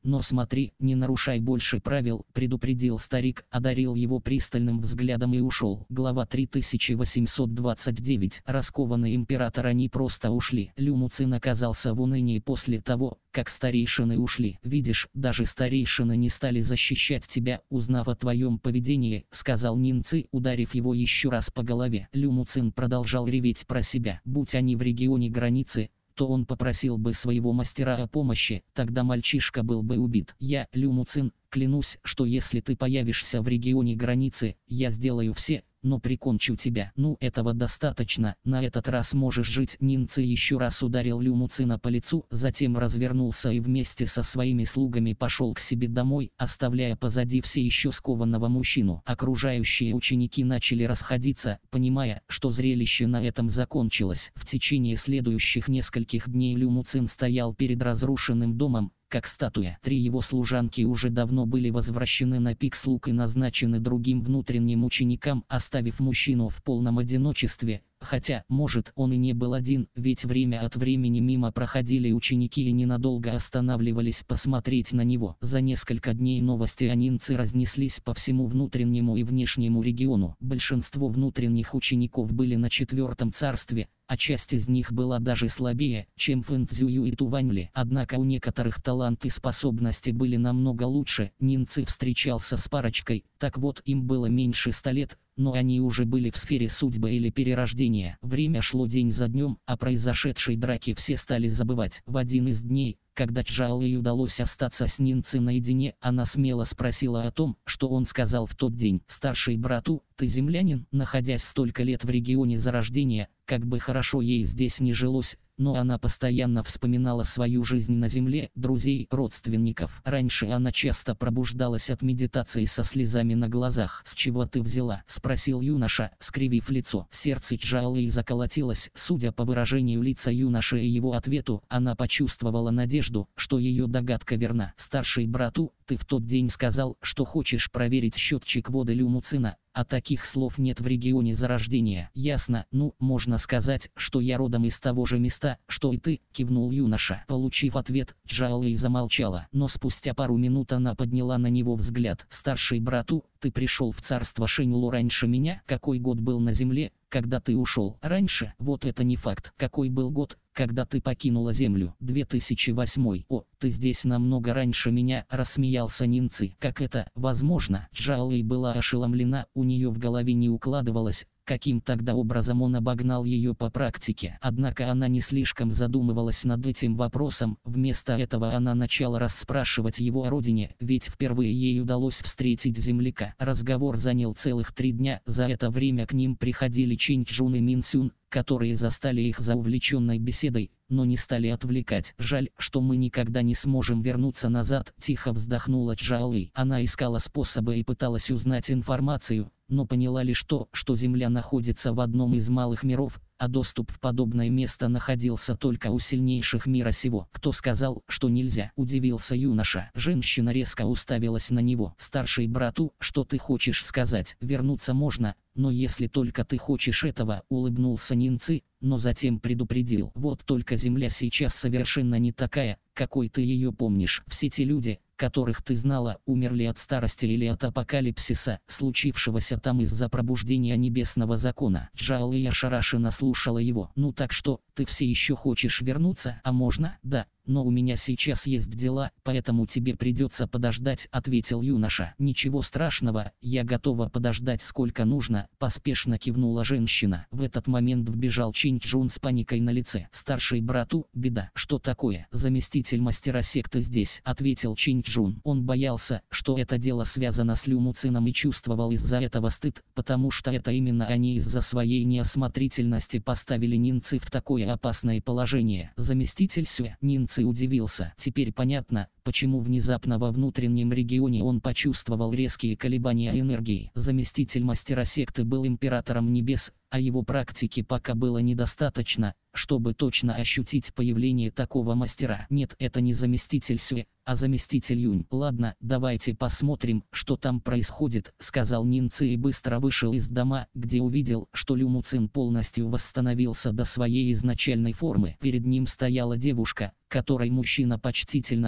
но смотри, не нарушай больше правил, предупредил старик, одарил его пристальным взглядом и ушел. Глава три тысячи восемьсот двадцать девять. Раскованный император. Они просто ушли. Лю Муцин оказался в унынии после того, как старейшины ушли. Видишь, даже старейшины не стали защищать тебя, узнав о твоем поведении, сказал Нинци, ударив его еще раз по голове. Лю Муцин продолжал реветь про себя. Будь они в регионе границы, то он попросил бы своего мастера о помощи, тогда мальчишка был бы убит. Я, Лю Муцин, клянусь, что если ты появишься в регионе границы, я сделаю все, но прикончу тебя. Ну, этого достаточно, на этот раз можешь жить. Нинци еще раз ударил Лю Муцина по лицу, затем развернулся и вместе со своими слугами пошел к себе домой, оставляя позади все еще скованного мужчину. Окружающие ученики начали расходиться, понимая, что зрелище на этом закончилось. В течение следующих нескольких дней Лю Муцин стоял перед разрушенным домом, как статуя. Три его служанки уже давно были возвращены на пик слуг и назначены другим внутренним ученикам, оставив мужчину в полном одиночестве. Хотя, может, он и не был один, ведь время от времени мимо проходили ученики и ненадолго останавливались посмотреть на него. За несколько дней новости о Нинци разнеслись по всему внутреннему и внешнему региону. Большинство внутренних учеников были на четвертом царстве, а часть из них была даже слабее, чем Фэнцзюю и Туваньли. Однако у некоторых талант и способности были намного лучше. Нинци встречался с парочкой, так вот, им было меньше ста лет, но они уже были в сфере судьбы или перерождения. Время шло день за днем, а произошедшей драке все стали забывать. В один из дней, когда Чжаолэй удалось остаться с Нинци наедине, она смело спросила о том, что он сказал в тот день. «Старший брату, ты землянин?» Находясь столько лет в регионе зарождения, как бы хорошо ей здесь не жилось, но она постоянно вспоминала свою жизнь на земле, друзей, родственников. Раньше она часто пробуждалась от медитации со слезами на глазах. «С чего ты взяла?» — спросил юноша, скривив лицо. Сердце Чжаолэй заколотилось. Судя по выражению лица юноши и его ответу, она почувствовала надежду, что ее догадка верна. «Старший брату, ты в тот день сказал, что хочешь проверить счетчик воды Лю Муцина, а таких слов нет в регионе зарождения». «Ясно, ну, можно сказать, что я родом из того же места, что и ты», — кивнул юноша. Получив ответ, Чжаолэй замолчала, но спустя пару минут она подняла на него взгляд. «Старший брату, ты пришел в царство Шэньлу раньше меня? Какой год был на земле, когда ты ушел?» «Раньше? Вот это не факт. Какой был год, когда ты покинула землю?» «две тысячи восьмой. «О, ты здесь намного раньше меня», — рассмеялся Нинци. «Как это возможно?» Чжаолэй была ошеломлена, у нее в голове не укладывалось, каким тогда образом он обогнал ее по практике. Однако она не слишком задумывалась над этим вопросом, вместо этого она начала расспрашивать его о родине, ведь впервые ей удалось встретить земляка. Разговор занял целых три дня, за это время к ним приходили Чинь Чжун и Мин Сюн, которые застали их за увлеченной беседой, но не стали отвлекать. «Жаль, что мы никогда не сможем вернуться назад», — тихо вздохнула Чжаолэй. Она искала способы и пыталась узнать информацию, но поняла лишь то, что Земля находится в одном из малых миров, а доступ в подобное место находился только у сильнейших мира сего. «Кто сказал, что нельзя?» — удивился юноша. Женщина резко уставилась на него. «Старший брату, что ты хочешь сказать? Вернуться можно, но если только ты хочешь этого», — улыбнулся Нинци, но затем предупредил. «Вот только Земля сейчас совершенно не такая, какой ты ее помнишь. Все те люди, которых ты знала, умерли от старости или от апокалипсиса, случившегося там из-за пробуждения небесного закона». Чжаолэй ошарашенно слушала его. «Ну так что, ты все еще хочешь вернуться?» «А можно?» «Да, но у меня сейчас есть дела, поэтому тебе придется подождать», — ответил юноша. «Ничего страшного, я готова подождать сколько нужно», — поспешно кивнула женщина. В этот момент вбежал Чинь Чжун с паникой на лице. «Старший брату, беда». «Что такое?» «Заместитель мастера секты здесь», — ответил Чинь Чжун. Он боялся, что это дело связано с Лю Муцином и чувствовал из-за этого стыд, потому что это именно они из-за своей неосмотрительности поставили Нинци в такое опасное положение. «Заместитель Сюэ?» Нинци удивился. Теперь понятно, почему внезапно во внутреннем регионе он почувствовал резкие колебания энергии. Заместитель мастера секты был императором небес, а его практики пока было недостаточно, чтобы точно ощутить появление такого мастера. «Нет, это не заместитель Сюэ, а заместитель Юнь». «Ладно, давайте посмотрим, что там происходит», — сказал Нинци и быстро вышел из дома, где увидел, что Лю Муцин полностью восстановился до своей изначальной формы. Перед ним стояла девушка, которой мужчина почтительно кланялся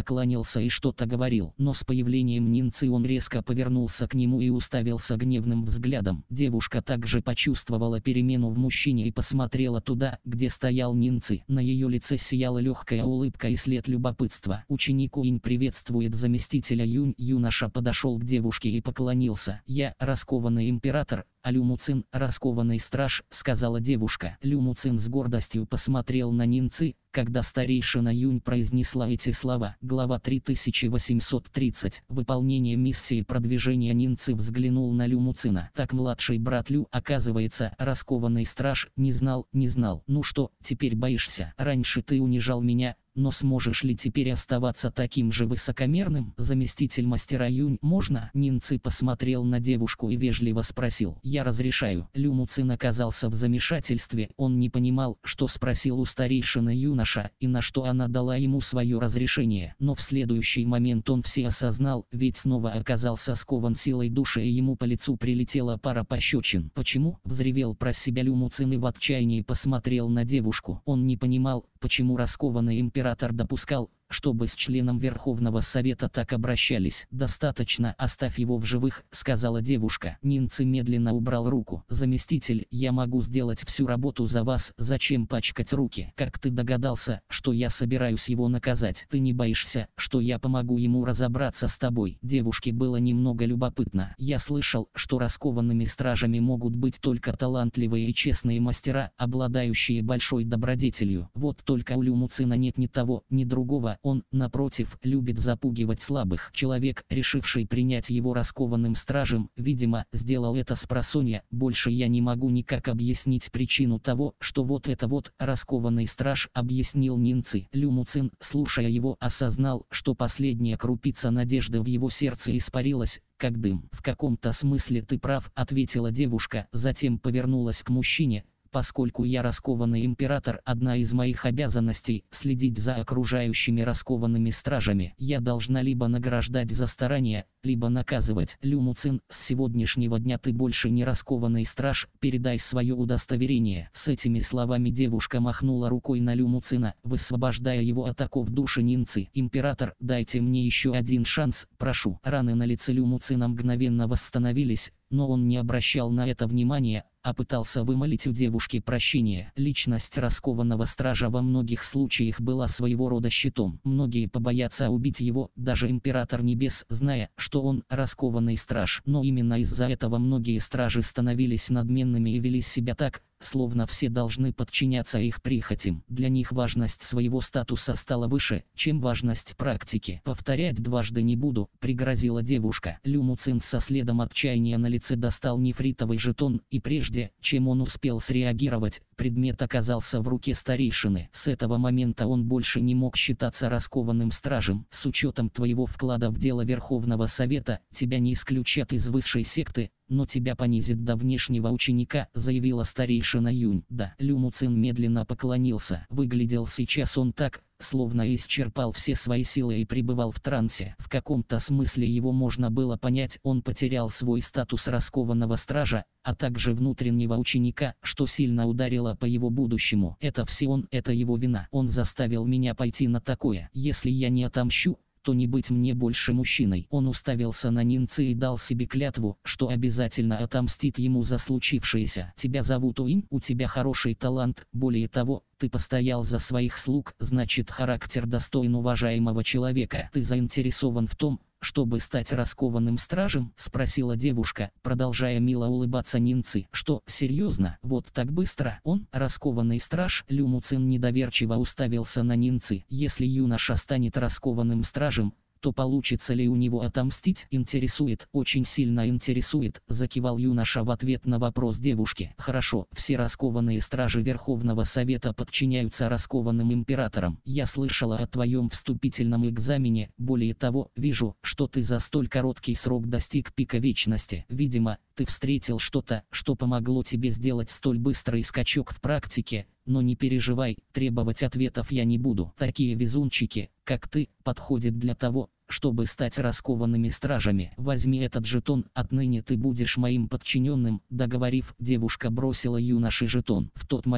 хмурился и что-то говорил, но с появлением Нинцы он резко повернулся к нему и уставился гневным взглядом. Девушка также почувствовала перемену в мужчине и посмотрела туда, где стоял Нинцы. На ее лице сияла легкая улыбка и след любопытства. Ученик Уинь приветствует заместителя Юнь. Юноша подошел к девушке и поклонился. «Я раскованный император, а Лю Муцин — раскованный страж», — сказала девушка. Лю Муцин с гордостью посмотрел на Нинцы, когда старейшина Юнь произнесла эти слова. Глава три тысячи восемьсот тридцать. Выполнение миссии продвижения. Нинцы взглянул на Лю Муцина. Так младший брат Лю, оказывается, раскованный страж. Не знал, не знал. Ну что, теперь боишься? Раньше ты унижал меня, но сможешь ли теперь оставаться таким же высокомерным? Заместитель мастера Юнь, можно? Нинцы посмотрел на девушку и вежливо спросил. Я разрешаю. Лю Муцин оказался в замешательстве. Он не понимал, что спросил у старейшины юноша, и на что она дала ему свое разрешение. Но в следующий момент он все осознал, ведь снова оказался скован силой души, и ему по лицу прилетела пара пощечин. Почему? Взревел про себя Лю Муцин и в отчаянии посмотрел на девушку. Он не понимал, почему раскованный император допускал, чтобы с членом Верховного Совета так обращались. «Достаточно, оставь его в живых», — сказала девушка. Нинцы медленно убрал руку. «Заместитель, я могу сделать всю работу за вас, зачем пачкать руки? Как ты догадался, что я собираюсь его наказать? Ты не боишься, что я помогу ему разобраться с тобой?» Девушке было немного любопытно. «Я слышал, что раскованными стражами могут быть только талантливые и честные мастера, обладающие большой добродетелью. Вот только у Лю Муцина нет ни того, ни другого. Он, напротив, любит запугивать слабых. Человек, решивший принять его раскованным стражем, видимо, сделал это спросонья. Больше я не могу никак объяснить причину того, что вот это вот раскованный страж», — объяснил Нинцы. Лю Муцин, слушая его, осознал, что последняя крупица надежды в его сердце испарилась, как дым. «В каком-то смысле ты прав», — ответила девушка, затем повернулась к мужчине. «Поскольку я раскованный император, одна из моих обязанностей — следить за окружающими раскованными стражами. Я должна либо награждать за старания, либо наказывать. Лю Муцин, с сегодняшнего дня ты больше не раскованный страж, передай свое удостоверение». С этими словами девушка махнула рукой на Лю Муцина, высвобождая его от оков души Нинцы. «Император, дайте мне еще один шанс, прошу». Раны на лице Лю Муцина мгновенно восстановились, но он не обращал на это внимания, а пытался вымолить у девушки прощение. Личность раскованного стража во многих случаях была своего рода щитом. Многие побоятся убить его, даже Император Небес, зная, что он раскованный страж. Но именно из-за этого многие стражи становились надменными и вели себя так, словно все должны подчиняться их прихотям. Для них важность своего статуса стала выше, чем важность практики. «Повторять дважды не буду», — пригрозила девушка. Лю Муцин со следом отчаяния на лице достал нефритовый жетон, и прежде, чем он успел среагировать, предмет оказался в руке старейшины. С этого момента он больше не мог считаться раскованным стражем. «С учетом твоего вклада в дело Верховного Совета, тебя не исключат из высшей секты, но тебя понизит до внешнего ученика», — заявила старейшина Юнь. «Да». Лю Муцин медленно поклонился. Выглядел сейчас он так, словно исчерпал все свои силы и пребывал в трансе. В каком-то смысле его можно было понять. Он потерял свой статус раскованного стража, а также внутреннего ученика, что сильно ударило по его будущему. «Это все он, это его вина. Он заставил меня пойти на такое. Если я не отомщу, то не быть мне больше мужчиной». Он уставился на Нинцы и дал себе клятву, что обязательно отомстит ему за случившееся. «Тебя зовут Уинь, у тебя хороший талант, более того, ты постоял за своих слуг, значит, характер достоин уважаемого человека. Ты заинтересован в том, чтобы стать раскованным стражем?» — спросила девушка, продолжая мило улыбаться Нинцы. «Что, серьезно? Вот так быстро? Он раскованный страж?» Лю Муцин недоверчиво уставился на Нинцы. «Если юноша станет раскованным стражем, то получится ли у него отомстить? Интересует, очень сильно интересует», — закивал юноша в ответ на вопрос девушки. «Хорошо, все раскованные стражи Верховного Совета подчиняются раскованным императорам. Я слышала о твоем вступительном экзамене, более того, вижу, что ты за столь короткий срок достиг пика вечности. Видимо, ты встретил что-то, что помогло тебе сделать столь быстрый скачок в практике. Но не переживай, требовать ответов я не буду. Такие везунчики, как ты, подходят для того, чтобы стать раскованными стражами. Возьми этот жетон, отныне ты будешь моим подчиненным». Договорив, девушка бросила юноше жетон. В тот момент,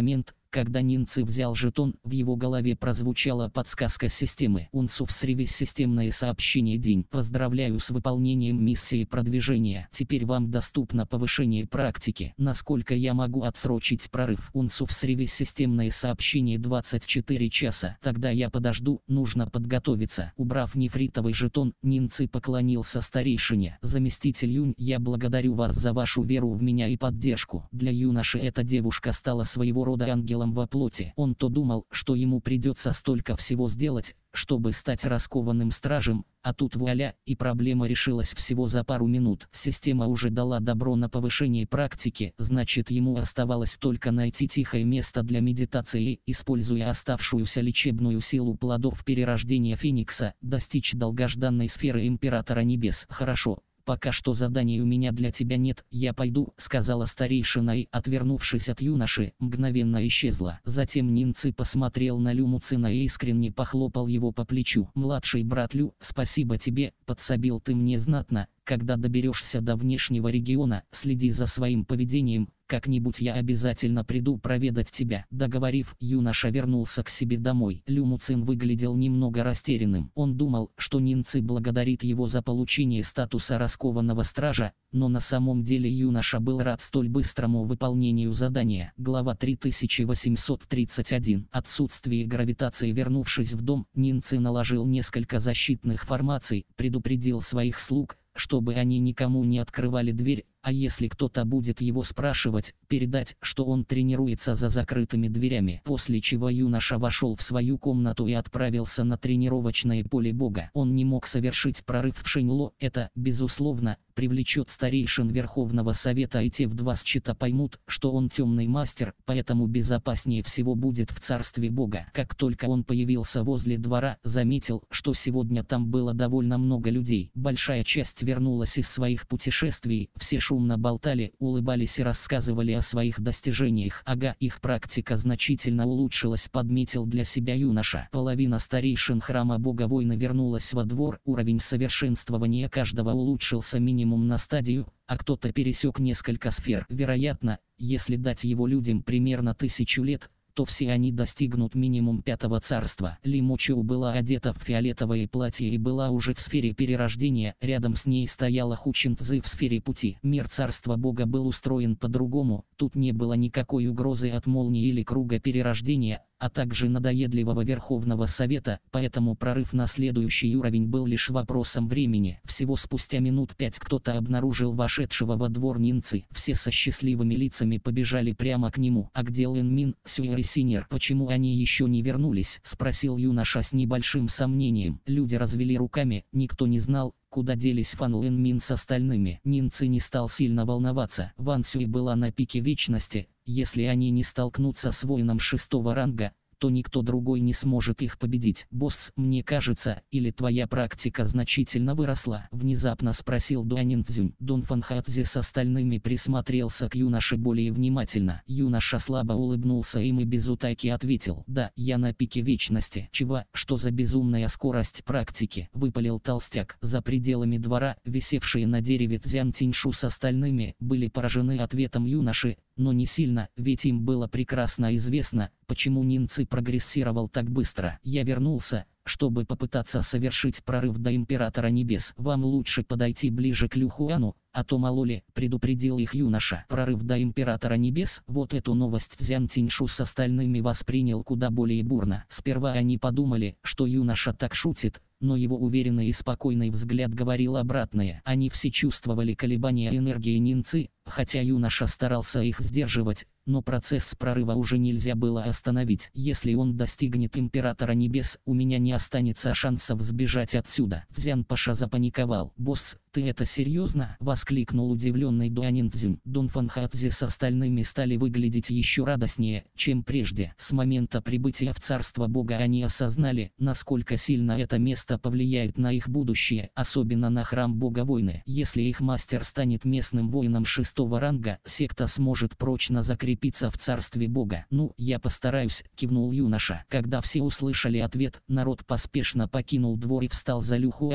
Когда Нинцы взял жетон, в его голове прозвучала подсказка системы. Унсов сревес системное сообщение день. Поздравляю с выполнением миссии продвижения. Теперь вам доступно повышение практики. Насколько я могу отсрочить прорыв? Унсов сревес системное сообщение двадцать четыре часа. Тогда я подожду, нужно подготовиться. Убрав нефритовый жетон, Нинцы поклонился старейшине. Заместитель Юнь, я благодарю вас за вашу веру в меня и поддержку. Для юноши эта девушка стала своего рода ангелом во плоти. Он то думал, что ему придется столько всего сделать, чтобы стать раскованным стражем, а тут вуаля, и проблема решилась всего за пару минут. Система уже дала добро на повышение практики, значит ему оставалось только найти тихое место для медитации, используя оставшуюся лечебную силу плодов перерождения Феникса, достичь долгожданной сферы Императора Небес. Хорошо. «Пока что заданий у меня для тебя нет, я пойду», — сказала старейшина и, отвернувшись от юноши, мгновенно исчезла. Затем Нинцы посмотрел на Лю Муцина и искренне похлопал его по плечу. «Младший брат Лю, спасибо тебе, подсобил ты мне знатно. Когда доберешься до внешнего региона, следи за своим поведением, как-нибудь я обязательно приду проведать тебя». Договорив, юноша вернулся к себе домой. Лю Муцин выглядел немного растерянным. Он думал, что Нинцы благодарит его за получение статуса раскованного стража, но на самом деле юноша был рад столь быстрому выполнению задания. Глава три тысячи восемьсот тридцать один. Отсутствие гравитации. Вернувшись в дом, Нинцы наложил несколько защитных формаций, предупредил своих слуг, чтобы они никому не открывали дверь, а если кто-то будет его спрашивать, передать, что он тренируется за закрытыми дверями. После чего юноша вошел в свою комнату и отправился на тренировочное поле бога. Он не мог совершить прорыв в Шэньло, это, безусловно, привлечет старейшин Верховного Совета, и те в два счета поймут, что он темный мастер, поэтому безопаснее всего будет в царстве бога. Как только он появился возле двора, заметил, что сегодня там было довольно много людей. Большая часть вернулась из своих путешествий, все шумно болтали, улыбались и рассказывали о своих достижениях. Ага, их практика значительно улучшилась, подметил для себя юноша. Половина старейшин храма бога войны вернулась во двор, уровень совершенствования каждого улучшился минимум на стадию, а кто-то пересек несколько сфер. Вероятно, если дать его людям примерно тысячу лет, то все они достигнут минимум пятого царства. Ли Мочоу была одета в фиолетовое платье и была уже в сфере перерождения, рядом с ней стояла Ху Чин Цзы в сфере пути. Мир царства бога был устроен по-другому, тут не было никакой угрозы от молнии или круга перерождения, а также надоедливого Верховного Совета, поэтому прорыв на следующий уровень был лишь вопросом времени. Всего спустя минут пять кто-то обнаружил вошедшего во двор Нинцы. Все со счастливыми лицами побежали прямо к нему. «А где Лэн Мин, Сюэ и Синер? Почему они еще не вернулись?» — спросил юноша с небольшим сомнением. Люди развели руками, никто не знал, куда делись Фан Лэн Мин с остальными. Нинцы не стал сильно волноваться. Ван Сюэ была на пике вечности. Если они не столкнутся с воином шестого ранга, то никто другой не сможет их победить. «Босс, мне кажется, или твоя практика значительно выросла?» — внезапно спросил Дуанин Цзюнь. Дун Фанхадзе с остальными присмотрелся к юноше более внимательно. Юноша слабо улыбнулся им и без утайки ответил: «Да, я на пике вечности». «Чего? Что за безумная скорость практики?» — выпалил толстяк. За пределами двора, висевшие на дереве Цзян Тиньшу с остальными, были поражены ответом юноши, но не сильно, ведь им было прекрасно известно, почему Нинцы прогрессировал так быстро. «Я вернулся, чтобы попытаться совершить прорыв до Императора Небес. Вам лучше подойти ближе к Лю Хуану, а то мало ли», — предупредил их юноша. Прорыв до Императора Небес, вот эту новость Цзян Тиньшу с остальными воспринял куда более бурно. Сперва они подумали, что юноша так шутит, но его уверенный и спокойный взгляд говорил обратное. Они все чувствовали колебания энергии Нинцы, хотя юноша старался их сдерживать, но процесс прорыва уже нельзя было остановить. «Если он достигнет Императора Небес, у меня не останется шансов сбежать отсюда». Цзян Паша запаниковал. «Босс, ты это серьезно?» — воскликнул удивленный Дуанин Цзюнь. Дун Фанхадзе с остальными стали выглядеть еще радостнее, чем прежде. С момента прибытия в Царство Бога они осознали, насколько сильно это место повлияет на их будущее, особенно на храм Бога Войны. Если их мастер станет местным воином шестого ранга, секта сможет прочно закрепиться в Царстве Бога. «Ну, я постараюсь», — кивнул юноша. Когда все услышали ответ, народ поспешно покинул двор и встал за Лю Хуаном,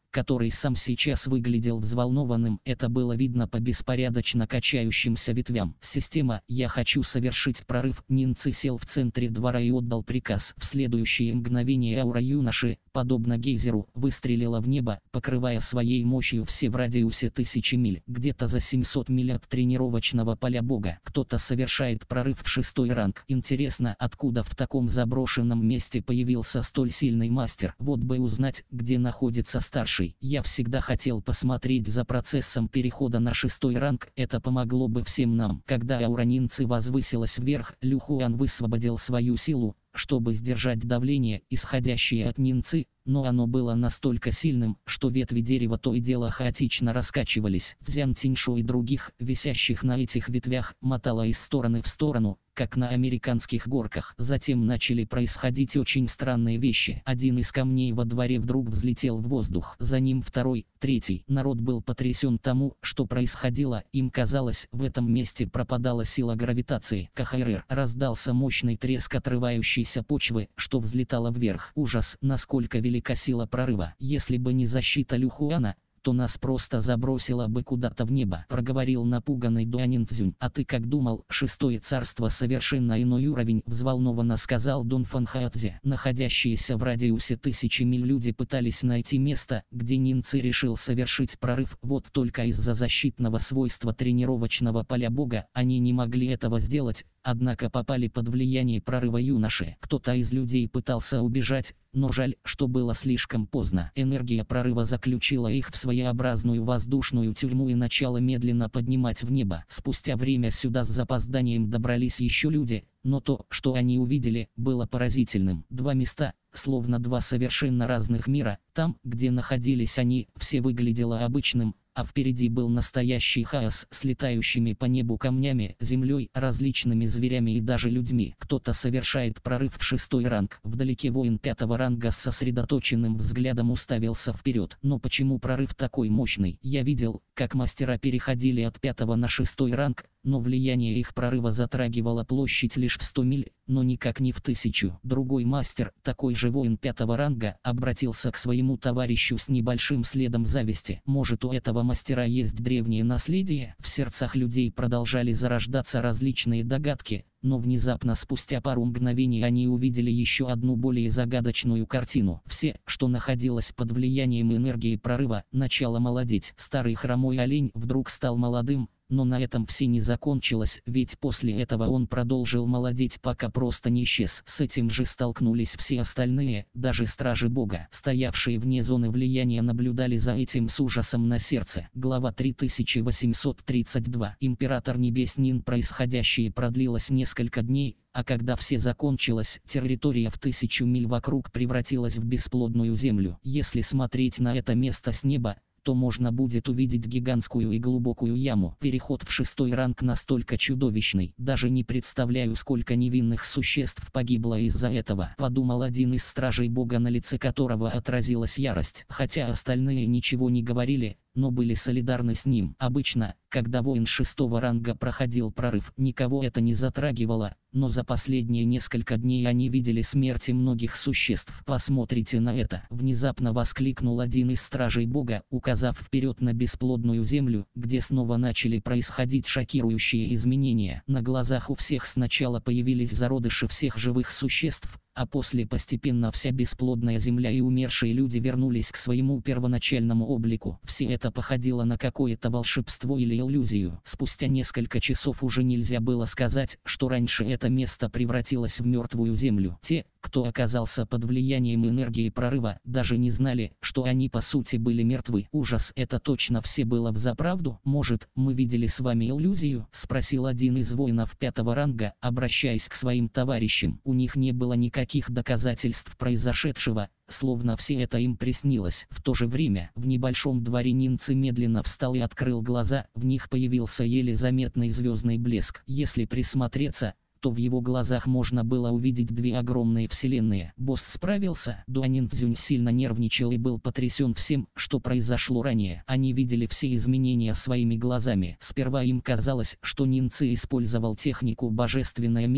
который сам сейчас выглядел взволнованным, это было видно по беспорядочно качающимся ветвям. Система «Я хочу совершить прорыв». Нинцы сел в центре двора и отдал приказ. В следующее мгновение аура юноши, подобно гейзеру, выстрелила в небо, покрывая своей мощью все в радиусе тысячи миль. Где-то за семьсот миль от тренировочного поля бога кто-то совершает прорыв в шестой ранг. Интересно, откуда в таком заброшенном месте появился столь сильный мастер? Вот бы узнать, где находится старший. Я всегда хотел посмотреть за процессом перехода на шестой ранг, это помогло бы всем нам. Когда аура Нинцы возвысилась вверх, Лю Хуан высвободил свою силу, чтобы сдержать давление, исходящее от Нинцы, но оно было настолько сильным, что ветви дерева то и дело хаотично раскачивались. Цзян Тиньшу и других, висящих на этих ветвях, мотало из стороны в сторону, как на американских горках. Затем начали происходить очень странные вещи. Один из камней во дворе вдруг взлетел в воздух. За ним второй, третий. Народ был потрясен тому, что происходило. Им казалось, в этом месте пропадала сила гравитации. КХРР. Раздался мощный треск отрывающейся почвы, что взлетало вверх. Ужас, насколько велика сила прорыва. Если бы не защита Лю Хуана, то нас просто забросило бы куда-то в небо, проговорил напуганный Дуанин Цзюнь. А ты как думал, шестое царство совершенно иной уровень, взволнованно сказал Дун Фан Хаотзе. Находящиеся в радиусе тысячи миль люди пытались найти место, где Нинцы решил совершить прорыв, вот только из-за защитного свойства тренировочного поля бога они не могли этого сделать, однако попали под влияние прорыва юноши. Кто-то из людей пытался убежать, но жаль, что было слишком поздно. Энергия прорыва заключила их в своеобразную воздушную тюрьму и начала медленно поднимать в небо. Спустя время сюда с запозданием добрались еще люди, но то, что они увидели, было поразительным. Два места, словно два совершенно разных мира. Там, где находились они, все выглядело обычным, а впереди был настоящий хаос с летающими по небу камнями, землей, различными зверями и даже людьми. Кто-то совершает прорыв в шестой ранг. Вдалеке воин пятого ранга с сосредоточенным взглядом уставился вперед. Но почему прорыв такой мощный? Я видел, как мастера переходили от пятого на шестой ранг, но влияние их прорыва затрагивало площадь лишь в сто миль, но никак не в тысячу. Другой мастер, такой же воин пятого ранга, обратился к своему товарищу с небольшим следом зависти. Может, у этого мастера есть древнее наследие? В сердцах людей продолжали зарождаться различные догадки, но внезапно спустя пару мгновений они увидели еще одну более загадочную картину. Все, что находилось под влиянием энергии прорыва, начало молодеть. Старый хромой олень вдруг стал молодым, но на этом все не закончилось, ведь после этого он продолжил молодеть, пока просто не исчез. С этим же столкнулись все остальные, даже стражи бога, стоявшие вне зоны влияния, наблюдали за этим с ужасом на сердце. Глава три тысячи восемьсот тридцать два. Император Небес Нин. Происходящее продлилось несколько дней, а когда все закончилось, территория в тысячу миль вокруг превратилась в бесплодную землю. Если смотреть на это место с неба, то можно будет увидеть гигантскую и глубокую яму. Переход в шестой ранг настолько чудовищный, даже не представляю, сколько невинных существ погибло из-за этого, подумал один из стражей бога, на лице которого отразилась ярость. Хотя остальные ничего не говорили, но были солидарны с ним. Обычно, когда воин шестого ранга проходил прорыв, никого это не затрагивало, но за последние несколько дней они видели смерти многих существ. Посмотрите на это! Внезапно воскликнул один из стражей бога, указав вперед на бесплодную землю, где снова начали происходить шокирующие изменения. На глазах у всех сначала появились зародыши всех живых существ, а после постепенно вся бесплодная земля и умершие люди вернулись к своему первоначальному облику. Все это походило на какое-то волшебство или иллюзию. Спустя несколько часов уже нельзя было сказать, что раньше это место превратилось в мертвую землю. Те, кто оказался под влиянием энергии прорыва, даже не знали, что они по сути были мертвы. Ужас, это точно все было взаправду? Может, мы видели с вами иллюзию? Спросил один из воинов пятого ранга, обращаясь к своим товарищам. У них не было никаких доказательств произошедшего, словно все это им приснилось. В то же время, в небольшом дворе Нинцы медленно встал и открыл глаза, в них появился еле заметный звездный блеск. Если присмотреться, то в его глазах можно было увидеть две огромные вселенные. Босс справился. Дуанин Цзюнь сильно нервничал и был потрясен всем, что произошло ранее. Они видели все изменения своими глазами. Сперва им казалось, что Нинцы использовал технику «Божественная милость»,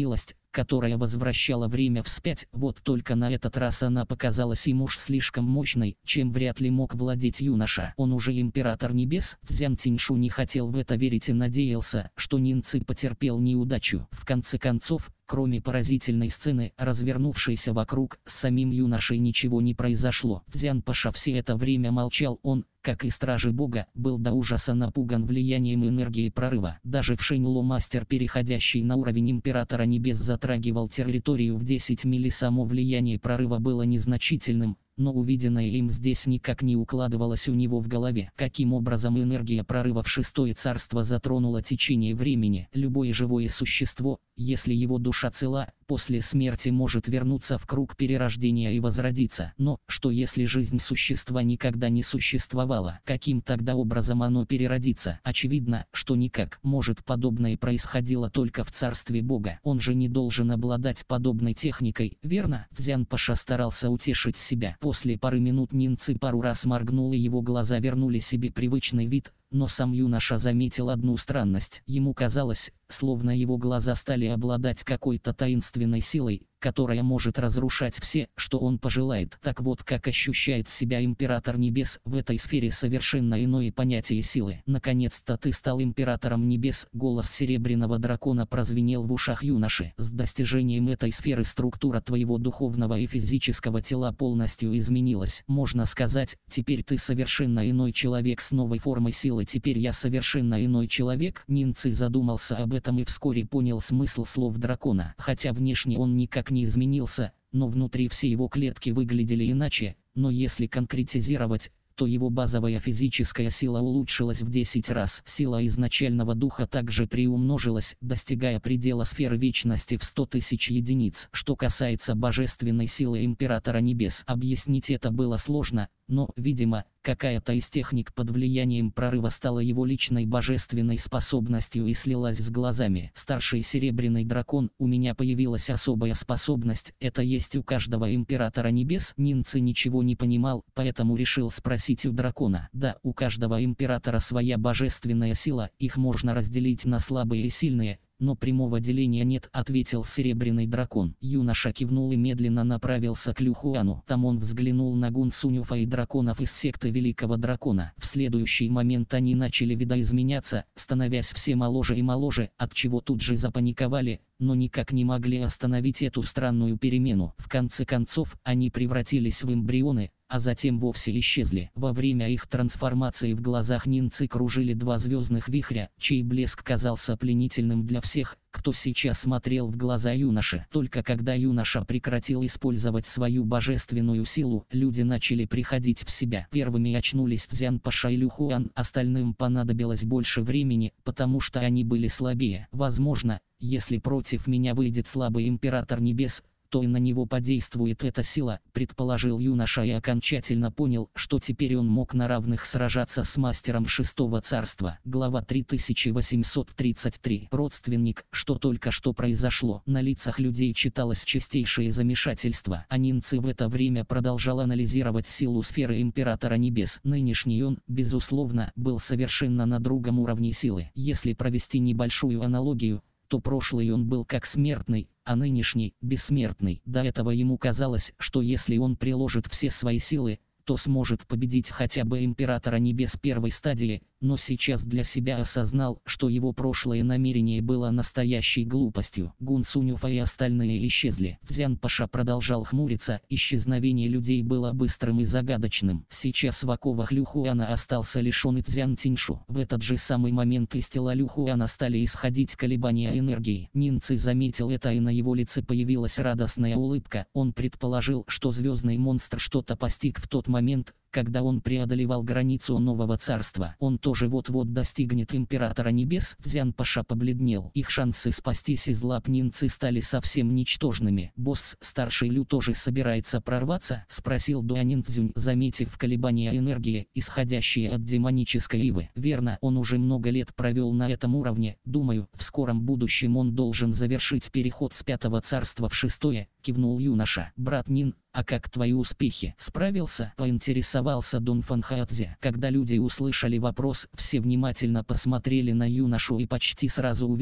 которая возвращала время вспять, вот только на этот раз она показалась ему уж слишком мощной, чем вряд ли мог владеть юноша. Он уже император небес? Цзян Тиньшу не хотел в это верить и надеялся, что Нинцы потерпел неудачу. В конце концов, кроме поразительной сцены, развернувшейся вокруг, с самим юношей ничего не произошло. Цзян Паша все это время молчал, он, как и стражи бога, был до ужаса напуган влиянием энергии прорыва. Даже в Шэньло мастер, переходящий на уровень императора небес, затрагивал территорию в десять миль, и само влияние прорыва было незначительным, но увиденное им здесь никак не укладывалось у него в голове. Каким образом энергия прорыва в шестое царство затронула течение времени? Любое живое существо, если его душа цела, после смерти может вернуться в круг перерождения и возродиться. Но, что если жизнь существа никогда не существовала? Каким тогда образом оно переродится? Очевидно, что никак. Может, подобное происходило только в царстве бога. Он же не должен обладать подобной техникой, верно? Цзян Паша старался утешить себя. После пары минут Нинцы пару раз моргнул, и его глаза вернули себе привычный вид. Но сам юноша заметил одну странность. Ему казалось, словно его глаза стали обладать какой-то таинственной силой, которая может разрушать все, что он пожелает. Так вот, как ощущает себя император небес, в этой сфере совершенно иное понятие силы. Наконец-то ты стал императором небес. Голос серебряного дракона прозвенел в ушах юноши. С достижением этой сферы структура твоего духовного и физического тела полностью изменилась. Можно сказать, теперь ты совершенно иной человек с новой формой силы. Теперь я совершенно иной человек. Нинцы задумался об этом и вскоре понял смысл слов дракона. Хотя внешне он никак не изменился, но внутри все его клетки выглядели иначе. Но если конкретизировать, то его базовая физическая сила улучшилась в десять раз. Сила изначального духа также приумножилась, достигая предела сферы вечности в сто тысяч единиц. Что касается божественной силы императора небес, объяснить это было сложно, но, видимо, какая-то из техник под влиянием прорыва стала его личной божественной способностью и слилась с глазами. Старший серебряный дракон, у меня появилась особая способность, это есть у каждого императора небес? Нинцы ничего не понимал, поэтому решил спросить у дракона. Да, у каждого императора своя божественная сила, их можно разделить на слабые и сильные, но прямого деления нет, ответил серебряный дракон. Юноша кивнул и медленно направился к Лю Хуану. Там он взглянул на Гун Сунюфа и драконов из секты Великого Дракона. В следующий момент они начали видоизменяться, становясь все моложе и моложе, отчего тут же запаниковали, но никак не могли остановить эту странную перемену. В конце концов, они превратились в эмбрионы, а затем вовсе исчезли. Во время их трансформации в глазах Нинцы кружили два звездных вихря, чей блеск казался пленительным для всех, кто сейчас смотрел в глаза юноши. Только когда юноша прекратил использовать свою божественную силу, люди начали приходить в себя. Первыми очнулись Цзян Паша и Лю Хуан, остальным понадобилось больше времени, потому что они были слабее. Возможно, если против меня выйдет слабый император небес, то и на него подействует эта сила, предположил юноша и окончательно понял, что теперь он мог на равных сражаться с мастером шестого царства. Глава три тысячи восемьсот тридцать три. Родственник, что только что произошло. На лицах людей читалось чистейшее замешательство. А Нинцы в это время продолжал анализировать силу сферы императора небес. Нынешний он, безусловно, был совершенно на другом уровне силы. Если провести небольшую аналогию, то прошлый он был как смертный, а нынешний – бессмертный. До этого ему казалось, что если он приложит все свои силы, то сможет победить хотя бы императора небес первой стадии, но сейчас для себя осознал, что его прошлое намерение было настоящей глупостью. Гун Сунюфа и остальные исчезли. Цзян Паша продолжал хмуриться, исчезновение людей было быстрым и загадочным. Сейчас в оковах Лю Хуана остался лишь он и Цзян Тиньшу. В этот же самый момент из тела Лю Хуана стали исходить колебания энергии. Нинцы заметил это, и на его лице появилась радостная улыбка. Он предположил, что звездный монстр что-то постиг в тот момент, когда он преодолевал границу нового царства. Он тоже вот-вот достигнет императора небес. Цзян Паша побледнел. Их шансы спастись из лап Нинцы стали совсем ничтожными. Босс, старший Лю тоже собирается прорваться? Спросил Дуанин Цзюнь, заметив колебания энергии, исходящие от демонической ивы. Верно, он уже много лет провел на этом уровне. Думаю, в скором будущем он должен завершить переход с пятого царства в шестое, кивнул юноша. Брат Нин, а как твои успехи? Справился? Поинтересовался Дун Фанхаадзе. Когда люди услышали вопрос, все внимательно посмотрели на юношу и почти сразу увидели,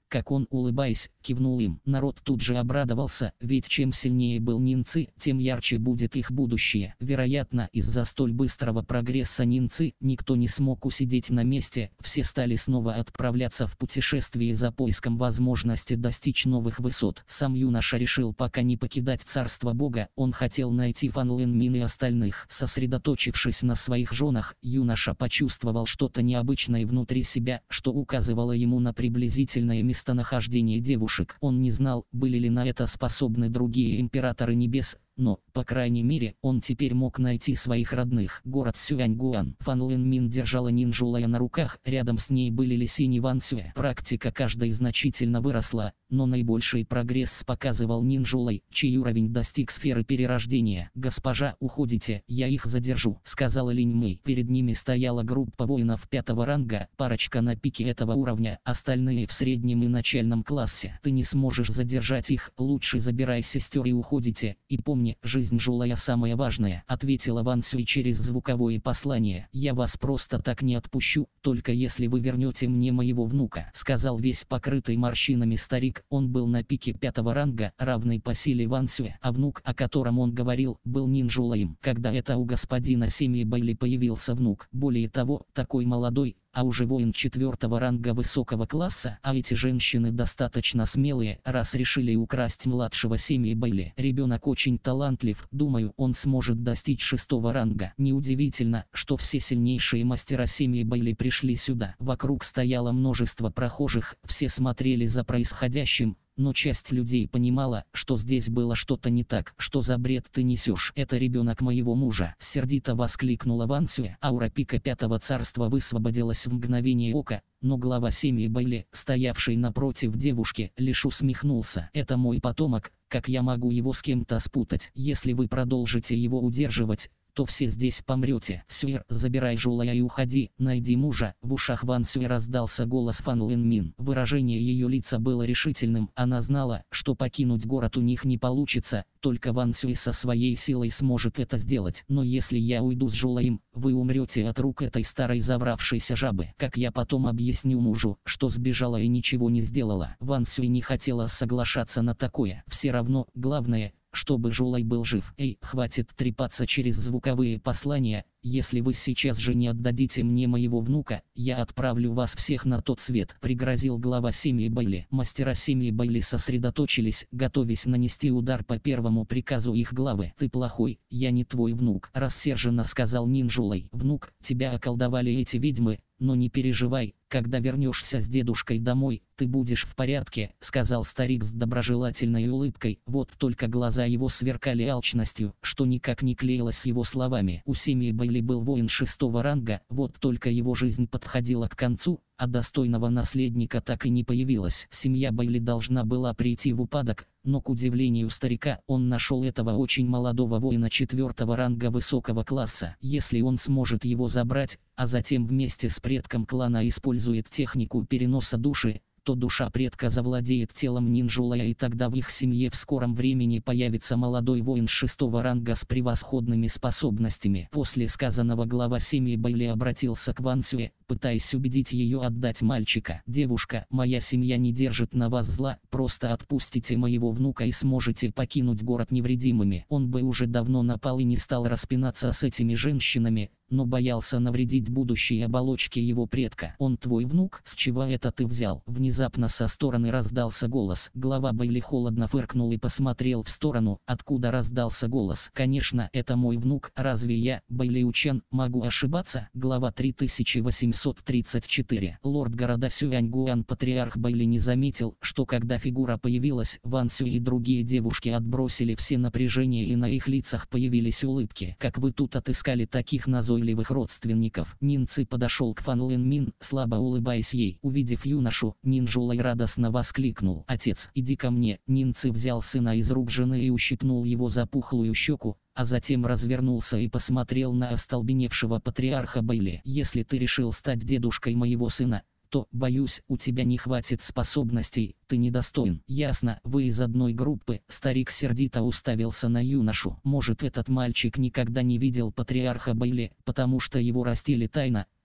как он, улыбаясь, кивнул им. Народ тут же обрадовался, ведь чем сильнее был Нинцы, тем ярче будет их будущее. Вероятно, из-за столь быстрого прогресса Нинцы никто не смог усидеть на месте, все стали снова отправляться в путешествие за поиском возможности достичь новых высот. Сам юноша решил пока не покидать царство Бога, он хотел найти Ван Лин Мин и остальных. Сосредоточившись на своих женах, юноша почувствовал что-то необычное внутри себя, что указывало ему на приблизительное местонахождение девушек. Он не знал, были ли на это способны другие императоры небес, но, по крайней мере, он теперь мог найти своих родных. Город Сюаньгуан. Ван Лин Мин держала Нинжулая на руках, рядом с ней были Ли Синь и Ван Сюэ. Практика каждой значительно выросла, но наибольший прогресс показывал Нинжулай, чей уровень достиг сферы перерождения. «Госпожа, уходите, я их задержу», — сказала Линь Мэй. Перед ними стояла группа воинов пятого ранга, парочка на пике этого уровня, остальные в среднем и начальном классе. «Ты не сможешь задержать их, лучше забирай сестер и уходите, и помни, жизнь Жулая самое важное», — ответила Ван Сюй через звуковое послание. «Я вас просто так не отпущу, только если вы вернете мне моего внука», — сказал весь покрытый морщинами старик. Он был на пике пятого ранга, равный по силе Ван Сюэ, а внук, о котором он говорил, был Нинжулаем. Когда это у господина семьи Бэйли появился внук, более того, такой молодой, а уже воин четвертого ранга высокого класса, а эти женщины достаточно смелые, раз решили украсть младшего семьи Бэйли. Ребенок очень талантлив, думаю, он сможет достичь шестого ранга. Неудивительно, что все сильнейшие мастера семьи Бэйли пришли сюда. Вокруг стояло множество прохожих, все смотрели за происходящим, но часть людей понимала, что здесь было что-то не так. «Что за бред ты несешь? Это ребенок моего мужа!» — сердито воскликнула Ван Сюэ. Аура пика пятого царства высвободилась в мгновение ока, но глава семьи Бэйли, стоявший напротив девушки, лишь усмехнулся. «Это мой потомок, как я могу его с кем-то спутать? Если вы продолжите его удерживать, то все здесь помрете. Сюэр, забирай Жулая и уходи, найди мужа». В ушах Ван Сюэ раздался голос Ван Лин Мин. Выражение ее лица было решительным, она знала, что покинуть город у них не получится, только Ван Сюэ со своей силой сможет это сделать. «Но если я уйду с Жулаем, вы умрете от рук этой старой завравшейся жабы. Как я потом объясню мужу, что сбежала и ничего не сделала?» Ван Сюэ не хотела соглашаться на такое. Все равно, главное, чтобы Жулай был жив. «Эй, хватит трепаться через звуковые послания, если вы сейчас же не отдадите мне моего внука, я отправлю вас всех на тот свет», — пригрозил глава семьи Бэйли. Мастера семьи Бэйли сосредоточились, готовясь нанести удар по первому приказу их главы. «Ты плохой, я не твой внук», — рассерженно сказал Нинжулай. «Внук, тебя околдовали эти ведьмы, но не переживай, когда вернешься с дедушкой домой, ты будешь в порядке», — сказал старик с доброжелательной улыбкой. Вот только глаза его сверкали алчностью, что никак не клеилось с его словами. У семьи Бэйли был воин шестого ранга, вот только его жизнь подходила к концу, а достойного наследника так и не появилось. Семья Бэйли должна была прийти в упадок, но, к удивлению старика, он нашел этого очень молодого воина четвертого ранга высокого класса. Если он сможет его забрать, а затем вместе с предком клана использует технику переноса души, то душа предка завладеет телом Нинжулая, и тогда в их семье в скором времени появится молодой воин шестого ранга с превосходными способностями. После сказанного глава семьи Бэйли обратился к Ван Сюэ, пытаясь убедить ее отдать мальчика. «Девушка, моя семья не держит на вас зла, просто отпустите моего внука и сможете покинуть город невредимыми». Он бы уже давно напал и не стал распинаться с этими женщинами, но боялся навредить будущей оболочке его предка. «Он твой внук? С чего это ты взял?» Внезапно со стороны раздался голос. Глава Бэйли холодно фыркнул и посмотрел в сторону, откуда раздался голос. «Конечно, это мой внук. Разве я, Бэйли Учен, могу ошибаться?» Глава три тысячи восемьсот тридцать четыре. Лорд города Сюаньгуан патриарх Бэйли не заметил, что когда фигура появилась, Ван Сюэ и другие девушки отбросили все напряжения и на их лицах появились улыбки. «Как вы тут отыскали таких назойливых родственников?» Нинцы подошел к Ван Лин Мин, слабо улыбаясь ей. Увидев юношу, Нинжулай радостно воскликнул: «Отец, иди ко мне!» Нинцы взял сына из рук жены и ущипнул его за пухлую щеку, а затем развернулся и посмотрел на остолбеневшего патриарха Бэйли. «Если ты решил стать дедушкой моего сына, то, боюсь, у тебя не хватит способностей, ты недостоин». «Ясно, вы из одной группы». Старик сердито уставился на юношу. Может, этот мальчик никогда не видел патриарха Бэйли, потому что его растили тайно,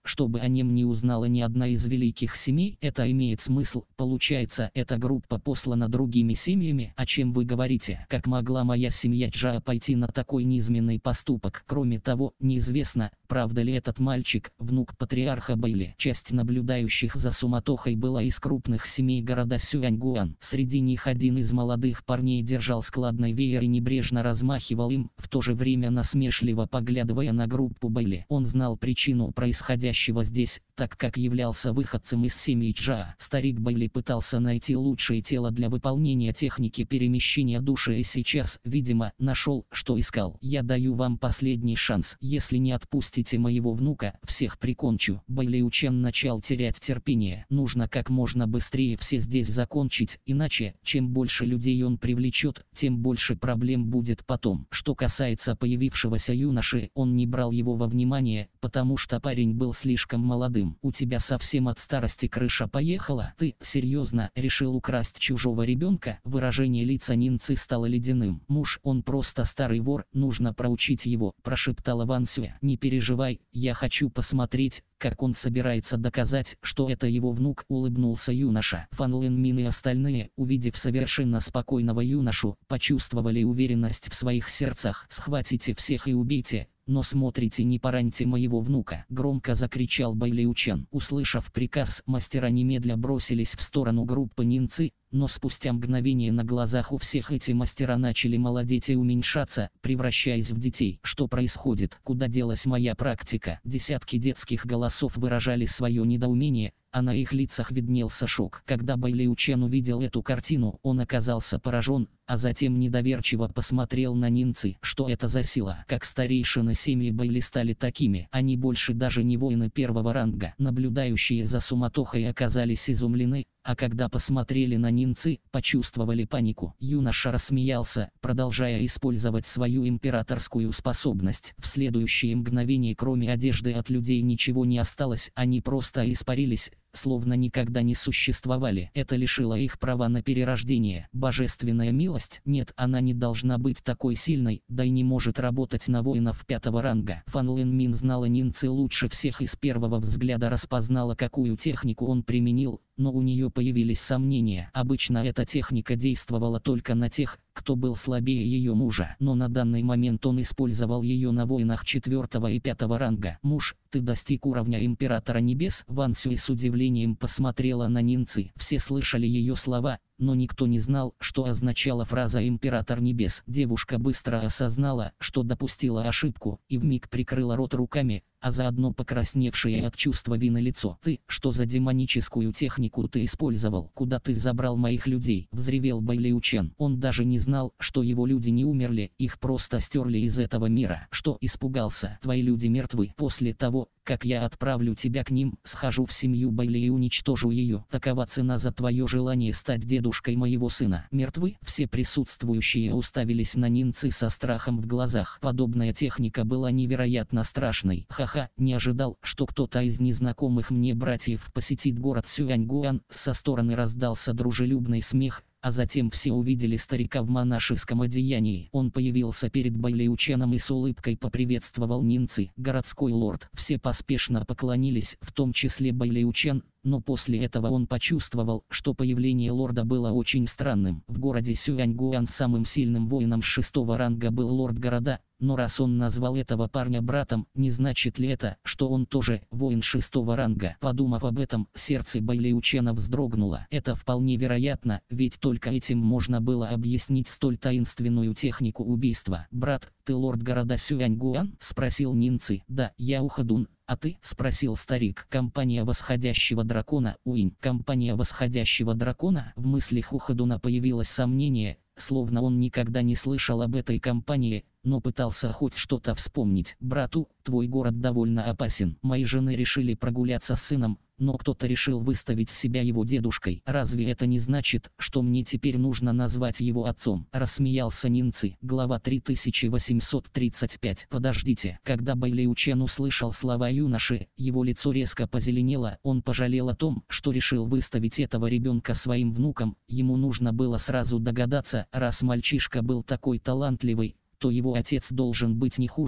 чтобы о нем не узнала ни одна из великих семей? Это имеет смысл. Получается, эта группа послана другими семьями? О чем вы говорите? Как могла моя семья Джаа пойти на такой низменный поступок? Кроме того, неизвестно, правда ли этот мальчик внук патриарха Бэйли. Часть наблюдающих за суматохой была из крупных семей города Сюаньгуан. Среди них один из молодых парней держал складной веер и небрежно размахивал им, в то же время насмешливо поглядывая на группу Бэйли. Он знал причину происходящего здесь, так как являлся выходцем из семьи Джаа. Старик Бэйли пытался найти лучшее тело для выполнения техники перемещения души и сейчас, видимо, нашел, что искал. Я даю вам последний шанс. Если не отпустите моего внука, всех прикончу. Бэйли Учен начал терять терпение. Нужно как можно быстрее все здесь закончить, иначе, чем больше людей он привлечет, тем больше проблем будет потом. Что касается появившегося юноши, он не брал его во внимание, потому что парень был слишком молодым. У тебя совсем от старости крыша поехала? Ты, серьезно, решил украсть чужого ребенка? Выражение лица Нинцы стало ледяным. Муж, он просто старый вор, нужно проучить его, прошептала Ван Сюэ. Не переживай, я хочу посмотреть, как он собирается доказать, что это его внук, улыбнулся юноша. Фан Лин Мин и остальные, увидев совершенно спокойного юношу, почувствовали уверенность в своих сердцах. Схватите всех и убейте, но смотрите, не пораньте моего внука, громко закричал Бэйли Учен. Услышав приказ, мастера немедля бросились в сторону группы Нинцы, но спустя мгновение на глазах у всех эти мастера начали молодеть и уменьшаться, превращаясь в детей. Что происходит? Куда делась моя практика? Десятки детских голосов выражали свое недоумение, а на их лицах виднелся шок. Когда Бэйли Учен увидел эту картину, он оказался поражен, а затем недоверчиво посмотрел на Нинцы. Что это за сила? Как старейшины семьи Бэйли стали такими? Они больше даже не воины первого ранга. Наблюдающие за суматохой оказались изумлены, а когда посмотрели на Нинцы, почувствовали панику. Юноша рассмеялся, продолжая использовать свою императорскую способность. В следующее мгновение кроме одежды от людей ничего не осталось, они просто испарились, словно никогда не существовали. Это лишило их права на перерождение. Божественная милость? Нет, она не должна быть такой сильной, да и не может работать на воинов пятого ранга. Фан Лин Мин знала Нинцы лучше всех и с первого взгляда распознала, какую технику он применил, но у нее появились сомнения. Обычно эта техника действовала только на тех, кто был слабее ее мужа, но на данный момент он использовал ее на воинах четвертого и пятого ранга. Муж, ты достиг уровня Императора Небес? Ван Сюэ с удивлением посмотрела на Нинцы. Все слышали ее слова, но никто не знал, что означала фраза «Император Небес». Девушка быстро осознала, что допустила ошибку, и вмиг прикрыла рот руками, а заодно покрасневшее от чувства вины лицо. «Ты, что за демоническую технику ты использовал? Куда ты забрал моих людей?» — взревел Бэйли Учен. Он даже не знал, что его люди не умерли, их просто стерли из этого мира. «Что, испугался? Твои люди мертвы. После того, как я отправлю тебя к ним, схожу в семью Бэйли и уничтожу ее. Такова цена за твое желание стать дедушкой моего сына». «Мертвы?» Все присутствующие уставились на Нинцы со страхом в глазах. Подобная техника была невероятно страшной. Ха-ха, не ожидал, что кто-то из незнакомых мне братьев посетит город Сюаньгуан. Со стороны раздался дружелюбный смех, а затем все увидели старика в монашеском одеянии. Он появился перед Бэйли Ученом и с улыбкой поприветствовал Нинцы. «Городской лорд». Все поспешно поклонились, в том числе Бэйли Учен, но после этого он почувствовал, что появление лорда было очень странным. В городе Сюаньгуан самым сильным воином шестого ранга был лорд города, но раз он назвал этого парня братом, не значит ли это, что он тоже воин шестого ранга? Подумав об этом, сердце Бэйли Учена вздрогнуло. Это вполне вероятно, ведь только этим можно было объяснить столь таинственную технику убийства. «Брат, ты лорд города Сюаньгуан?» — спросил Нинцы. «Да, я Уходун. А ты?» — спросил старик. «Компания восходящего дракона, Уинь». «Компания восходящего дракона?» В мыслях Уходуна появилось сомнение, словно он никогда не слышал об этой компании, но пытался хоть что-то вспомнить. «Брату, твой город довольно опасен. Мои жены решили прогуляться с сыном, но кто-то решил выставить себя его дедушкой. Разве это не значит, что мне теперь нужно назвать его отцом?» — рассмеялся Нинцы. Глава три тысячи восемьсот тридцать пять. «Подождите». Когда Бэйли Учен услышал слова юноши, его лицо резко позеленело. Он пожалел о том, что решил выставить этого ребенка своим внуком. Ему нужно было сразу догадаться, раз мальчишка был такой талантливый, то его отец должен быть не хуже,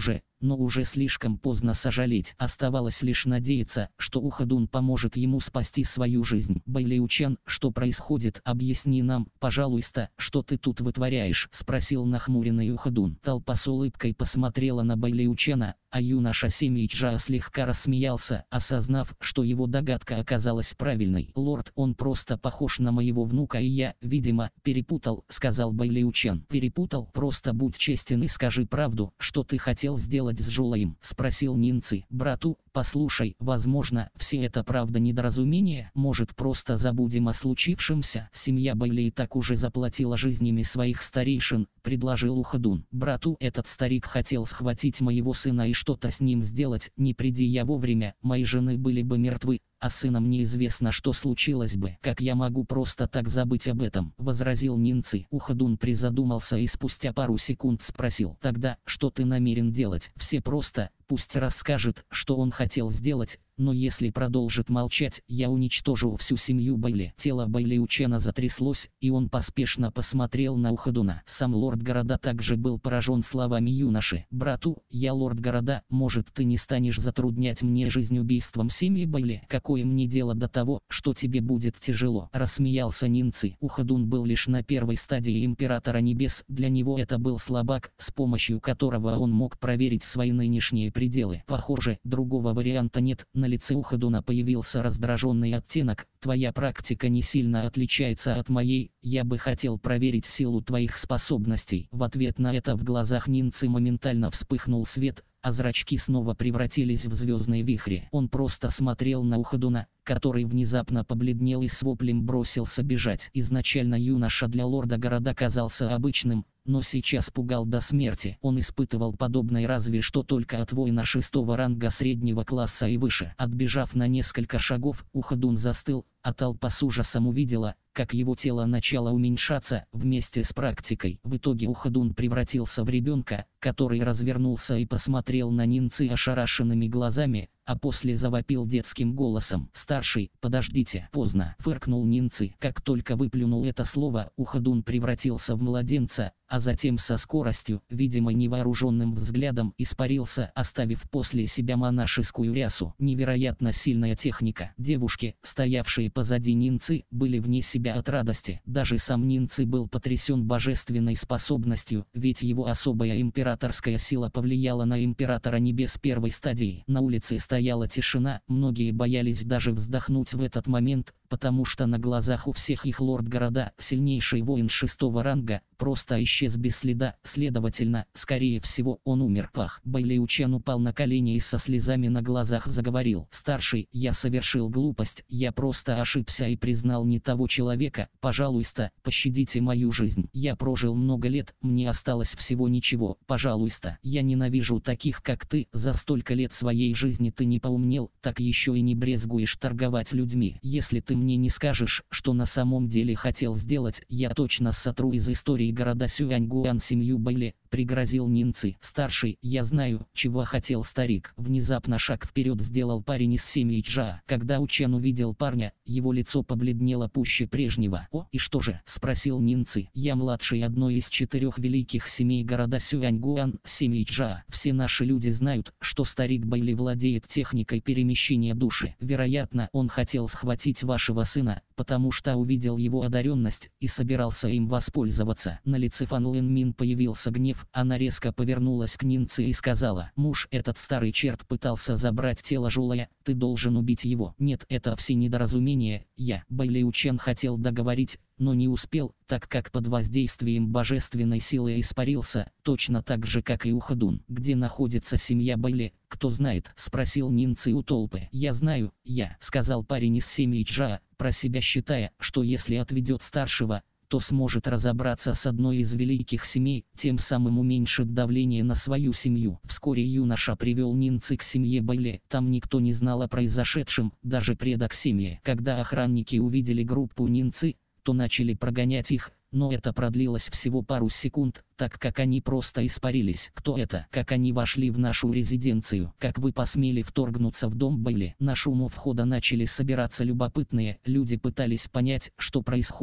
но уже слишком поздно сожалеть. Оставалось лишь надеяться, что Ухадун поможет ему спасти свою жизнь. Бэйлиучан, что происходит? Объясни нам, пожалуйста, что ты тут вытворяешь? Спросил нахмуренный Ухадун. Толпа с улыбкой посмотрела на Бэйлиучана, а юноша Семииджа слегка рассмеялся, осознав, что его догадка оказалась правильной. «Лорд, он просто похож на моего внука, и я, видимо, перепутал», — сказал Бэйлиучан. «Перепутал? Просто будь честен и скажи правду, что ты хотел сделать с Жулаем?» — спросил Нинцы. «Брату, послушай, возможно, все это правда недоразумение, может, просто забудем о случившемся?» Семья Бэйли и так уже заплатила жизнями своих старейшин, предложил Ухадун. «Брату, этот старик хотел схватить моего сына и что-то с ним сделать, не приди я вовремя, мои жены были бы мертвы, а сыном неизвестно, что случилось бы. Как я могу просто так забыть об этом?» — возразил Нинцы. Ухадун призадумался и спустя пару секунд спросил. «Тогда, что ты намерен делать?» «Все просто, пусть расскажет, что он хотел сделать, но если продолжит молчать, я уничтожу всю семью Бэйли». Тело Бэйлиучана затряслось, и он поспешно посмотрел на Ухадуна. Сам лорд города также был поражен словами юноши. «Брату, я лорд города, может, ты не станешь затруднять мне жизнь убийством семьи Бэйли? Какое мне дело до того, что тебе будет тяжело?» — рассмеялся Нинцы. Ухадун был лишь на первой стадии Императора Небес, для него это был слабак, с помощью которого он мог проверить свои нынешние пределы. Похоже, другого варианта нет. На лице Ухадуна появился раздраженный оттенок. «Твоя практика не сильно отличается от моей, я бы хотел проверить силу твоих способностей». В ответ на это в глазах Нинцы моментально вспыхнул свет, а зрачки снова превратились в звездные вихри. Он просто смотрел на Ухадуна, который внезапно побледнел и с воплем бросился бежать. Изначально юноша для лорда города казался обычным, но сейчас пугал до смерти. Он испытывал подобное разве что только от воина шестого ранга среднего класса и выше. Отбежав на несколько шагов, Ухадун застыл, а толпа с ужасом увидела, как его тело начало уменьшаться вместе с практикой. В итоге Ухадун превратился в ребенка, который развернулся и посмотрел на Нинцы ошарашенными глазами, а после завопил детским голосом. «Старший, подождите!» «Поздно!» — фыркнул Нинцы. Как только выплюнул это слово, Ухадун превратился в младенца, а затем со скоростью, видимо невооруженным взглядом, испарился, оставив после себя монашескую рясу. Невероятно сильная техника. Девушки, стоявшие позади Нинцы, были вне себя от радости. Даже сам Нинцы был потрясен божественной способностью, ведь его особая императорская сила повлияла на Императора Небес первой стадии. На улице стояла тишина, многие боялись даже вздохнуть в этот момент, потому что на глазах у всех их лорд города, сильнейший воин шестого ранга, просто исчез без следа, следовательно, скорее всего, он умер. Пах! Бэйлиучан упал на колени и со слезами на глазах заговорил. «Старший, я совершил глупость, я просто ошибся и признал не того человека, пожалуйста, пощадите мою жизнь. Я прожил много лет, мне осталось всего ничего, пожалуйста. Я ненавижу таких, как ты, за столько лет своей жизни ты не поумнел, так еще и не брезгуешь торговать людьми. Если ты мне не скажешь, что на самом деле хотел сделать, я точно сотру из истории города Сюаньгуан семью Бэйли», — пригрозил Нинцы. «Старший, я знаю, чего хотел старик». Внезапно шаг вперед сделал парень из семьи Чжа. Когда Учен увидел парня, его лицо побледнело пуще прежнего. «О, и что же?» — спросил Нинцы. «Я младший одной из четырех великих семей города Сюаньгуан, семьи Чжа. Все наши люди знают, что старик Бэйли владеет техникой перемещения души. Вероятно, он хотел схватить вашего сына, потому что увидел его одаренность и собирался им воспользоваться». На лице Фан Лэн Мин появился гнев. Она резко повернулась к Нинцы и сказала: «Муж, этот старый черт пытался забрать тело Жулая, ты должен убить его». «Нет, это все недоразумение, я». Бэйлиучан хотел договорить, но не успел, так как под воздействием божественной силы испарился, точно так же, как и Ухадун. «Где находится семья Бэйли, кто знает?» — спросил Нинцы у толпы. «Я знаю, я», — сказал парень из семьи Чжа, про себя считая, что если отведет старшего, то сможет разобраться с одной из великих семей, тем самым уменьшит давление на свою семью. Вскоре юноша привел Нинцы к семье Бэйли. Там никто не знал о произошедшем, даже предок семьи. Когда охранники увидели группу Нинцы, то начали прогонять их, но это продлилось всего пару секунд, так как они просто испарились. «Кто это? Как они вошли в нашу резиденцию? Как вы посмели вторгнуться в дом Бэйли?» На шум у входа начали собираться любопытные, люди пытались понять, что происходит,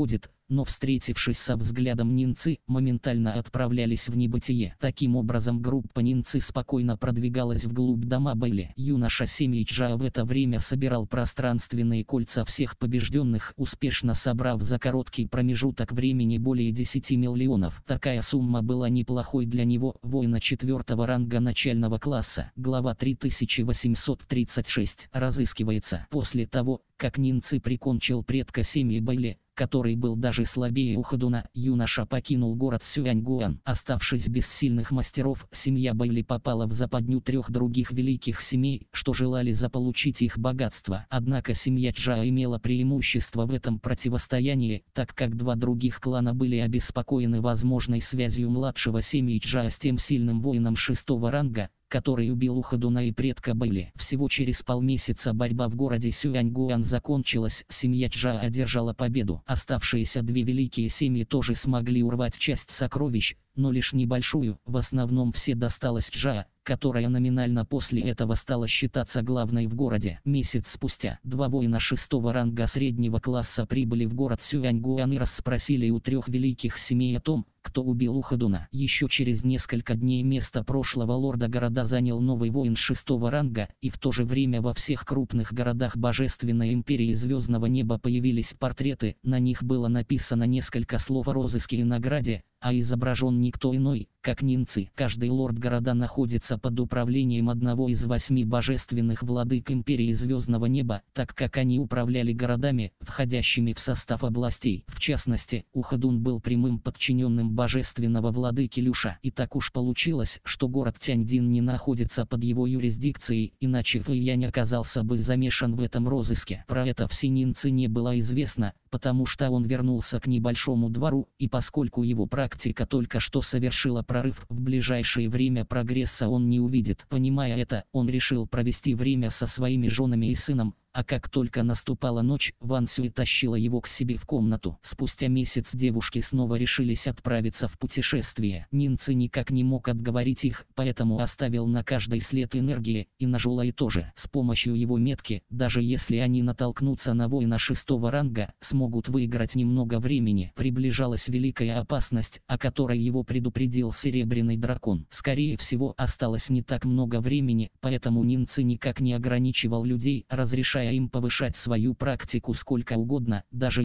но, встретившись со взглядом Нинцы, моментально отправлялись в небытие. Таким образом, группа Нинцы спокойно продвигалась вглубь дома Бэйли. Юноша Семииджа в это время собирал пространственные кольца всех побежденных, успешно собрав за короткий промежуток времени более десяти миллионов. Такая сумма была неплохой для него, воина четвертого ранга начального класса. Глава три тысячи восемьсот тридцать шесть. Разыскивается. После того, как Нинцы прикончил предка семьи Бэйли, который был даже слабее Уходуна, юноша покинул город Сюаньгуан. Оставшись без сильных мастеров, семья Бэйли попала в западню трех других великих семей, что желали заполучить их богатство. Однако семья Чжао имела преимущество в этом противостоянии, так как два других клана были обеспокоены возможной связью младшего семьи Чжао с тем сильным воином шестого ранга, который убил Уходуна и предка Бэйли. Всего через полмесяца борьба в городе Сюаньгуан закончилась, семья Чжао одержала победу. Оставшиеся две великие семьи тоже смогли урвать часть сокровищ, но лишь небольшую. В основном все досталось Чжао, которая номинально после этого стала считаться главной в городе. Месяц спустя два воина шестого ранга среднего класса прибыли в город Сюаньгуан и расспросили у трех великих семей о том, кто убил Уходуна. Еще через несколько дней место прошлого лорда города занял новый воин шестого ранга, и в то же время во всех крупных городах Божественной Империи Звездного Неба появились портреты, на них было написано несколько слов о розыске и награде, а изображен никто иной, как Нинцы. Каждый лорд города находится под управлением одного из восьми божественных владык Империи Звездного Неба, так как они управляли городами, входящими в состав областей. В частности, Уходун был прямым подчиненным божественного владыки Люша. И так уж получилось, что город Тяньдин не находится под его юрисдикцией, иначе Фэйянь оказался бы замешан в этом розыске. Про это все Нинцы не было известно, потому что он вернулся к небольшому двору, и поскольку его практика только что совершила прорыв, в ближайшее время прогресса он не увидит. Понимая это, он решил провести время со своими женами и сыном, а как только наступала ночь, Ван Сюй тащила его к себе в комнату. Спустя месяц девушки снова решились отправиться в путешествие. Нинцы никак не мог отговорить их, поэтому оставил на каждой след энергии, и на Жулай тоже. С помощью его метки, даже если они натолкнутся на воина шестого ранга, смогут выиграть немного времени. Приближалась великая опасность, о которой его предупредил Серебряный дракон. Скорее всего, осталось не так много времени, поэтому Нинцы никак не ограничивал людей, разрешая им повышать свою практику сколько угодно, даже